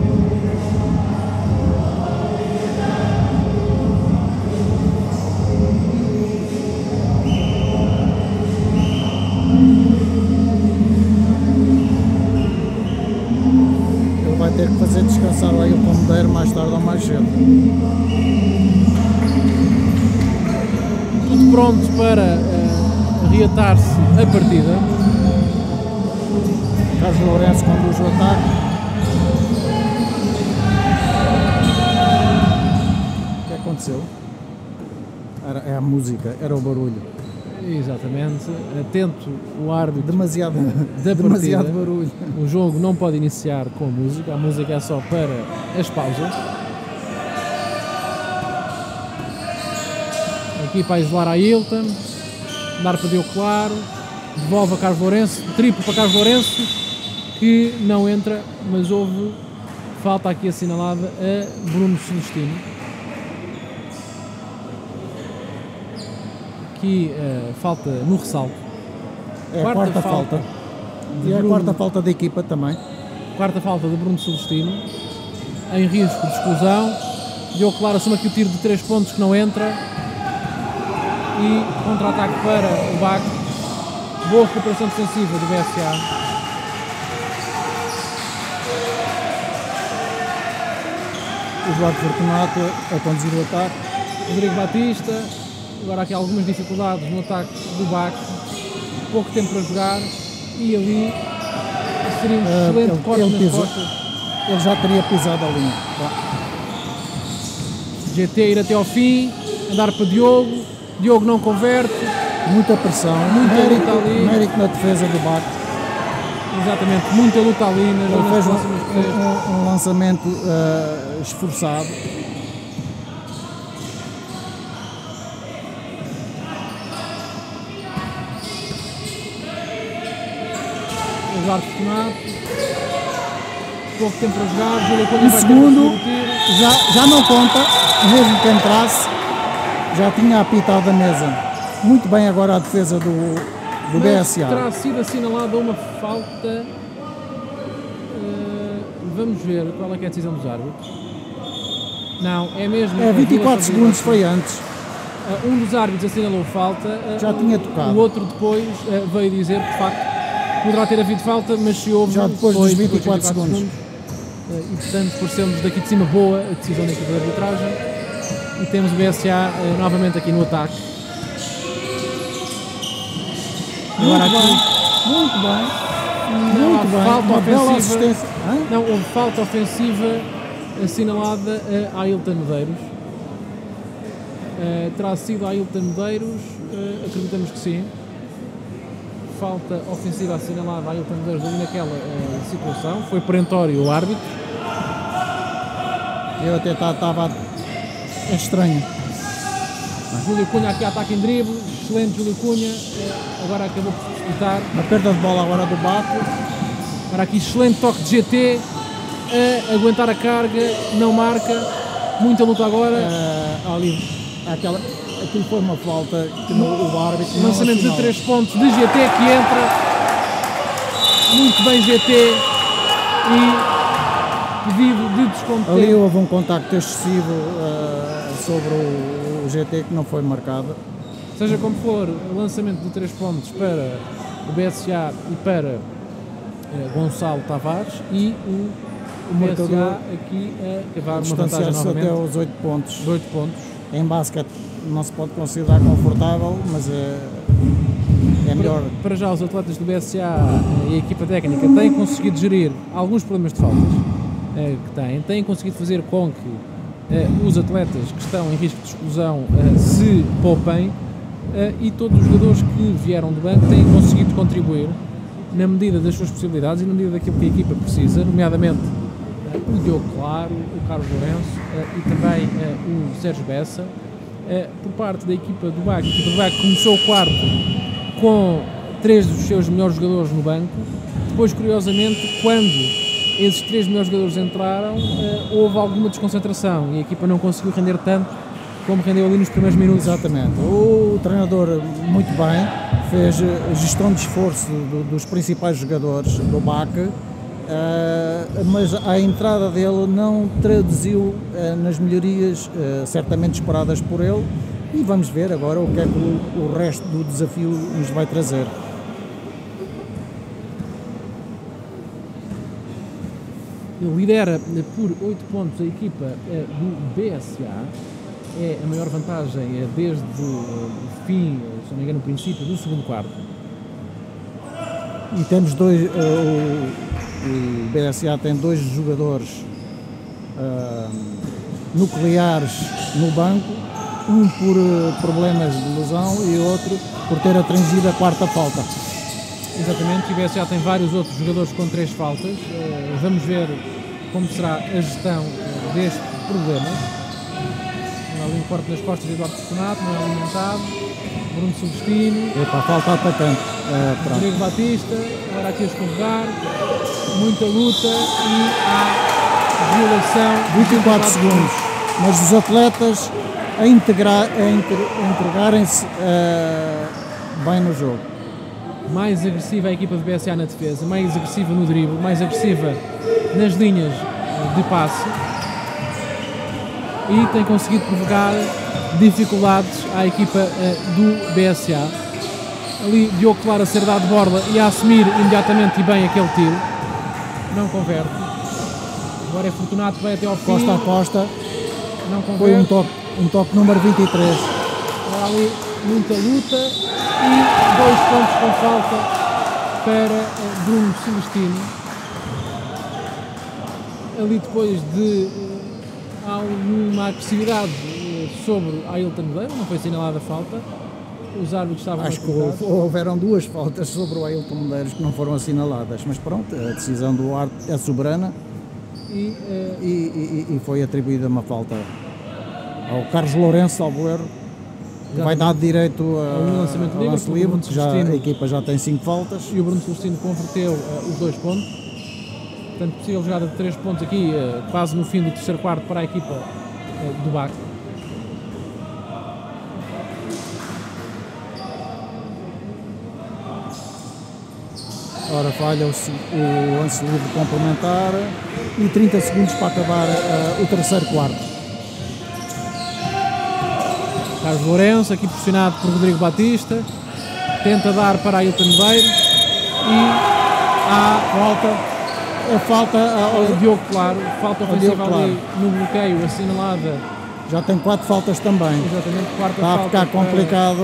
Vai ter que fazer descansar aí o Pombeiro mais tarde ou mais cedo. Tudo pronto para reatar-se a partida. Carlos Lourenço conduz o ataque. O que aconteceu? É a música, era o barulho. Exatamente, atento o árbitro Demasiado barulho. O jogo não pode iniciar com música, a música é só para as pausas. Aqui para isolar a Ailton, dar para Diogo Claro, devolve a Carlos Lourenço, triplo para Carlos Lourenço, que não entra, mas houve falta aqui assinalada a Bruno Celestino. Aqui falta no ressalto. É a quarta falta. E é a quarta falta da equipa também. Quarta falta de Bruno Celestino, em risco de exclusão. Diogo Claro assume aqui o tiro de 3 pontos que não entra. E contra-ataque para o BAC. Boa recuperação defensiva do BSA. O Eduardo Fortunato a conduzir o ataque. Rodrigo Batista. Agora aqui algumas dificuldades no ataque do BAC. Pouco tempo para jogar. E ali seria um excelente corte nas costas. Ele já teria pisado a linha. GT ir até ao fim. Andar para Diogo. Diogo não converte. Muita pressão. Muita luta ali. Mérito na defesa do BAC. Exatamente. Muita luta ali. Ele fez um lançamento esforçado. Eduardo Fortunato, pouco tempo para jogar, Júlio Cunha o vai segundo ter já não conta, mesmo que entrasse, já tinha apitado a mesa. Muito bem agora a defesa do BSA. Terá sido assinalada uma falta, vamos ver qual é que é a decisão dos árbitros. Não, é mesmo... É 24 segundos, foi antes. Um dos árbitros assinalou falta, já tinha tocado. O outro depois veio dizer que de facto poderá ter havido falta, mas se houve... Já depois dos 24 segundos. E portanto, por sermos daqui de cima boa a decisão da equipa de arbitragem. E temos o BSA novamente aqui no ataque. Muito bem. Falta uma ofensiva. Bela assistência. Não, houve falta ofensiva assinalada a Ailton Medeiros. Terá sido a Ailton Medeiros, acreditamos que sim. Falta ofensiva assinalada a Ailton Medeiros ali naquela situação. Foi perentório o árbitro. Eu até estava estranho. Júlio Cunha aqui ataque em drible. Excelente Júlio Cunha. Agora acabou por se disputar. A perda de bola agora do Baco. Agora aqui excelente toque de GT. A aguentar a carga. Não marca. Muita luta agora. Aquilo foi uma falta que o árbitro lançamento de 3 pontos de GT que entra. Muito bem GT. E pedido de desconto. Ali houve um contacto excessivo sobre o GT que não foi marcado. Seja como for, lançamento de 3 pontos para o BSA e para Gonçalo Tavares, e o BSA aqui a cavar uma vantagem distanciar-se novamente. até aos 8 pontos. De 8 pontos. Em basquete não se pode considerar confortável, mas é melhor. Para já, os atletas do BSA e a equipa técnica têm conseguido gerir alguns problemas de faltas que têm conseguido fazer com que os atletas que estão em risco de exclusão se poupem, e todos os jogadores que vieram do banco têm conseguido contribuir na medida das suas possibilidades e na medida daquilo que a equipa precisa, nomeadamente o Diogo Claro, o Carlos Lourenço e também o Sérgio Bessa. Por parte da equipa do BAC, a equipa do BAC começou o quarto com 3 dos seus melhores jogadores no banco. Depois, curiosamente, quando esses 3 melhores jogadores entraram, houve alguma desconcentração e a equipa não conseguiu render tanto como rendeu ali nos primeiros minutos. Exatamente. O treinador, muito bem, fez gestão de esforço dos principais jogadores do BAC, mas a entrada dele não traduziu nas melhorias certamente esperadas por ele, e vamos ver agora o que é que o resto do desafio nos vai trazer. Lidera por 8 pontos a equipa do BSA. É a maior vantagem desde o fim, se não me engano, o princípio do segundo quarto. E temos o BSA tem 2 jogadores nucleares no banco, um por problemas de lesão e outro por ter atingido a 4ª falta. Exatamente, o BSA tem vários outros jogadores com 3 faltas. Vamos ver como será a gestão deste problema. Ali um corte nas costas de Eduardo Fortunato, não é alimentado. Bruno Celestino. Epa, falta atacante. Rodrigo Batista, agora aqui a escorregar. Muita luta e há violação. 24 segundos. Mas os atletas a entregarem-se bem no jogo. Mais agressiva a equipa do BSA na defesa, mais agressiva no drible, mais agressiva nas linhas de passe. E tem conseguido provocar dificuldades à equipa do BSA. Ali Diogo Claro a ser dado de borla e a assumir imediatamente e bem aquele tiro. Não converte. Agora é Fortunato, vai até ao fim. Costa a costa. Não converte. Foi um toque número 23. Agora ali muita luta e 2 pontos com falta para Bruno Celestino. Ali depois de alguma agressividade sobre Ailton Medeiros, não foi assinalada a falta. Os árbitros estavam Acho que houveram 2 faltas sobre o Ailton Medeiros que não foram assinaladas, mas pronto, a decisão do árbitro é soberana e foi atribuída uma falta ao Carlos Lourenço, salvo erro, que vai dar direito a um lançamento livre, que já, a equipa já tem 5 faltas. E o Bruno Celestino converteu os 2 pontos. Portanto, possível jogada de 3 pontos aqui, quase no fim do terceiro quarto para a equipa do BAC. Ora, falha o lance livre complementar e 30 segundos para acabar o terceiro quarto. Carlos Lourenço, aqui pressionado por Rodrigo Batista, tenta dar para Ailton Medeiros e há falta ao Diogo Claro, falta ofensiva ali no bloqueio assinalada. Já tem 4 faltas também. Exatamente, quarta está falta. Está a ficar complicado.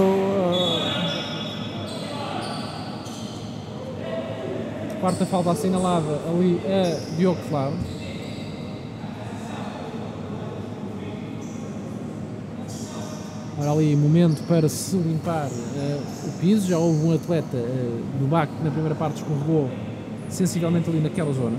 Quarta falta assinalada ali a Diogo Claro. Ora, ali momento para se limpar o piso. Já houve um atleta do BAC que na primeira parte escorregou sensivelmente ali naquela zona.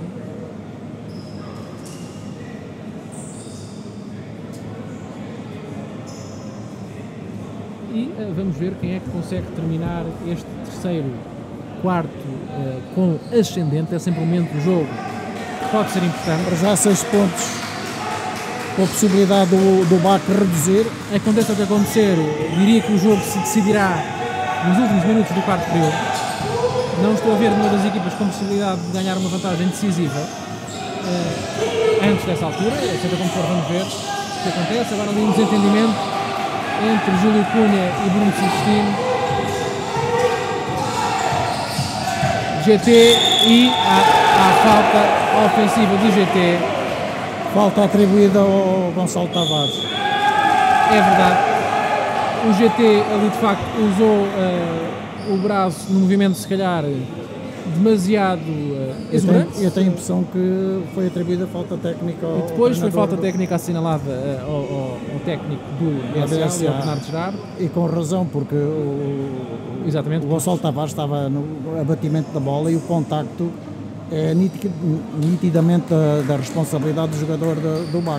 E vamos ver quem é que consegue terminar este terceiro quarto com ascendente. É sempre um momento do jogo que pode ser importante. Para já 6 pontos, com a possibilidade do BAC reduzir. Aconteça o que acontecer, diria que o jogo se decidirá nos últimos minutos do quarto período. Não estou a ver nenhuma das equipas com possibilidade de ganhar uma vantagem decisiva antes dessa altura. Seja como for, vamos ver o que acontece. Agora ali um desentendimento entre Júlio Cunha e Bruno Celestino. GT e a falta ofensiva do GT. Falta atribuída ao Gonçalo Tavares. É verdade. O GT ali de facto usou o braço no movimento se calhar demasiado exuberante. Eu tenho a impressão que foi atribuída falta técnica ao E depois foi treinador falta técnica assinalada ao técnico do BSA, ao Bernardo Gerardo. E com razão, porque Exatamente. o Gonçalo Tavares estava no abatimento da bola e o contacto é nitidamente da responsabilidade do jogador do BAC.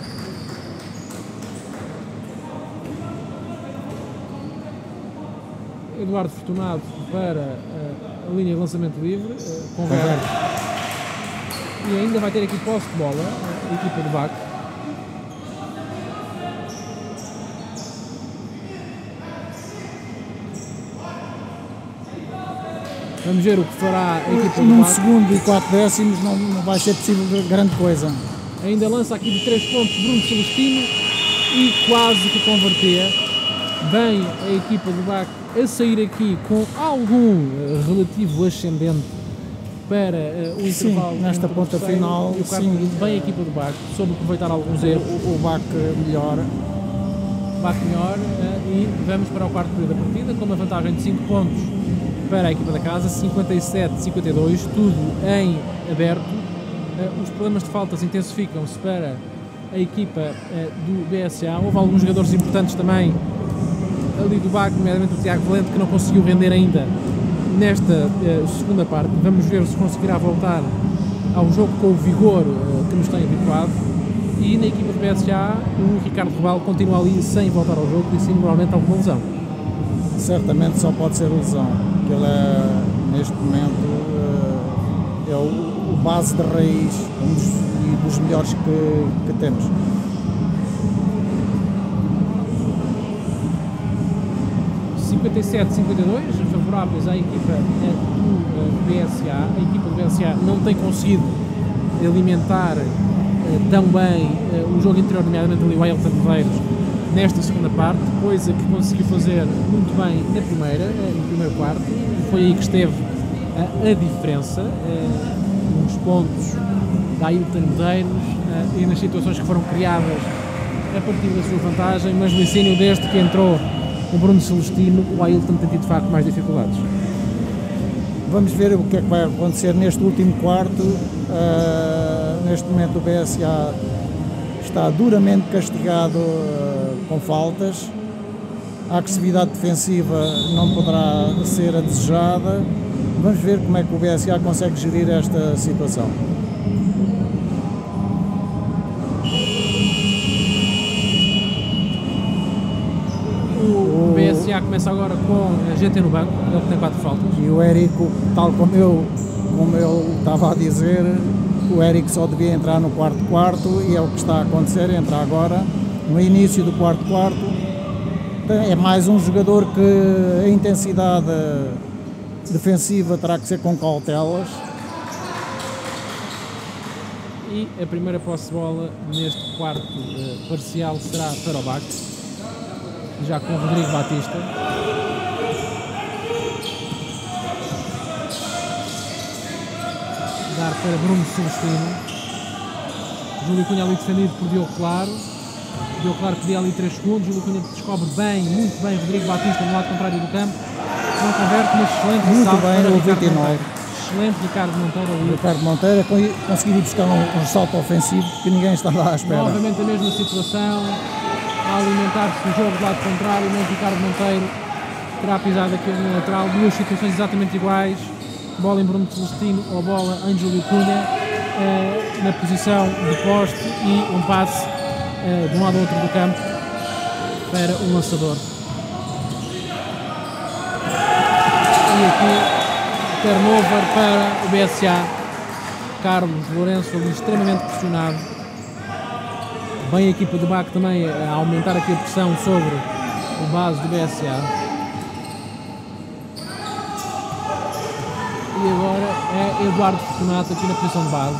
Eduardo Fortunado para a linha de lançamento livre, converte. E ainda vai ter aqui posse de bola, a equipa do BAC. Vamos ver o que fará a equipa do Num BAC. segundo e 4 décimos não vai ser possível grande coisa. Ainda lança aqui de 3 pontos Bruno Celestino e quase que convertia. Bem a equipa do BAC a sair aqui com algum relativo ascendente para o intervalo. Nesta entre o ponta terceiro final, e o quarto sim. período. Bem a equipa do BAC, soube aproveitar alguns erros. O BAC melhor. BAC melhor e vamos para o quarto período da partida com uma vantagem de 5 pontos para a equipa da casa, 57-52, tudo em aberto. Os problemas de faltas intensificam-se para a equipa do BSA. Houve alguns jogadores importantes também ali do BAC, nomeadamente o Tiago Valente, que não conseguiu render ainda nesta segunda parte. Vamos ver se conseguirá voltar ao jogo com o vigor que nos tem habituado. E na equipa do BSA, o Ricardo Rebalo continua ali sem voltar ao jogo e sim provavelmente alguma lesão. Certamente só pode ser lesão, que ele é, neste momento é o base de raiz, dos melhores que temos. Favoráveis à equipa do BSA. A equipa do BSA não tem conseguido alimentar tão bem o jogo interior, nomeadamente ali o Ailton Medeiros, nesta segunda parte, coisa que conseguiu fazer muito bem na primeira, no primeiro quarto. Foi aí que esteve a diferença nos pontos da Ailton Medeiros e nas situações que foram criadas a partir da sua vantagem, mas no ensino desde que entrou o Bruno Celestino, o Ailton tem tido de facto mais dificuldades. Vamos ver o que é que vai acontecer neste último quarto. Neste momento o BSA está duramente castigado com faltas. A agressividade defensiva não poderá ser a desejada. Vamos ver como é que o BSA consegue gerir esta situação. O BSA começa agora com a GT no banco, ele tem 4 faltas. E o Érico, tal como eu estava a dizer, o Érico só devia entrar no quarto e é o que está a acontecer, entra agora no início do quarto. É mais um jogador que a intensidade defensiva terá que ser com cautelas. E a primeira posse de bola neste quarto parcial será para o BAC, já com o Rodrigo Batista. Dar para Bruno Celestino. Júlio Cunha ali defendido por Diogo Claro. Diogo Claro pedia ali 3 segundos. Júlio Cunha descobre bem, muito bem, Rodrigo Batista no lado contrário do campo. Não converte, mas excelente Muito salto bem, para o Ricardo 29. Monteiro. Excelente Ricardo Monteiro ali. Ricardo Monteiro conseguiu ir buscar um salto ofensivo que ninguém está lá à espera. Novamente a mesma situação, a alimentar-se do jogo do lado contrário, mas Ricardo Monteiro terá pisado aquele no lateral. Duas situações exatamente iguais, bola em Bruno Celestino ou bola em Júlio Cunha, na posição de poste e um passe de um lado ao outro do campo para o lançador. E aqui turnover para o BSA. Carlos Lourenço ali extremamente pressionado. Bem a equipa do BAC também a aumentar aqui a pressão sobre o base do BSA. E agora é Eduardo Fortunato aqui na posição de base.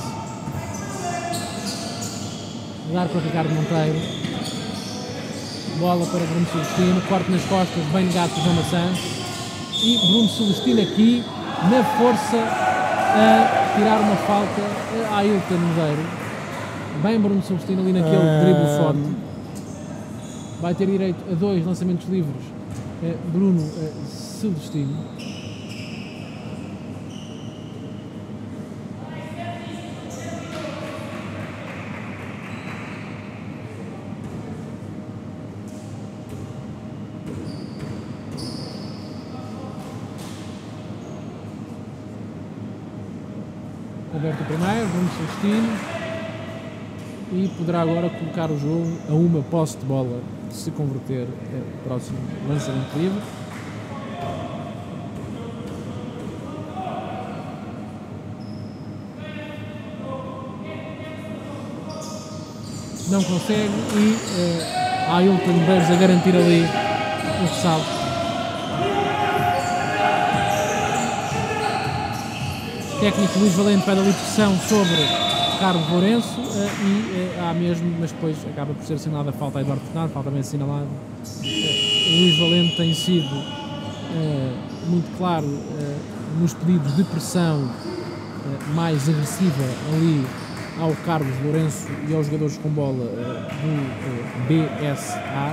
Dar para Ricardo Monteiro. Bola para Bruno Celestino. Corte nas costas, bem negado por João Maçã. E Bruno Celestino aqui na força a tirar uma falta a Ailton Medeiros. Bem Bruno Celestino ali naquele drible forte. Vai ter direito a 2 lançamentos livres Bruno Celestino. Aberto o primeiro, Bruno Celestino, e poderá agora colocar o jogo a uma posse de bola se converter próximo lançamento livre. Não consegue e há Ailton Medeiros a garantir ali o ressalto. O técnico Luís Valente pede ali pressão sobre Carlos Lourenço e há mesmo, mas depois acaba por ser assinalada a falta a Eduardo Fernando, falta bem assinalada. Luís Valente tem sido muito claro nos pedidos de pressão mais agressiva ali ao Carlos Lourenço e aos jogadores com bola do BSA.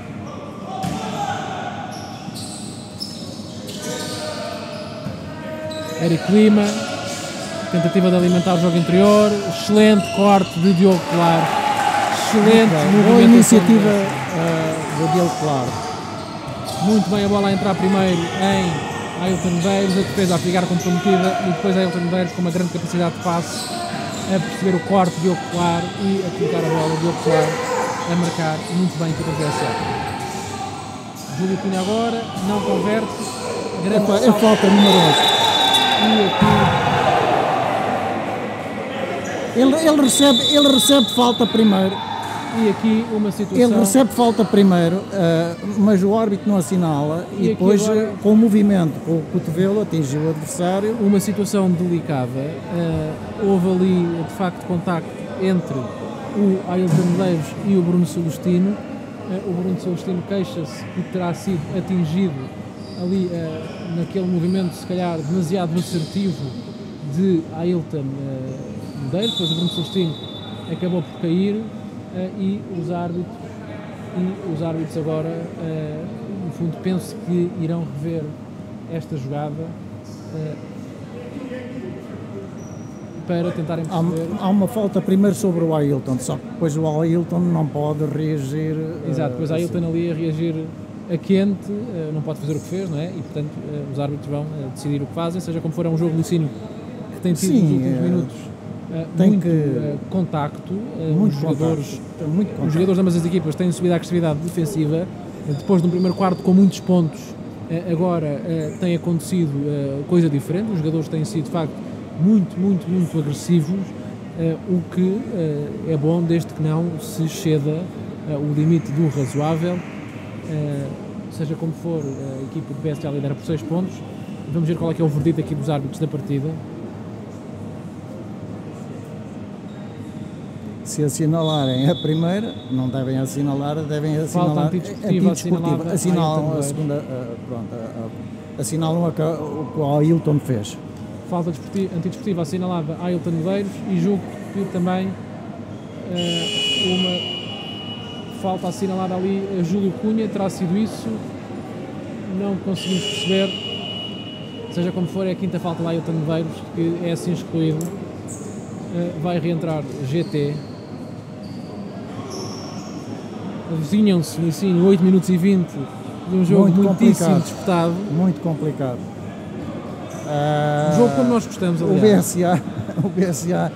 Eric Lima, tentativa de alimentar o jogo interior, excelente corte de Diogo Claro, excelente boa iniciativa do Diogo Claro. Muito bem a bola a entrar primeiro em Ailton Medeiros, a defesa a ficar comprometida e depois Ailton Medeiros com uma grande capacidade de passe a perceber o corte de Diogo Claro e a colocar a bola, Diogo Claro a marcar muito bem para o VSA. Júlio Cunha agora, não converte, É falta número 11. E aqui Ele recebe falta primeiro. E aqui uma situação... Ele recebe falta primeiro, mas o árbitro não assinala e depois, agora, com o movimento, com o cotovelo, atingiu o adversário. Uma situação delicada. Houve ali, de facto, contacto entre o Ailton Medeiros e o Bruno Celestino. O Bruno Celestino queixa-se que terá sido atingido ali naquele movimento, se calhar, demasiado assertivo de Ailton Medeiros. Depois o Bruno Celestino acabou por cair e os árbitros agora, no fundo, penso que irão rever esta jogada para tentarem perceber. Há uma falta primeiro sobre o Ailton, só que depois o Ailton não pode reagir. Exato, depois a Ailton ali a reagir a quente, não pode fazer o que fez, não é? E portanto os árbitros vão decidir o que fazem, seja como for. É um jogo licínio que tem tido nos últimos minutos muito contacto. Os jogadores de ambas as equipas têm subido a agressividade defensiva. Depois de um primeiro quarto com muitos pontos, agora tem acontecido coisa diferente. Os jogadores têm sido de facto muito agressivos, o que é bom, desde que não se ceda o limite do razoável. Seja como for, a equipa de BSA lidera por 6 pontos. Vamos ver qual é que é o verdito aqui dos árbitros da partida. Se assinalarem a primeira, não devem assinalar, devem assinalar falta antidesportiva, assinalam a segunda, assinalam o que o Ailton fez. Falta antidesportiva assinalada a Ailton Medeiros e julgo que também uma falta assinalada ali a Júlio Cunha. Terá sido isso, não conseguimos perceber. Seja como for, é a quinta falta de Ailton Medeiros, que é assim excluído. Vai reentrar GT. Avizinham-se no ensino 8 minutos e 20 de um jogo muitíssimo disputado. Muito complicado. Um jogo como nós gostamos, aliás. O BSA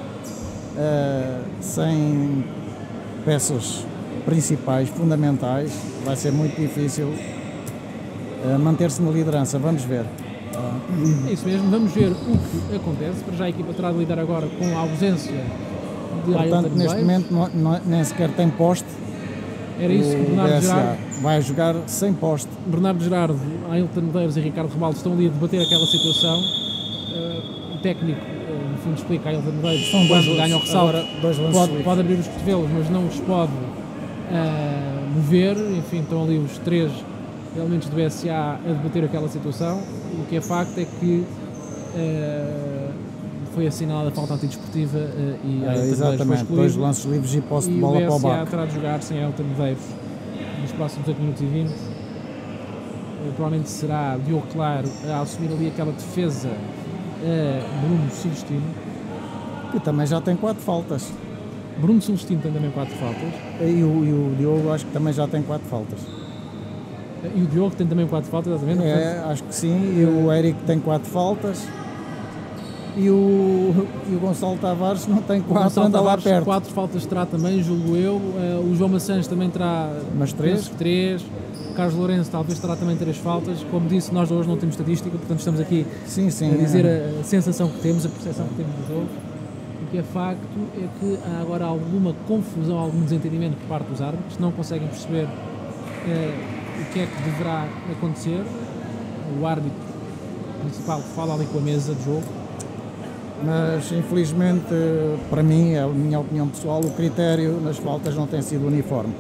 sem peças principais, fundamentais, vai ser muito difícil manter-se na liderança. Vamos ver. É isso mesmo, vamos ver o que acontece. Para já a equipa terá de lidar agora com a ausência de Ailton Medeiros. Neste momento nem sequer tem poste. Era isso que Bernardo Gerardo vai jogar sem poste. Bernardo Gerardo, Ailton Medeiros e Ricardo Rebaldo estão ali a debater aquela situação. O técnico, no fundo, explica a Ailton Medeiros quando ganha o ressalto, pode abrir os cotovelos, mas não os pode mover. Enfim, estão ali os 3 elementos do BSA a debater aquela situação. O que é facto é que foi assinalada a falta antidesportiva e Ailton Medeiros foi exatamente, excluído. 2 lances livres e posse de E bola o para o BSA BAC. terá de jogar sem Ailton Medeiros nos próximos 8 minutos e 20. Provavelmente será Diogo Claro a assumir ali aquela defesa Bruno Celestino. Que também já tem 4 faltas. Bruno Celestino tem também 4 faltas. E o Diogo acho que também já tem 4 faltas. E o Diogo tem também 4 faltas, exatamente. Acho que sim. E o Érico tem 4 faltas. E o Gonçalo Tavares não tem 4, anda lá perto. 4 faltas terá também, julgo eu. O João Maçãs também terá Mas 3. O Carlos Lourenço talvez terá também 3 faltas. Como disse, nós hoje não temos estatística, portanto estamos aqui Sim, a dizer a sensação que temos, a percepção que temos do jogo. O que é facto é que há agora alguma confusão, algum desentendimento por parte dos árbitros, não conseguem perceber o que é que deverá acontecer. O árbitro principal fala ali com a mesa de jogo. Mas infelizmente, para mim, é a minha opinião pessoal, o critério nas faltas não tem sido uniforme.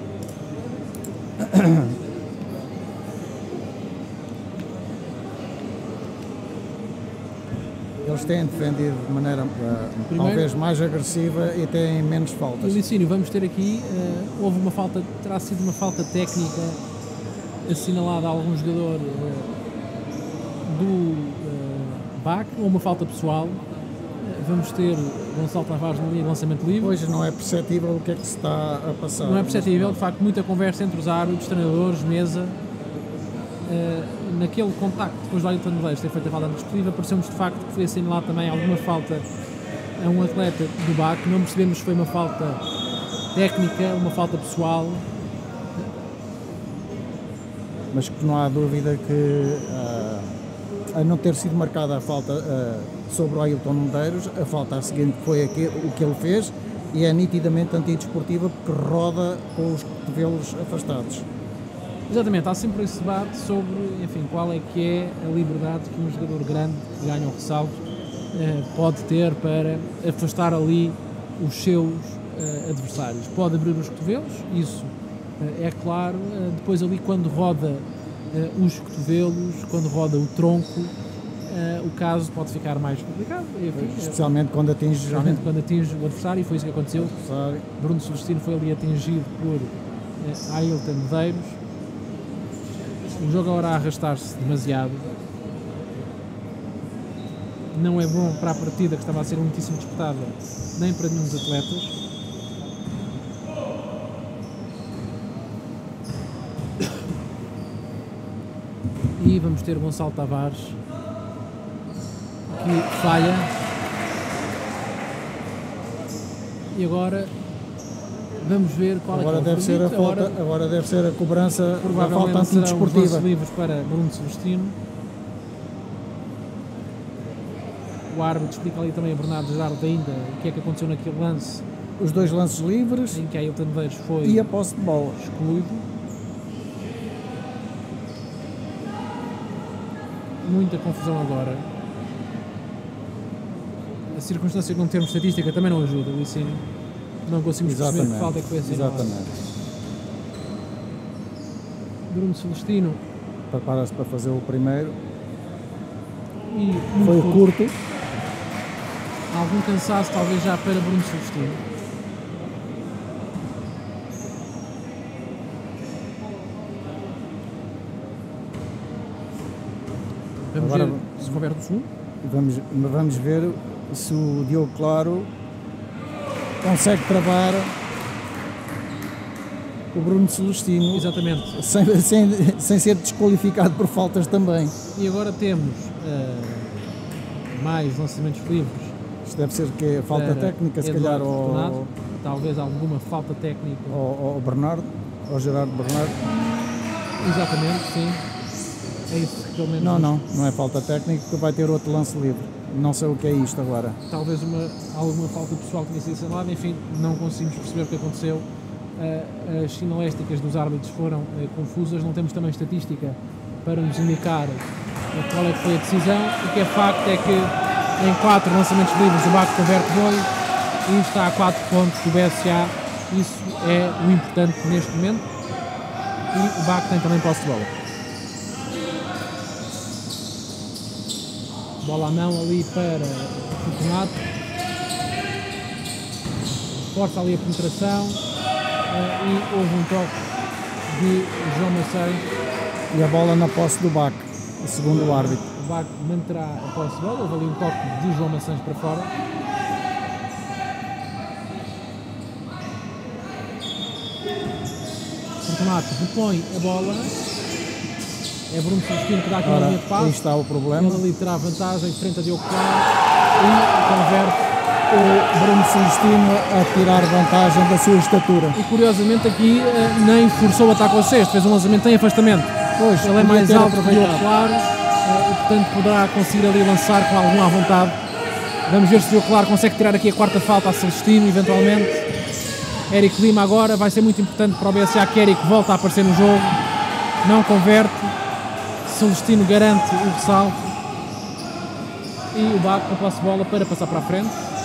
Eles têm defendido de maneira talvez mais agressiva e têm menos faltas. E Licínio, vamos ter aqui, houve uma falta, terá sido uma falta técnica assinalada a algum jogador do BAC, ou uma falta pessoal. Vamos ter Gonçalo Tavares na linha de lançamento livre. Hoje não é perceptível o que é que se está a passar. Não é perceptível, de facto, muita conversa entre os árbitros, treinadores, mesa. Naquele contacto depois do Ailton Medeiros ter feito a falta antidesportiva, pareceu-nos de facto que foi assinalado também alguma falta a um atleta do BAC. Não percebemos se foi uma falta técnica, uma falta pessoal. Mas que não há dúvida que, a não ter sido marcada a falta sobre o Ailton Medeiros, a falta a seguinte foi o que ele fez e é nitidamente antidesportiva porque roda com os cotovelos afastados. Exatamente, há sempre esse debate sobre, enfim, qual é que é a liberdade que um jogador grande que ganha o ressalto pode ter para afastar ali os seus adversários. Pode abrir os cotovelos, isso é claro, depois ali quando roda os cotovelos, quando roda o tronco, o caso pode ficar mais complicado. Enfim, especialmente quando atinge o adversário, e foi isso que aconteceu. Bruno Celestino foi ali atingido por Ailton Medeiros. O jogo agora a arrastar-se demasiado. Não é bom para a partida que estava a ser muitíssimo disputada, nem para nenhum dos atletas. E vamos ter Gonçalo Tavares que falha. E agora vamos ver qual agora é que é o deve ser a falta, agora deve ser a cobrança da falta antidesportiva. Serão os livros para Bruno Celestino. O árbitro explica ali também a Bernardo Gerardo ainda o que é que aconteceu naquele lance. Os 2 lances livres em que a Ailton Medeiros foi e a posse de bola excluído. Muita confusão agora. A circunstância de não termos estatística também não ajuda, Licínio. Não conseguimos perceber que falta é que foi assinalada. Exatamente. Bruno Celestino prepara-se para fazer o primeiro. E foi curto. Algum cansaço talvez já para Bruno Celestino. Vamos ver se converte o segundo. Vamos ver se o Diogo Claro consegue travar o Bruno Celestino. Exatamente. Sem ser desqualificado por faltas também. E agora temos mais lançamentos livres. Isto deve ser que é falta técnica, se calhar ao... Talvez alguma falta técnica. Ao Bernardo, ao Gerardo Bernardo. Exatamente, sim. É isso que pelo menos... Não é falta técnica, porque vai ter outro lance livre. Não sei o que é isto agora. Talvez alguma falta pessoal que tenha sido assinalada, enfim, não conseguimos perceber o que aconteceu. As sinalésticas dos árbitros foram confusas, não temos também estatística para nos indicar qual é que foi a decisão. O que é facto é que em 4 lançamentos livres o BAC converte 2 e está a 4 pontos do BSA. Isso é o importante neste momento. E o BAC tem também posse de bola. Bola à mão ali para Fortunato. Força ali a penetração e houve um toque de João Maceis. E a bola na posse do Bach, segundo o árbitro. O Bach manterá a posse de bola. Houve ali um toque de João Maceis para fora. Fortunato repõe a bola. É Bruno Celestino que dá aquela linha de passe. Aí está o problema. Ele ali terá vantagem frente a Diogo Claro e converte O Bruno Celestino a tirar vantagem da sua estatura. e curiosamente aqui nem forçou o ataque ao cesto, fez um lançamento em afastamento. Pois, Ele é podia mais ter alto que o Diogo aproveitado. Claro e portanto poderá conseguir ali lançar com alguma vontade. Vamos ver se o Diogo Claro consegue tirar aqui a quarta falta a Celestino eventualmente. Érico Lima agora vai ser muito importante para o BSA que Érico volta a aparecer no jogo, não converte. Celestino garante o ressalto e o Bach com a posse de bola para passar para a frente.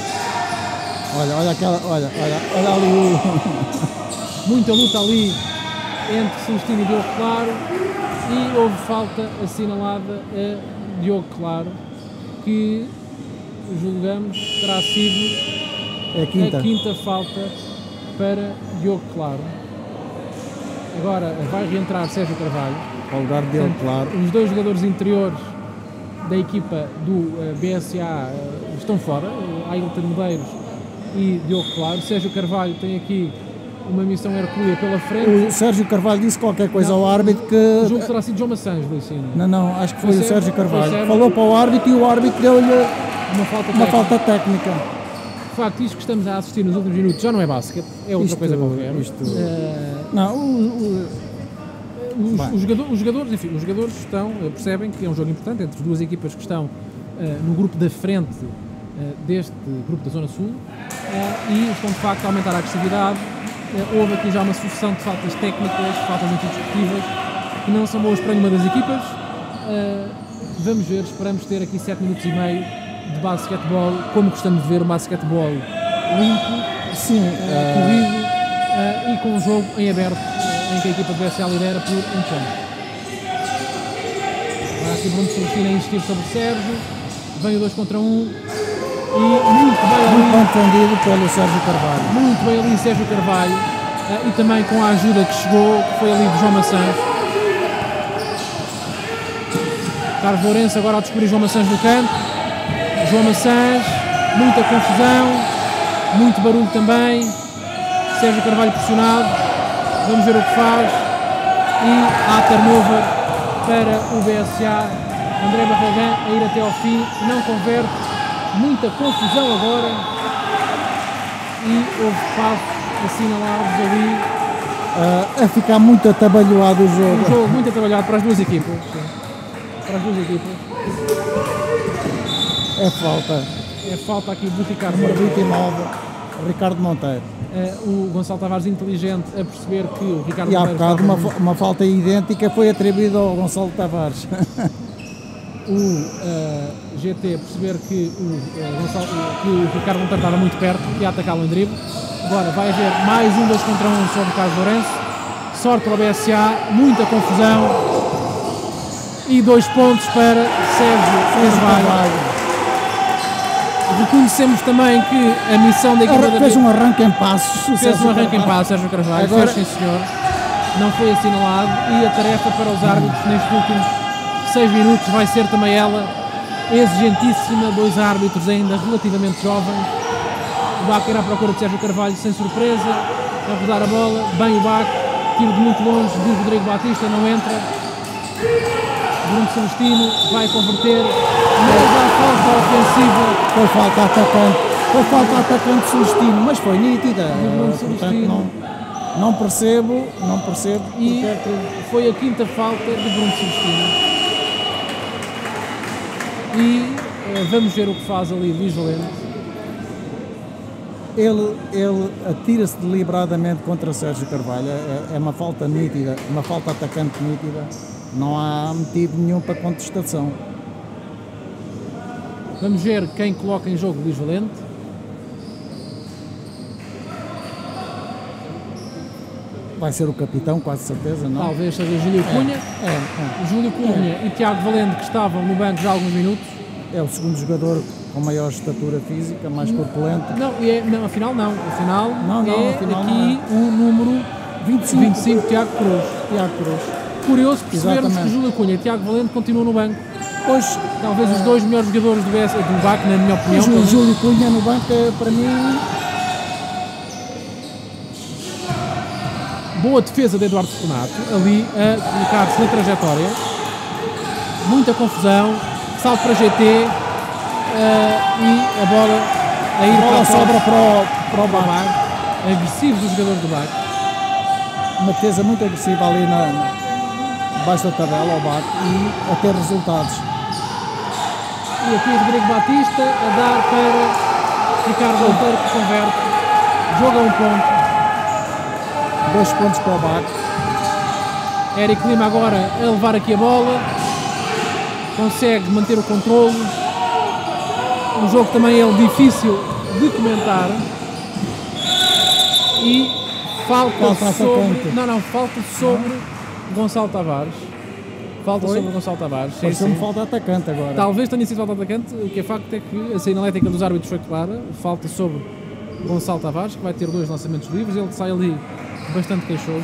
Olha ali o... Muita luta ali entre Celestino e Diogo Claro e houve falta assinalada a Diogo Claro, que julgamos terá sido É a quinta falta para Diogo Claro. Agora vai reentrar Sérgio Carvalho. Ao lugar dele, claro. Os dois jogadores interiores da equipa do BSA estão fora, Ailton Medeiros e Diogo Claro. Sérgio Carvalho tem aqui uma missão hercúlea pela frente. O Sérgio Carvalho disse qualquer coisa Não, ao árbitro O que... jogo terá sido João Maçãs, Luciano. Não, acho que foi Foi o Sérgio Sérgio, Carvalho. foi Sérgio. Falou para o árbitro e o árbitro deu-lhe Uma falta uma técnica. falta técnica. De facto, isto que estamos a assistir nos últimos minutos já não é basquete, é outra Isto- coisa qualquer. isto- Eh, Não, Os jogadores percebem que é um jogo importante entre as duas equipas que estão no grupo da frente deste grupo da Zona Sul e estão de facto a aumentar a agressividade. Houve aqui já uma sucessão de faltas técnicas, faltas antidiscutíveis, que não são boas para nenhuma das equipas. Vamos ver, esperamos ter aqui 7 minutos e meio de basquetebol, como gostamos de ver um basquetebol limpo, sim, corrido e com um jogo em aberto, em que a equipa do BSA lidera por um ponto. Agora aqui Bruno Celestino a insistir sobre o Sérgio, vem o 2 contra 1 e muito muito bem bem defendido pelo Sérgio Carvalho. muito bem ali Sérgio Carvalho e também com a ajuda que chegou, que foi ali de João Maçãs. Carlos Lourenço agora a descobrir João Maçãs no canto. João Maçãs, muita confusão, muito barulho também. Sérgio Carvalho pressionado, vamos ver o que faz. E há turnover para o BSA. André Barragán a ir até ao fim, não converte, muita confusão agora. E houve passos assinalados ali. A ficar muito atabalhoado o Um jogo. jogo muito trabalhado para as duas equipas. Sim. Para as duas equipas. É falta. É falta aqui do Ricardo Número Monteiro. 29, Ricardo Monteiro. O Gonçalo Tavares inteligente a perceber que o Ricardo E há Monteiro bocado estava uma falta idêntica foi atribuída ao Gonçalo Tavares. o GT a perceber que o Ricardo Monteiro estava muito perto e a atacá-lo em drible. Agora vai haver mais um 2 contra 1 sobre o Carlos Lourenço. Sorte para o BSA, muita confusão. E 2 pontos para Sérgio Carvalho. Reconhecemos também que a missão da equipa da Fez um arranque em passos. fez um arranque em paz, Sérgio Carvalho, Agora- fez sim senhor, não foi assinalado e a tarefa para os árbitros nestes últimos 6 minutos vai ser também ela exigentíssima, 2 árbitros ainda relativamente jovens. O Bach irá à procura de Sérgio Carvalho sem surpresa, a rodar a bola, bem o Bach, tiro de muito longe de Rodrigo Batista, não entra. Bruno Celestino vai converter, mas há falta ofensiva. Foi falta atacante Celestino, mas foi nítida. Bruno Portanto, Celestino. não percebo E porque é que foi a quinta falta de Bruno Celestino. E vamos ver o que faz ali Luís Valente. ele atira-se deliberadamente contra Sérgio Carvalho. É uma falta nítida, uma falta atacante nítida. Não há motivo nenhum para contestação. Vamos ver quem coloca em jogo Luís Valente. Vai ser o capitão, quase certeza, não? Talvez seja Júlio Cunha. É Júlio Cunha e Tiago Valente, que estavam no banco já há alguns minutos. o segundo jogador com maior estatura física, mais corpulento. Não, afinal não. Afinal Não, é afinal aqui não é. o número 25 Tiago Cruz. Tiago Cruz. Curioso percebermos Exatamente. que Júlio Cunha e Tiago Valente continuam no banco. Pois, Talvez os dois melhores jogadores do BAC, na minha opinião. o Júlio Cunha no banco, para mim, Boa defesa de Eduardo Fortunato, ali a colocar-se na trajetória. Muita confusão, salto para GT e a bola a ir a bola para sobra para o BAC. BAC. Agressivo dos jogadores do BAC. Uma defesa muito agressiva ali debaixo da tabela, ao BAC, e a ter resultados. E aqui Rodrigo Batista a dar para Ricardo Monteiro, que converte. Joga 1 ponto. 2 pontos para o BAC. Eric Lima agora a levar aqui a bola. Consegue manter o controle. Um jogo também é difícil de comentar. E falta sobre Gonçalo Tavares. Sobre Gonçalo Tavares. Pareceu-me falta atacante agora. Talvez tenha sido falta atacante. O que é facto é que a sinalética dos árbitros foi clara. Falta sobre Gonçalo Tavares, que vai ter 2 lançamentos livres. Ele sai ali bastante queixoso.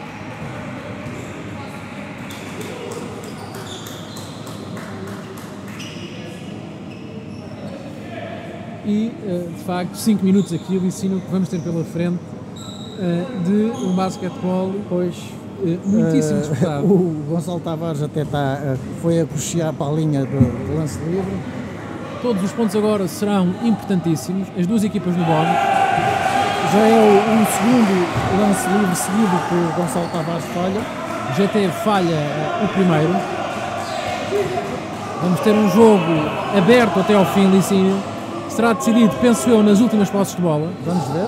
E, de facto, 5 minutos aqui de ensino que vamos ter pela frente de um basquetebol muitíssimo disputado. O Gonçalo Tavares até foi a cochear para a linha do lance livre. Todos os pontos agora serão importantíssimos. As duas equipas no bónus. Já é um segundo lance livre seguido que o Gonçalo Tavares falha. GT falha o primeiro. Vamos ter um jogo aberto até ao fim, Licínio. Será decidido, penso eu, nas últimas posses de bola. Vamos ver.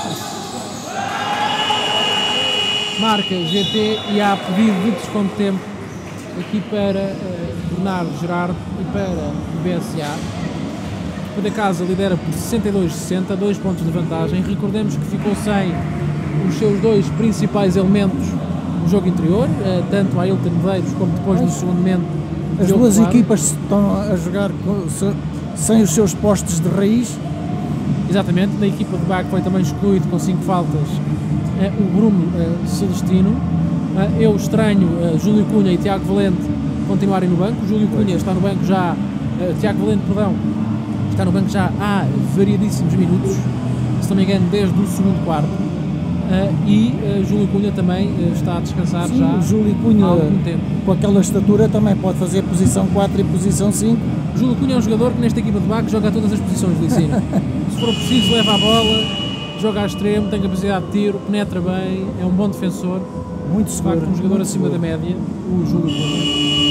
Marca GT e há pedido de desconto de tempo aqui para Bernardo Gerardo e para o BSA. O da casa lidera por 62-60, 2 pontos de vantagem. Recordemos que ficou sem os seus 2 principais elementos no jogo interior, tanto a Ailton Medeiros como depois no segundo momento. As duas equipas estão a jogar sem os seus postos de raiz. Exatamente, na equipa de BAC foi também excluído com 5 faltas o Bruno Celestino. Eu estranho Júlio Cunha e Tiago Valente continuarem no banco. Júlio Cunha está no banco já, Tiago Valente, perdão, está no banco já há variadíssimos minutos, se não me engano desde o segundo quarto, e Júlio Cunha também está a descansar. Sim, já o Júlio Cunha, há algum tempo. Com aquela estatura, também pode fazer posição 4 e posição 5. Júlio Cunha é um jogador que nesta equipa de BAC joga a todas as posições de ensino. Se for preciso, leva a bola, joga a extremo, tem capacidade de tiro, penetra bem, é um bom defensor. Muito seguro. De facto, um jogador acima da média, o Júlio Cunha.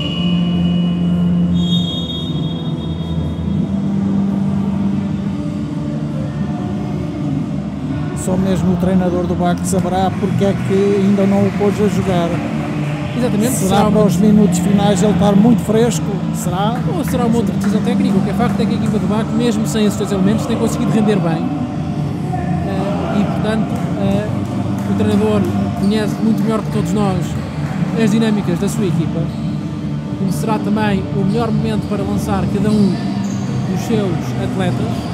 Só mesmo o treinador do BAC saberá porque é que ainda não o pôs a jogar. Exatamente. Será para os minutos finais ele estar muito fresco? Será? Ou será uma outra decisão técnica? O que é facto é que a equipa do BAC, mesmo sem esses 2 elementos, tem conseguido render bem. E, portanto, o treinador conhece muito melhor que todos nós as dinâmicas da sua equipa. Conhecerá também o melhor momento para lançar cada um dos seus atletas.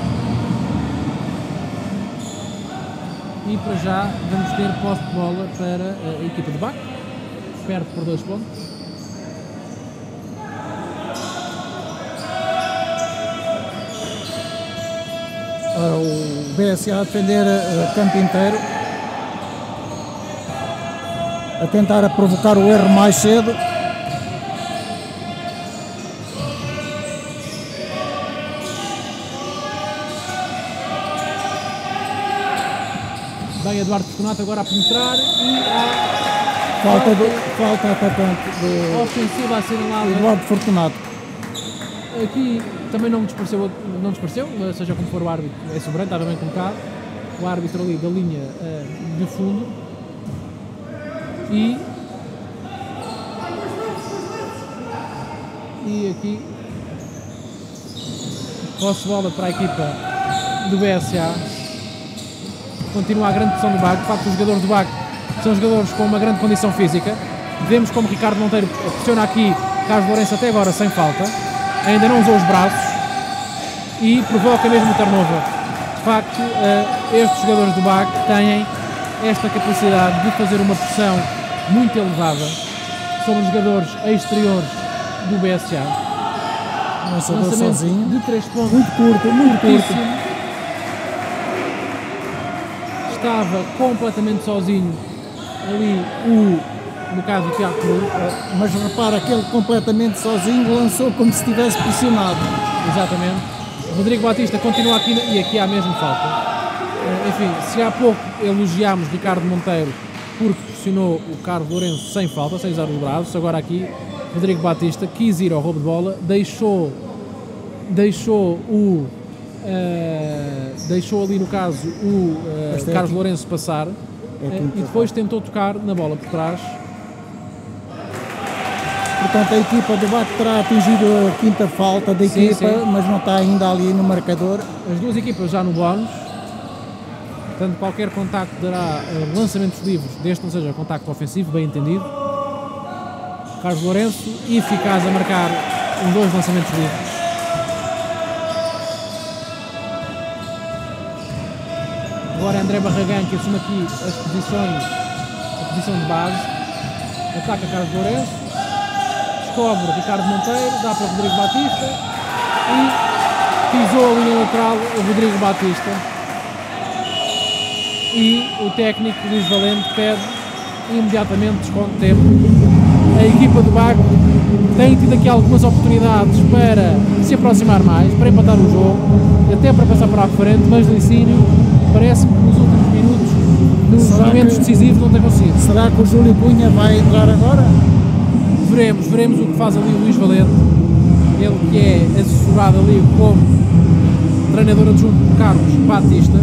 E para já vamos ter posse de bola para a equipa de BAC. Perde por 2 pontos. O BSA a defender campo inteiro, a tentar provocar o erro mais cedo. Bem, Eduardo Fortunato agora a penetrar e há Falta atacante de ofensiva assinalada. Eduardo Fortunato. Aqui também não despareceu, seja como for o árbitro, é soberano, estava bem colocado. O árbitro ali da linha de fundo. E aqui posse de bola para a equipa do BSA. Continua a grande pressão do BAC. De facto, os jogadores do BAC são jogadores com uma grande condição física. Vemos como Ricardo Monteiro pressiona aqui Carlos Lourenço até agora sem falta. Ainda não usou os braços. e provoca mesmo o turnover. De facto, estes jogadores do BAC têm esta capacidade de fazer uma pressão muito elevada sobre os jogadores exteriores do BSA. Lançador Lançamento sozinho. de 3 pontos. Muito curto, muito curto. Curtíssimo. Estava completamente sozinho ali no caso do Tiago Cruz. Mas repara que ele completamente sozinho lançou como se estivesse pressionado. Exatamente. Rodrigo Batista continua aqui e aqui há mesmo falta. Enfim, se há pouco elogiámos Ricardo Monteiro porque pressionou o Carlos Lourenço sem falta, sem usar os braços, agora aqui Rodrigo Batista quis ir ao roubo de bola, deixou ali no caso o Carlos Lourenço passar e depois tentou tocar na bola por trás. Portanto, a equipa do BAC terá atingido a quinta falta da equipa, sim. mas não está ainda ali no marcador. As duas equipas já no bónus, portanto qualquer contacto dará lançamentos livres, desde que não seja contacto ofensivo, bem entendido. Carlos Lourenço, eficaz a marcar os 2 lançamentos livres. Agora André Barragán, que assume aqui a posição de base, ataca Carlos Lourenço, descobre Ricardo Monteiro, dá para Rodrigo Batista e pisou a linha lateral o Rodrigo Batista. E o técnico Luís Valente pede imediatamente desconto de tempo. A equipa do BAC tem tido aqui algumas oportunidades para se aproximar mais, para empatar o jogo, até para passar para a frente, mas Licínio parece que nos últimos minutos, nos momentos decisivos, não tem conseguido. Será que o Júlio Cunha vai entrar agora? Veremos o que faz ali o Luís Valente, ele que é assessorado ali como treinador adjunto de Carlos Batista.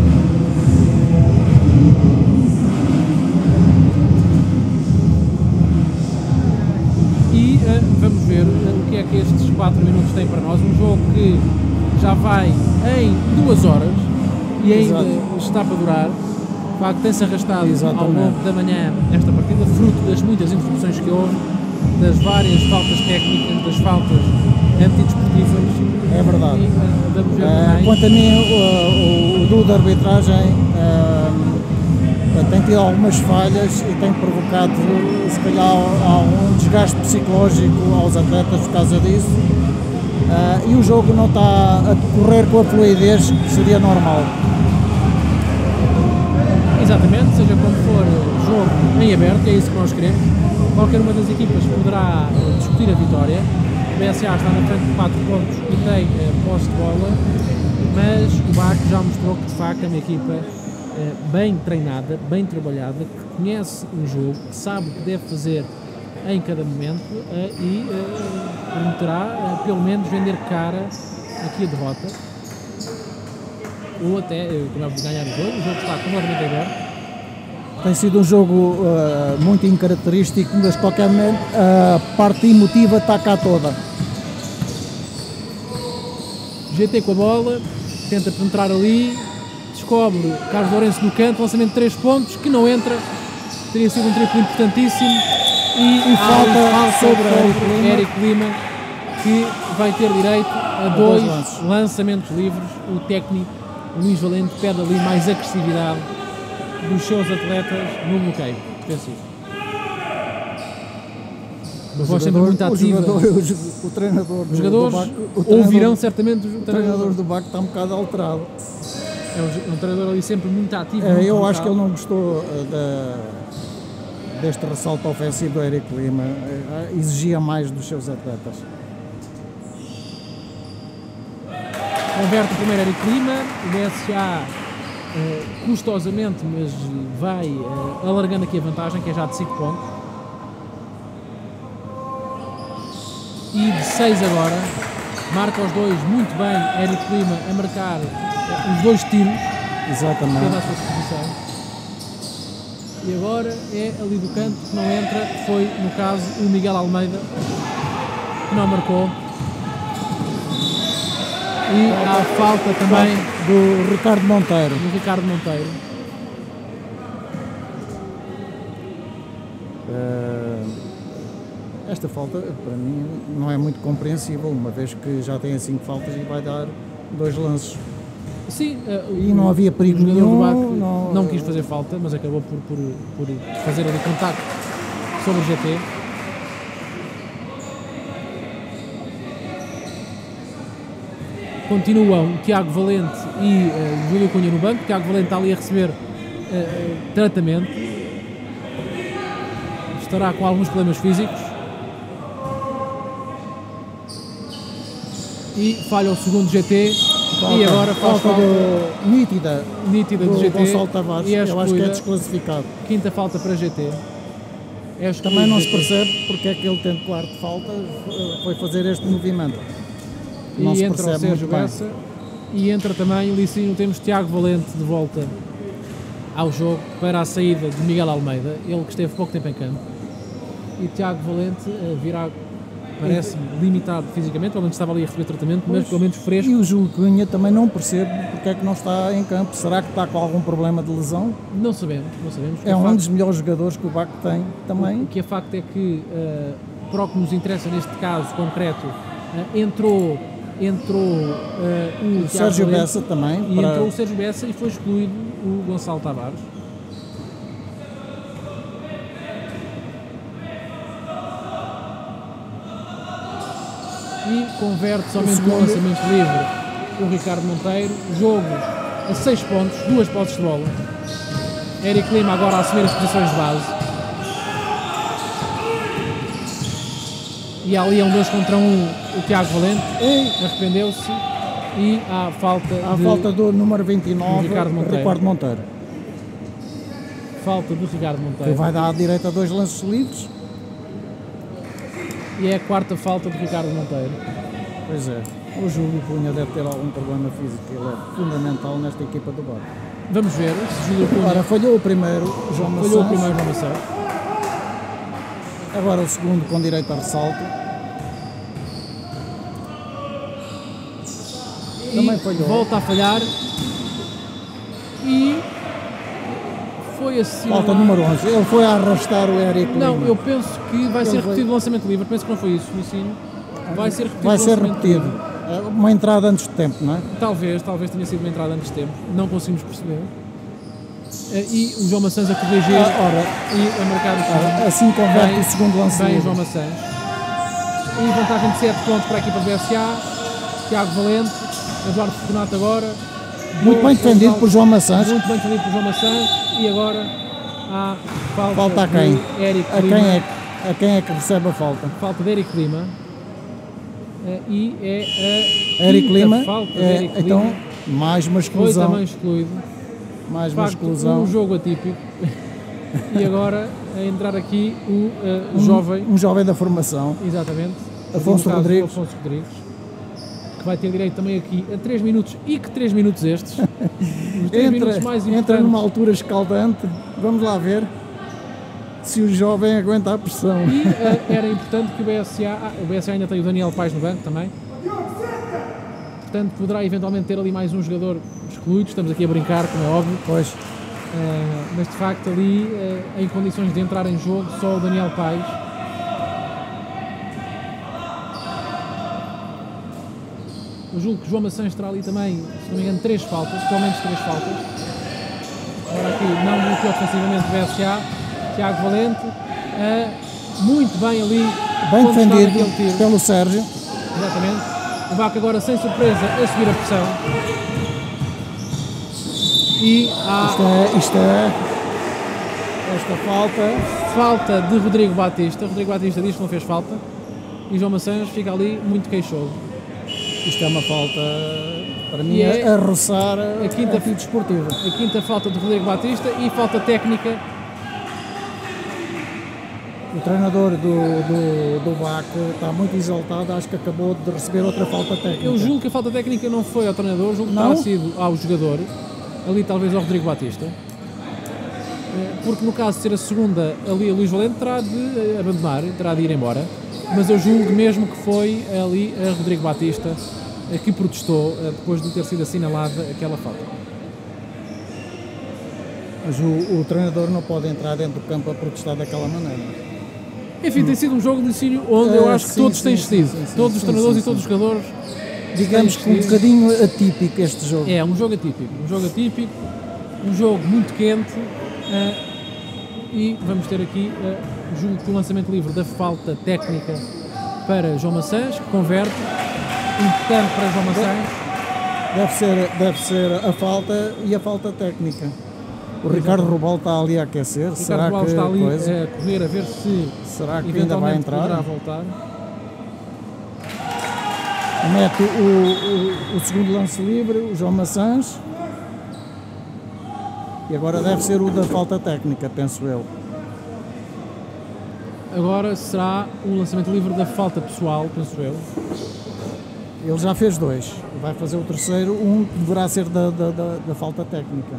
E vamos ver o que é que estes 4 minutos têm para nós. Um jogo que já vai em 2 horas e ainda está para durar. O facto tem-se arrastado ao longo da manhã esta partida, fruto das muitas interrupções que houve, das várias faltas técnicas, das faltas antidesportivas. É verdade. E, vamos ver também. Quanto a mim, o duo de arbitragem tem tido algumas falhas e tem provocado, se calhar, um desgaste psicológico aos atletas por causa disso. E o jogo não está a decorrer com a fluidez que seria normal. Exatamente, seja como for jogo em aberto, é isso que nós queremos. Qualquer uma das equipas poderá discutir a vitória. O BSA está na frente de 4 pontos e tem posse de bola, mas o BAC já mostrou que de facto é uma equipa bem treinada, bem trabalhada, que conhece um jogo, que sabe o que deve fazer em cada momento e permitirá pelo menos vender cara aqui a derrota ou até ganhar o jogo está completamente aberto. Tem sido um jogo muito incaracterístico, mas de qualquer momento a parte emotiva está cá toda. GT com a bola, tenta penetrar ali, descobre Carlos Lourenço no canto, lançamento de 3 pontos, que não entra, teria sido um triplo importantíssimo e falta sobre Érico Lima, que vai ter direito a 2 lançamentos livres. O técnico Luís Valente pede ali mais agressividade dos seus atletas no bloqueio defensivo. Uma voz sempre muito ativa. O treinador os jogadores ouvirão certamente o treinador do BAC está um bocado alterado. É um treinador ali sempre muito ativo. Eu acho que ele não gostou deste ressalto ofensivo do Érico Lima. Exigia mais dos seus atletas. Converte o primeiro Érico Lima, o BSA custosamente, mas vai alargando aqui a vantagem, que é já de 5 pontos. E de 6 agora, marca os 2 muito bem, Érico Lima a marcar os 2 tiros. Exatamente. Que é da sua posição. E agora é ali do canto que não entra, que foi no caso o Miguel Almeida, que não marcou. E há falta também do Ricardo Monteiro. Esta falta, para mim, não é muito compreensível, uma vez que já tem 5 faltas e vai dar 2 lances. Sim, E não havia perigo o jogador nenhum, do Baco não- não quis fazer falta, mas acabou por fazer ali contacto sobre o GT. Continuam Tiago Valente e Júlio Cunha no banco. Tiago Valente está ali a receber tratamento. Estará com alguns problemas físicos. E falha o segundo GT. E agora faz falta nítida nítida do do GT. Gonçalo Tavares. E é Eu acho que é excluída. desclassificado. Quinta falta para GT. É Também não se GT. percebe porque é que ele, tendo claro de falta, foi fazer este movimento. Não E se entra o percebe Sérgio muito bem. Bessa e entra também o Licínio. Temos Tiago Valente de volta ao jogo para a saída de Miguel Almeida, ele que esteve pouco tempo em campo. E Tiago Valente virá, parece-me, limitado fisicamente, pelo menos estava ali a receber tratamento, mas pelo menos fresco. E o Júlio Cunha também não percebe porque é que não está em campo. Será que está com algum problema de lesão? Não sabemos. É um dos melhores jogadores que o Baco tem também. O que é facto é que, para o que nos interessa neste caso concreto, entrou o Tiago Sérgio Valente Bessa também. e entrou o Sérgio Bessa e foi excluído o Gonçalo Tavares. E converte somente no lançamento livre o Ricardo Monteiro. Jogo a 6 pontos, 2 posses de bola. Eric Lima agora a assumir as posições de base. E ali é um 2 contra 1 o Tiago Valente. Arrependeu-se e há falta À falta do número 29, Ricardo Monteiro. Ricardo Monteiro. Falta de Ricardo Que Monteiro. vai dar à direita 2 lances livres. E é a quarta falta de Ricardo Monteiro. Pois é. O Júlio Cunha deve ter algum problema físico. Ele é fundamental nesta equipa do Baco. Vamos ver se Júlio Cunha Ora, falhou o primeiro, João falhou o Maçãs. primeiro no Maçã. Agora o segundo com direito a ressalto. Também E falhou. volta a falhar. E foi assim. Falta número 11. Ele foi a arrastar o Eric Não, Lima. eu penso que vai ser Ele repetido vai- o lançamento livre. Penso que não foi isso, Licínio. Vai ser repetido Vai o ser lançamento repetido. livre. Uma entrada antes de tempo, não é? Talvez tenha sido uma entrada antes de tempo. Não conseguimos perceber. E o João Maçãs a corrigir Ora, e a marcar o segundo. assim converte Bem- o segundo lance Bem, livre. João Maçãs. E vantagem de 7 pontos para a equipa do BSA. Tiago Valente, Eduardo Fortunato agora. Muito bem defendido por João Maçãs. Muito bem defendido por João Maçãs. E agora há Falta a quem? de Eric A Lima. quem é que recebe a falta? Falta de Eric Lima. E é a Eric quinta Lima. falta de É, Eric então, Lima. mais uma Foi exclusão. também excluído. Mais De uma facto, exclusão. um jogo atípico. E agora a entrar aqui o jovem, Um jovem da formação. exatamente, Afonso no caso, Rodrigues. o Afonso Rodrigues, que vai ter direito também aqui a 3 minutos, e que 3 minutos estes, os 3 minutos mais Entra importantes. numa altura escaldante. Vamos lá ver se o jovem aguenta a pressão. E era importante que o BSA ainda tem o Daniel Paes no banco também, portanto poderá eventualmente ter ali mais um jogador excluído. Estamos aqui a brincar, como é óbvio. Pois. Mas de facto ali em condições de entrar em jogo só o Daniel Paes. Eu julgo que João Maçãs terá ali também, se não me engano, 3 faltas, pelo menos 3 faltas. Agora aqui não bloqueou ofensivamente o BSA. Tiago Valente, muito bem ali, Bem quando estava defendido aquele tiro. pelo Sérgio. Exatamente. O Baco agora sem surpresa a subir a pressão. E há Isto é esta falta. falta de Rodrigo Batista. Rodrigo Batista diz que não fez falta. E João Maçãs fica ali muito queixoso. Isto é uma falta, para mim, E é a roçar a quinta- antidesportiva. A quinta falta de Rodrigo Batista e falta técnica. O treinador do Baco está muito exaltado, acho que acabou de receber outra falta técnica. Eu julgo que a falta técnica não foi ao treinador, julgo que Não? terá sido ao jogador. Ali talvez ao Rodrigo Batista. Porque no caso de ser a segunda, ali a Luís Valente terá de abandonar, terá de ir embora. Mas eu julgo mesmo que foi ali a Rodrigo Batista que protestou depois de ter sido assinalada aquela falta. Mas o treinador não pode entrar dentro do campo a protestar daquela maneira. Enfim, tem sido um jogo de ensino onde eu acho que Sim, todos têm sim, cedido. sim, sim, Todos os sim, treinadores sim, e todos os jogadores digamos que um bocadinho atípico este jogo. É, um jogo atípico, um jogo muito quente, e vamos ter aqui, julgo que o lançamento livre da falta técnica para João Maçãs, que converte, importante para João Maçãs. Deve ser a falta e a falta técnica. O Ricardo Rubal está ali a aquecer. Ricardo Rubal está ali a correr a ver se será que ainda vai entrar? Poderá voltar. Mete o segundo lance livre, o João Maçãs. E agora deve ser o da falta técnica, penso eu. Agora será um lançamento livre da falta pessoal, penso eu. Ele já fez 2, vai fazer o terceiro, um que deverá ser da falta técnica.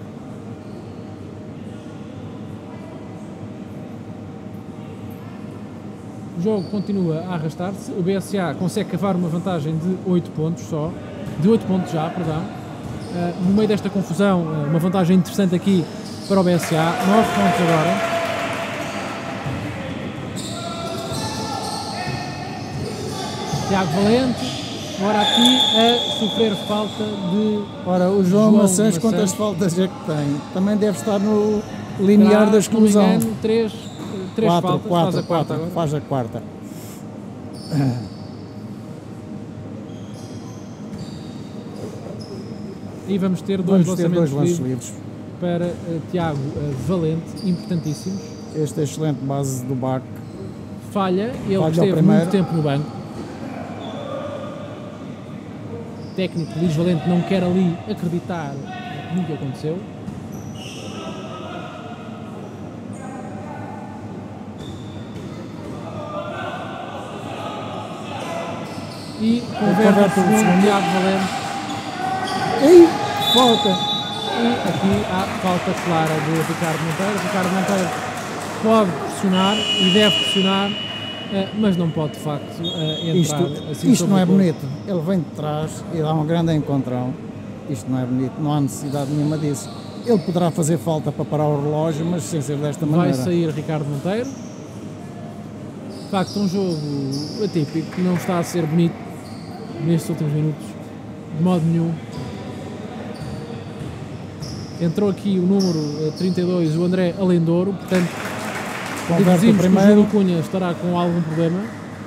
O jogo continua a arrastar-se, o BSA consegue cavar uma vantagem de 8 pontos só, de 8 pontos já, perdão. No meio desta confusão, uma vantagem interessante aqui para o BSA, 9 pontos agora. Tiago Valente, agora aqui a sofrer falta de... Ora, o João Maçãs, quantas faltas é que tem? Também deve estar no limiar da exclusão. Se não me engano, 3 faltas, faz a quarta agora. Faz a quarta. E vamos ter dois lançamentos livres para Tiago Valente, importantíssimos. Este é excelente base do BAC. Falha, ele esteve muito tempo no banco. O técnico Luís Valente não quer ali acreditar no que aconteceu. E converte o segundo Tiago Valente. E falta. E aqui há falta clara de Ricardo Monteiro. Ricardo Monteiro pode pressionar e deve pressionar, mas não pode de facto entrar assim. Isto não é bonito. Ele vem de trás e dá um grande encontrão. Isto não é bonito, não há necessidade nenhuma disso. Ele poderá fazer falta para parar o relógio, mas sem ser desta maneira. Vai sair Ricardo Monteiro. De facto, um jogo atípico que não está a ser bonito nestes últimos minutos, de modo nenhum. Entrou aqui o número 32, o André Alendouro, portanto, deduzimos que o Júlio Cunha estará com algum problema.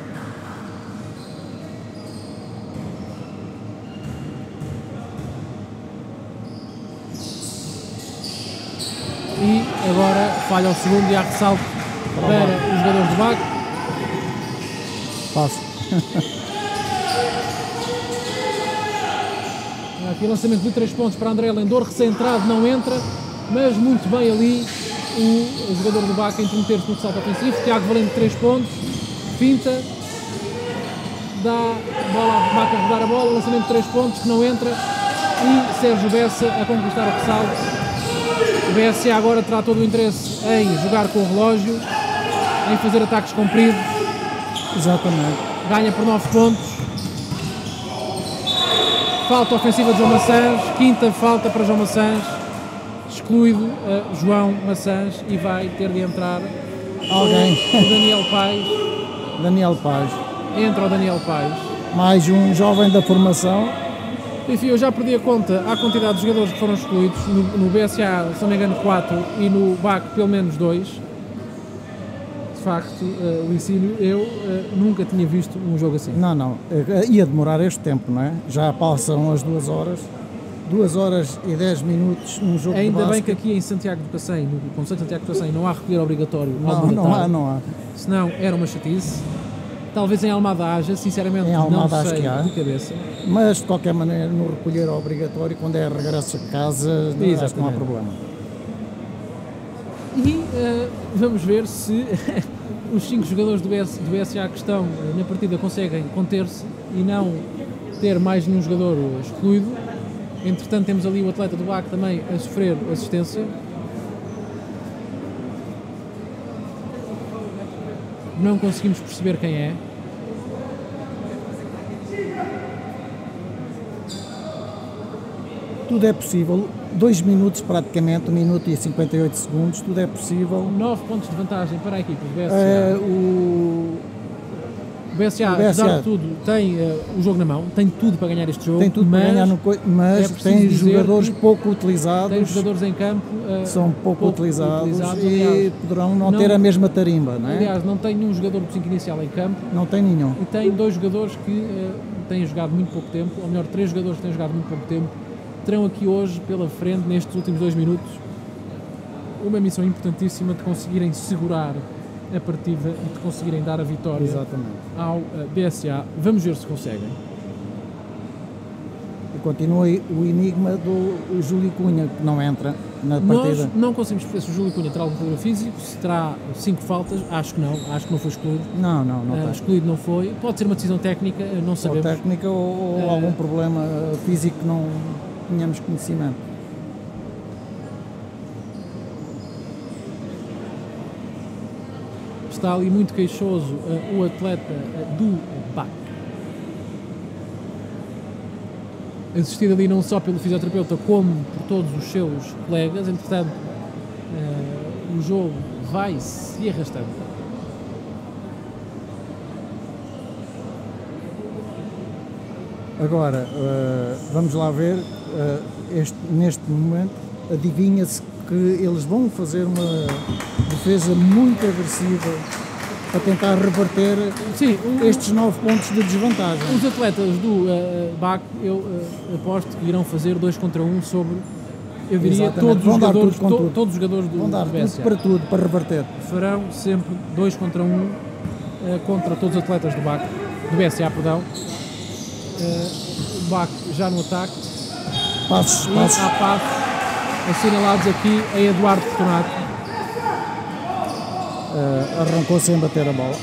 E agora falha o segundo e há ressalto para os jogadores do BAC. Passo. Aqui o lançamento de 3 pontos para André Alendouro, recentrado, não entra, mas muito bem ali o jogador do BAC a intrometer-se no salto ofensivo. Tiago Valente 3 pontos, finta, dá bola ao BAC a rodar a bola, lançamento de 3 pontos que não entra e Sérgio Bessa a conquistar o ressalto. O BSA agora terá todo o interesse em jogar com o relógio, em fazer ataques compridos. Exatamente. Ganha por 9 pontos. Falta ofensiva de João Maçãs, quinta falta para João Maçãs, excluído João Maçãs e vai ter de entrar alguém. O Daniel Paes. Daniel Paes. Entra o Daniel Paes. Mais um jovem da formação. Enfim, eu já perdi a conta à quantidade de jogadores que foram excluídos. No BSA, se não me engano, 4 e no BAC pelo menos 2. De facto, Licínio, eu nunca tinha visto um jogo assim. Não, ia demorar este tempo, não é? Já passam as 2 horas, 2 horas e 10 minutos num jogo de Ainda basquete. bem que aqui em Santiago do Cacém, no Conselho de Santiago do Cacém, não há recolher obrigatório. Não há. Senão era uma chatice. Talvez em Almada haja, sinceramente em Almada não sei acho que há. de cabeça. Mas de qualquer maneira, no recolher obrigatório, quando é regresso a casa, acho que não há problema. E vamos ver se os 5 jogadores do BSA que estão na partida conseguem conter-se e não ter mais nenhum jogador excluído. Entretanto, temos ali o atleta do BAC também a sofrer assistência. Não conseguimos perceber quem é. Tudo é possível. 2 minutos praticamente, 1 minuto e 58 segundos, tudo é possível. 9 pontos de vantagem para a equipe do BSA. O BSA, apesar de tudo, tem o jogo na mão, tem tudo para ganhar este jogo. Tem tudo para ganhar, mas tem jogadores pouco utilizados. Tem jogadores em campo são pouco utilizados e aliás, poderão não ter a mesma tarimba, não é? Aliás, não tem nenhum jogador do 5 inicial em campo. Não tem nenhum. E tem 2 jogadores que têm jogado muito pouco tempo, ou melhor, 3 jogadores que têm jogado muito pouco tempo. Terão aqui hoje, pela frente, nestes últimos 2 minutos, uma missão importantíssima de conseguirem segurar a partida e de conseguirem dar a vitória ao BSA. Vamos ver se conseguem. E continua o enigma do Júlio Cunha, que não entra na partida. Nós não conseguimos perceber se o Júlio Cunha terá algum problema físico, se terá 5 faltas, acho que não foi excluído. Não está. Excluído não foi. Pode ser uma decisão técnica, não sabemos. Ou técnica ou algum problema físico que não tínhamos conhecimento. Está ali muito queixoso o atleta do BAC. Assistido ali não só pelo fisioterapeuta como por todos os seus colegas. Entretanto, o jogo vai se arrastando. Agora, vamos lá ver, neste momento, adivinha-se que eles vão fazer uma defesa muito agressiva para tentar reverter estes 9 pontos de desvantagem. Os atletas do BAC, eu aposto que irão fazer 2 contra 1 sobre, eu diria, todos os jogadores do vão dar BSA. tudo para reverter. Farão sempre 2 contra 1 contra todos os atletas do BAC, do BSA, perdão. O BAC já no ataque. Passos. Há passos assinalados aqui a Eduardo Fortunato. Arrancou sem bater a bola.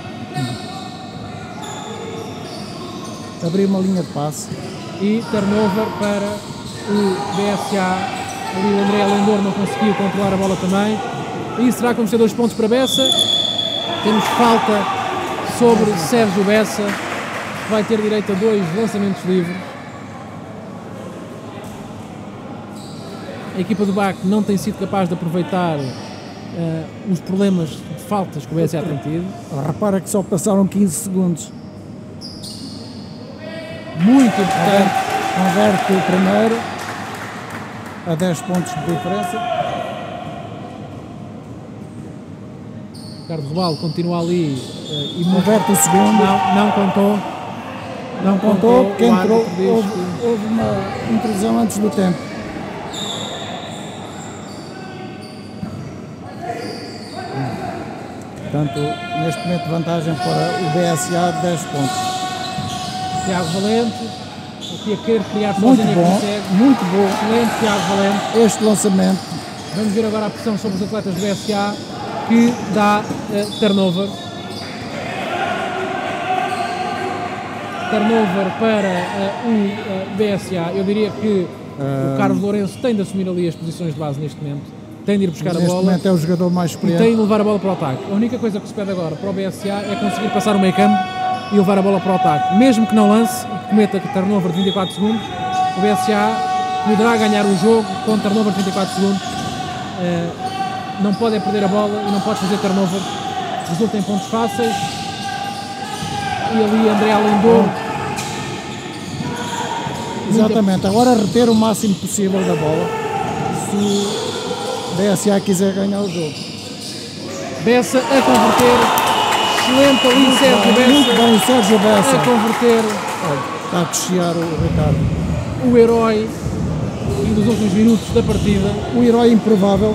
Abriu uma linha de passe. E turnover para o BSA. Ali o André Alendor não conseguiu controlar a bola também. E será que vamos ter 2 pontos para Bessa? Temos falta sobre Sérgio Bessa, que vai ter direito a 2 lançamentos livres. A equipa do BAC não tem sido capaz de aproveitar os problemas de faltas que o BSA tem tido. Repara que só passaram 15 segundos. Muito importante. Converte o primeiro a 10 pontos de diferença. Ricardo Robaldo continua ali e converte o segundo. Não contou porque entrou, houve uma intrusão antes do tempo. Portanto, neste momento, vantagem para o BSA de 10 pontos. Tiago Valente, aqui a querer criar muito sozinho, bom, consegue. muito bom. Excelente Tiago Valente. Este lançamento. Vamos ver agora a pressão sobre os atletas do BSA, que dá turnover. Turnover para o BSA. Eu diria que o Carlos Lourenço tem de assumir ali as posições de base neste momento. Tem de ir buscar a bola. Neste momento é o jogador mais experiente. E tem de levar a bola para o ataque. A única coisa que se pede agora para o BSA é conseguir passar o meio campo e levar a bola para o ataque. Mesmo que não lance e que cometa turnover de 24 segundos, o BSA poderá ganhar o jogo com turnover de 24 segundos. Não pode perder a bola e não pode fazer turnover. Resulta em pontos fáceis. E ali André Alendor. Exatamente. Agora reter o máximo possível da bola. Se BSA quiser ganhar o jogo. Bessa a converter. Excelente ali Sérgio Bessa. Muito bem, Sérgio Bessa. A converter. Está a cochear o Ricardo. O herói dos últimos minutos da partida. O herói improvável.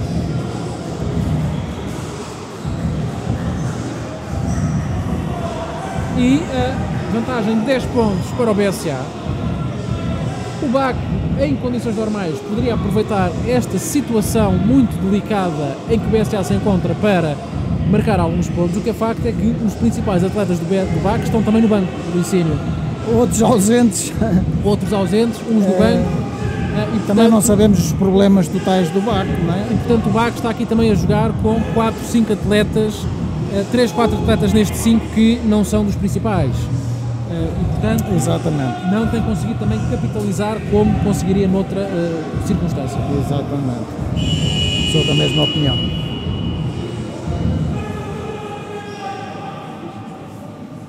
E a vantagem de 10 pontos para o BSA. O BAC, em condições normais, poderia aproveitar esta situação muito delicada em que o BSA se encontra para marcar alguns pontos. O que é facto é que os principais atletas do BAC estão também no banco do ensino. Outros ausentes, uns do banco. E portanto, também não sabemos os problemas totais do BAC, não é? E portanto o BAC está aqui também a jogar com 4, 5 atletas, 3, 4 atletas neste 5 que não são dos principais. E portanto exatamente, não tem conseguido também capitalizar como conseguiria noutra circunstância. Exatamente, sou da mesma opinião.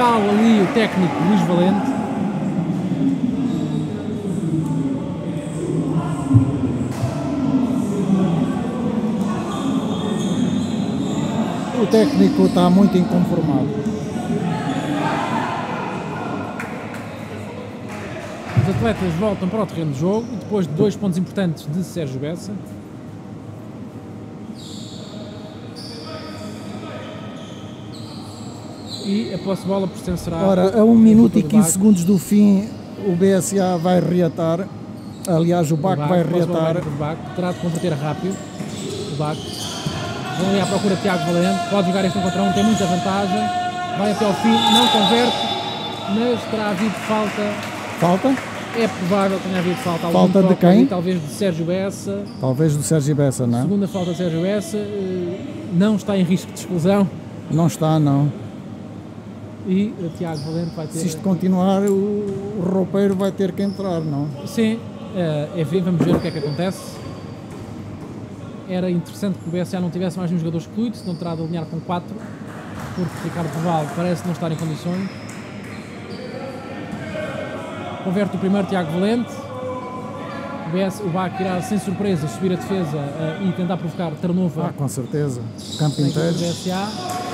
mal ali o técnico Luís Valente. O técnico está muito inconformado. Os atletas voltam para o terreno de jogo, depois de 2 pontos importantes de Sérgio Bessa. E a posse de bola pertencerá... Ora, a 1 minuto e 15 segundos do fim, o BSA vai reatar. Aliás, o BAC vai reatar. Terá de converter rápido. O BAC. Vão ali à procura de Tiago Valente. Pode jogar este 1 contra 1, tem muita vantagem. Vai até ao fim, não converte, mas terá havido falta. Falta? É provável que tenha havido falta. Falta de quem? Ali, talvez de Sérgio Bessa. Talvez do Sérgio Bessa, não é? Segunda falta de Sérgio Bessa. Não está em risco de expulsão. Não está, não. E o Tiago Valente vai ter... Se isto continuar, o roupeiro vai ter que entrar, não? Sim, vamos ver o que é que acontece. Era interessante que o BSA não tivesse mais um jogador excluído, senão terá de alinhar com 4, porque Ricardo Duval parece não estar em condições. Converte o primeiro Tiago Valente. O BAC irá sem surpresa subir a defesa e tentar provocar turnover. Com certeza. Campo inteiro. BSA.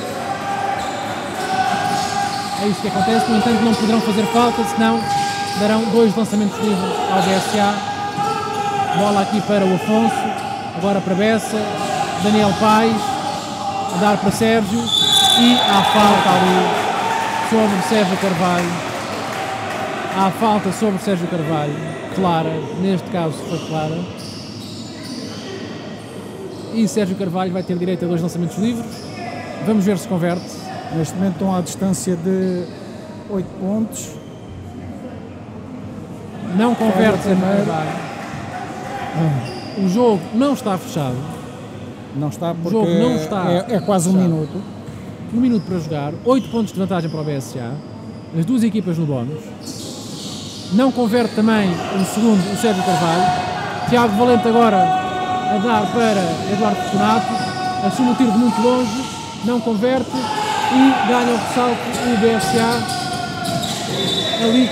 É isso que acontece, no entanto não poderão fazer falta, senão darão 2 lançamentos livres ao BSA. Bola aqui para o Afonso, agora para Bessa, Daniel Paes, a dar para Sérgio e há falta ali sobre Sérgio Carvalho. Há falta sobre Sérgio Carvalho, clara, neste caso foi clara. E Sérgio Carvalho vai ter direito a 2 lançamentos livres. Vamos ver se converte. Neste momento estão à distância de 8 pontos. Não converte Sérgio Carvalho. O jogo não está fechado. Não está porque o jogo não está é quase fechado. 1 minuto. 1 minuto para jogar, 8 pontos de vantagem para o BSA. As 2 equipas no bónus. Não converte também o segundo, o Sérgio Carvalho. Tiago Valente agora a dar para Eduardo Fortunato. Assume o tiro de muito longe. Não converte. E ganha o ressalto o BSA ali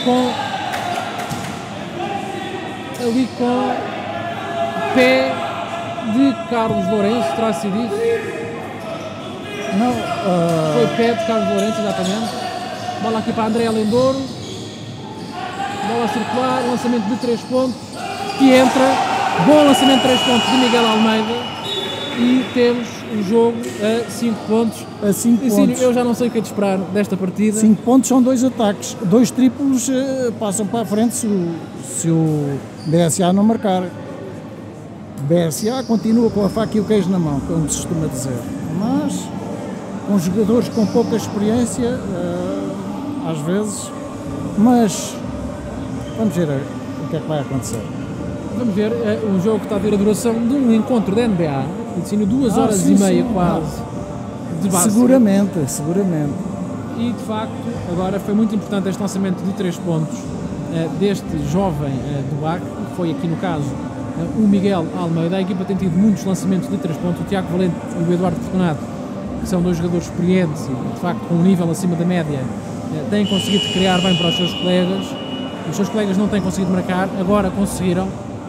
com pé de Carlos Lourenço, terá sido isso? Não, Foi pé de Carlos Lourenço, exatamente. Bola aqui para André Lendouro. Bola circular, lançamento de 3 pontos que entra. Bom lançamento de 3 pontos de Miguel Almeida. E temos o jogo a 5 pontos. A 5 pontos. Eu já não sei o que é de esperar desta partida. 5 pontos são 2 ataques. 2 triplos passam para a frente se o BSA não marcar. O BSA continua com a faca e o queijo na mão, como se costuma dizer. Mas, com jogadores com pouca experiência, às vezes. Mas, vamos ver o que é que vai acontecer. Vamos ver um jogo que está a ter a duração de um encontro da NBA. Ensino 2 horas e meia quase de base. Seguramente. E de facto, agora foi muito importante este lançamento de 3 pontos deste jovem do BAC, que foi aqui no caso o Miguel Almeida. A equipa tem tido muitos lançamentos de 3 pontos. O Tiago Valente e o Eduardo Fortunato, que são 2 jogadores experientes e de facto com um nível acima da média, têm conseguido criar bem para os seus colegas. Os seus colegas não têm conseguido marcar, agora conseguiram.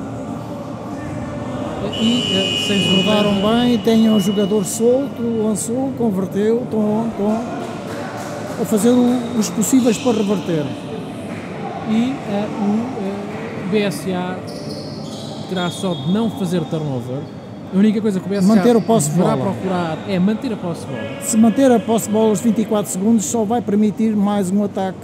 E sem rodaram bem, têm um jogador solto, lançou, converteu, estão a fazer os possíveis para reverter. E o BSA terá só de não fazer turnover. A única coisa que o BSA manter o posse de deverá bola. procurar é manter a posse de bola. Se manter a posse de bola aos 24 segundos, só vai permitir mais um ataque.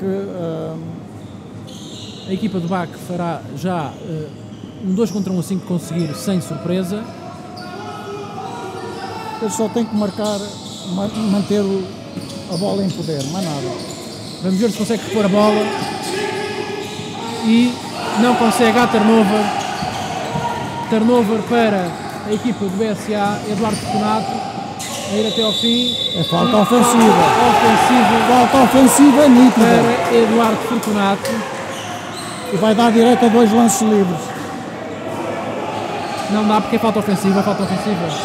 A equipa do BAC fará já um 2 contra 1 assim que conseguir, sem surpresa. Eles só têm que marcar, manter a bola em poder, mais nada. Vamos ver se consegue repor a bola. E não consegue. Há turnover. Turnover para a equipa do BSA. Eduardo Fortunato a ir até ao fim. É falta ofensiva. Falta ofensiva nítida para Eduardo Fortunato. E vai dar direito a 2 lances livres. Não dá porque é falta ofensiva.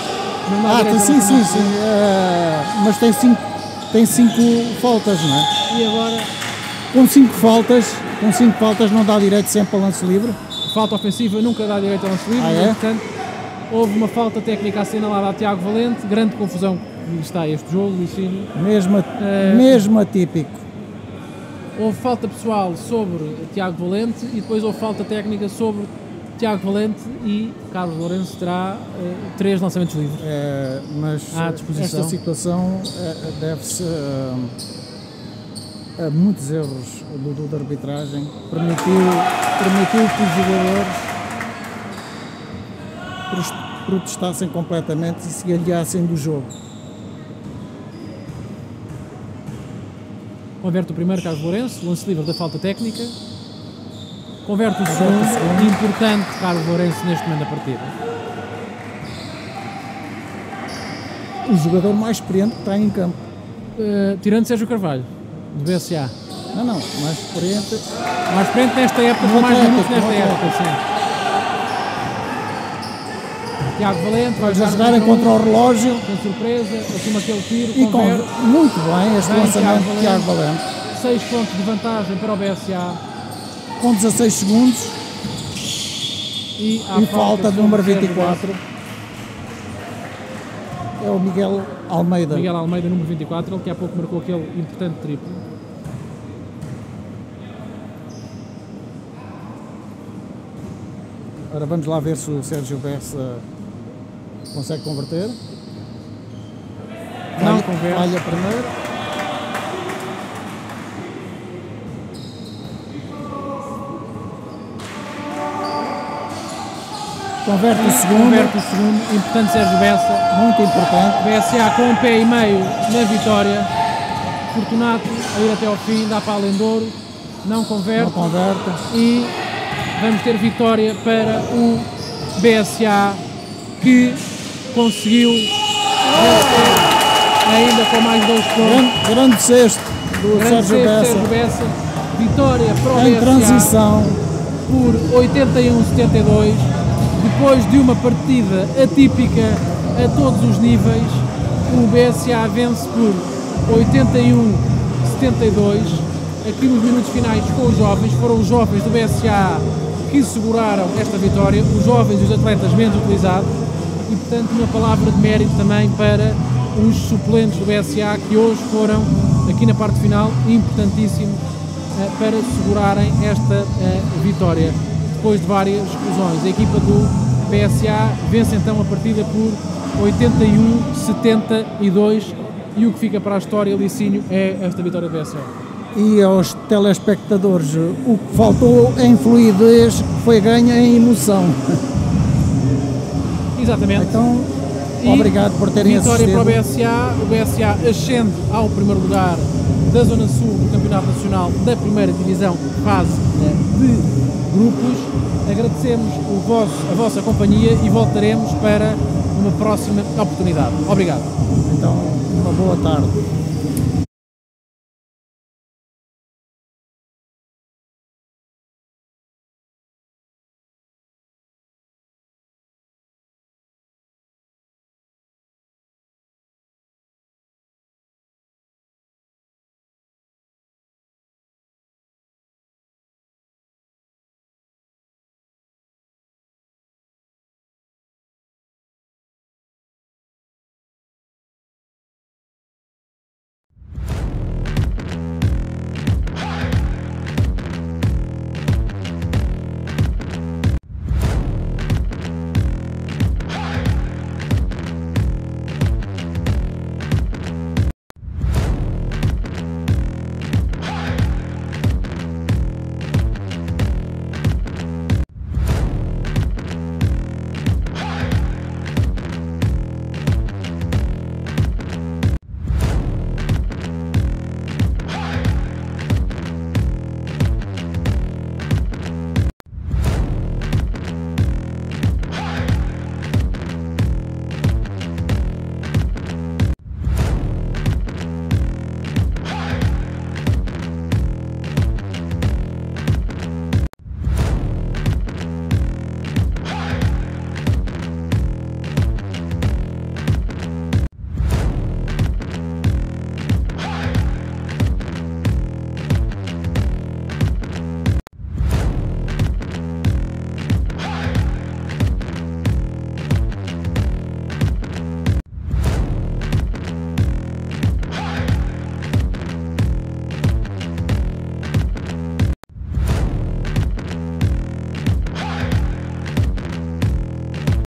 Não dá sim. Mas tem 5 faltas, não é? E agora, Com 5 faltas não dá direito sempre a lance livre. falta ofensiva nunca dá direito ao lance livre, Ah, é? portanto, houve uma falta técnica assinalada a Tiago Valente, grande confusão que está este jogo, Licínio. Mesmo atípico. Houve falta pessoal sobre Tiago Valente e depois houve falta técnica sobre Tiago Valente e Carlos Lourenço terá 3 lançamentos livres. Mas À disposição. esta situação deve-se a muitos erros da arbitragem. Permitiu que os jogadores protestassem completamente e se alheassem do jogo. Converte o primeiro, Carlos Lourenço, lance livre da falta técnica. Converte o segundo, importante Carlos Lourenço neste momento da partida. O jogador mais experiente que está em campo. Tirando Sérgio Carvalho, do BSA. Não, mais experiente. Mais frente nesta época, No com mais Atlético, minutos nesta no época, sim. Tiago Valente vai Já jogarem contra o relógio com surpresa, assume aquele tiro, e converte. muito bem este Bem, lançamento de Tiago Valente. 6 pontos de vantagem para o BSA Com 16 segundos e, há e falta de sobre número Sérgio 24. É o Miguel Almeida. Miguel Almeida, número 24, ele que há pouco marcou aquele importante triplo. Ora, vamos lá ver se o Sérgio Bessa consegue converter. Não converte. Falha primeiro. Converte o segundo. Importante Sérgio Bessa. Muito importante. BSA com um pé e meio na vitória. Fortunato a ir até ao fim, dá para além de ouro, não converte. Não converte. E vamos ter vitória para o BSA, que conseguiu vencer ainda com mais 2 pontos. Grande cesto do Grande Sérgio Bessa. Sérgio Bessa. Vitória para o Em BSA transição. por 81-72. Depois de uma partida atípica a todos os níveis, o BSA vence por 81-72. Aqui nos minutos finais com os jovens, foram os jovens do BSA que seguraram esta vitória, os jovens e os atletas menos utilizados, e portanto uma palavra de mérito também para os suplentes do BSA que hoje foram, aqui na parte final, importantíssimos para segurarem esta vitória. Depois de várias exclusões, a equipa do BSA vence então a partida por 81-72 e o que fica para a história, Licínio, é esta vitória do BSA. E aos telespectadores, o que faltou em fluidez foi ganho em emoção. Exatamente. Então, E obrigado por terem vitória assistido. para o BSA. O BSA ascende ao primeiro lugar da Zona Sul do Campeonato Nacional da Primeira Divisão, fase de grupos. Agradecemos a vossa companhia e voltaremos para uma próxima oportunidade. Obrigado. Então, uma boa tarde.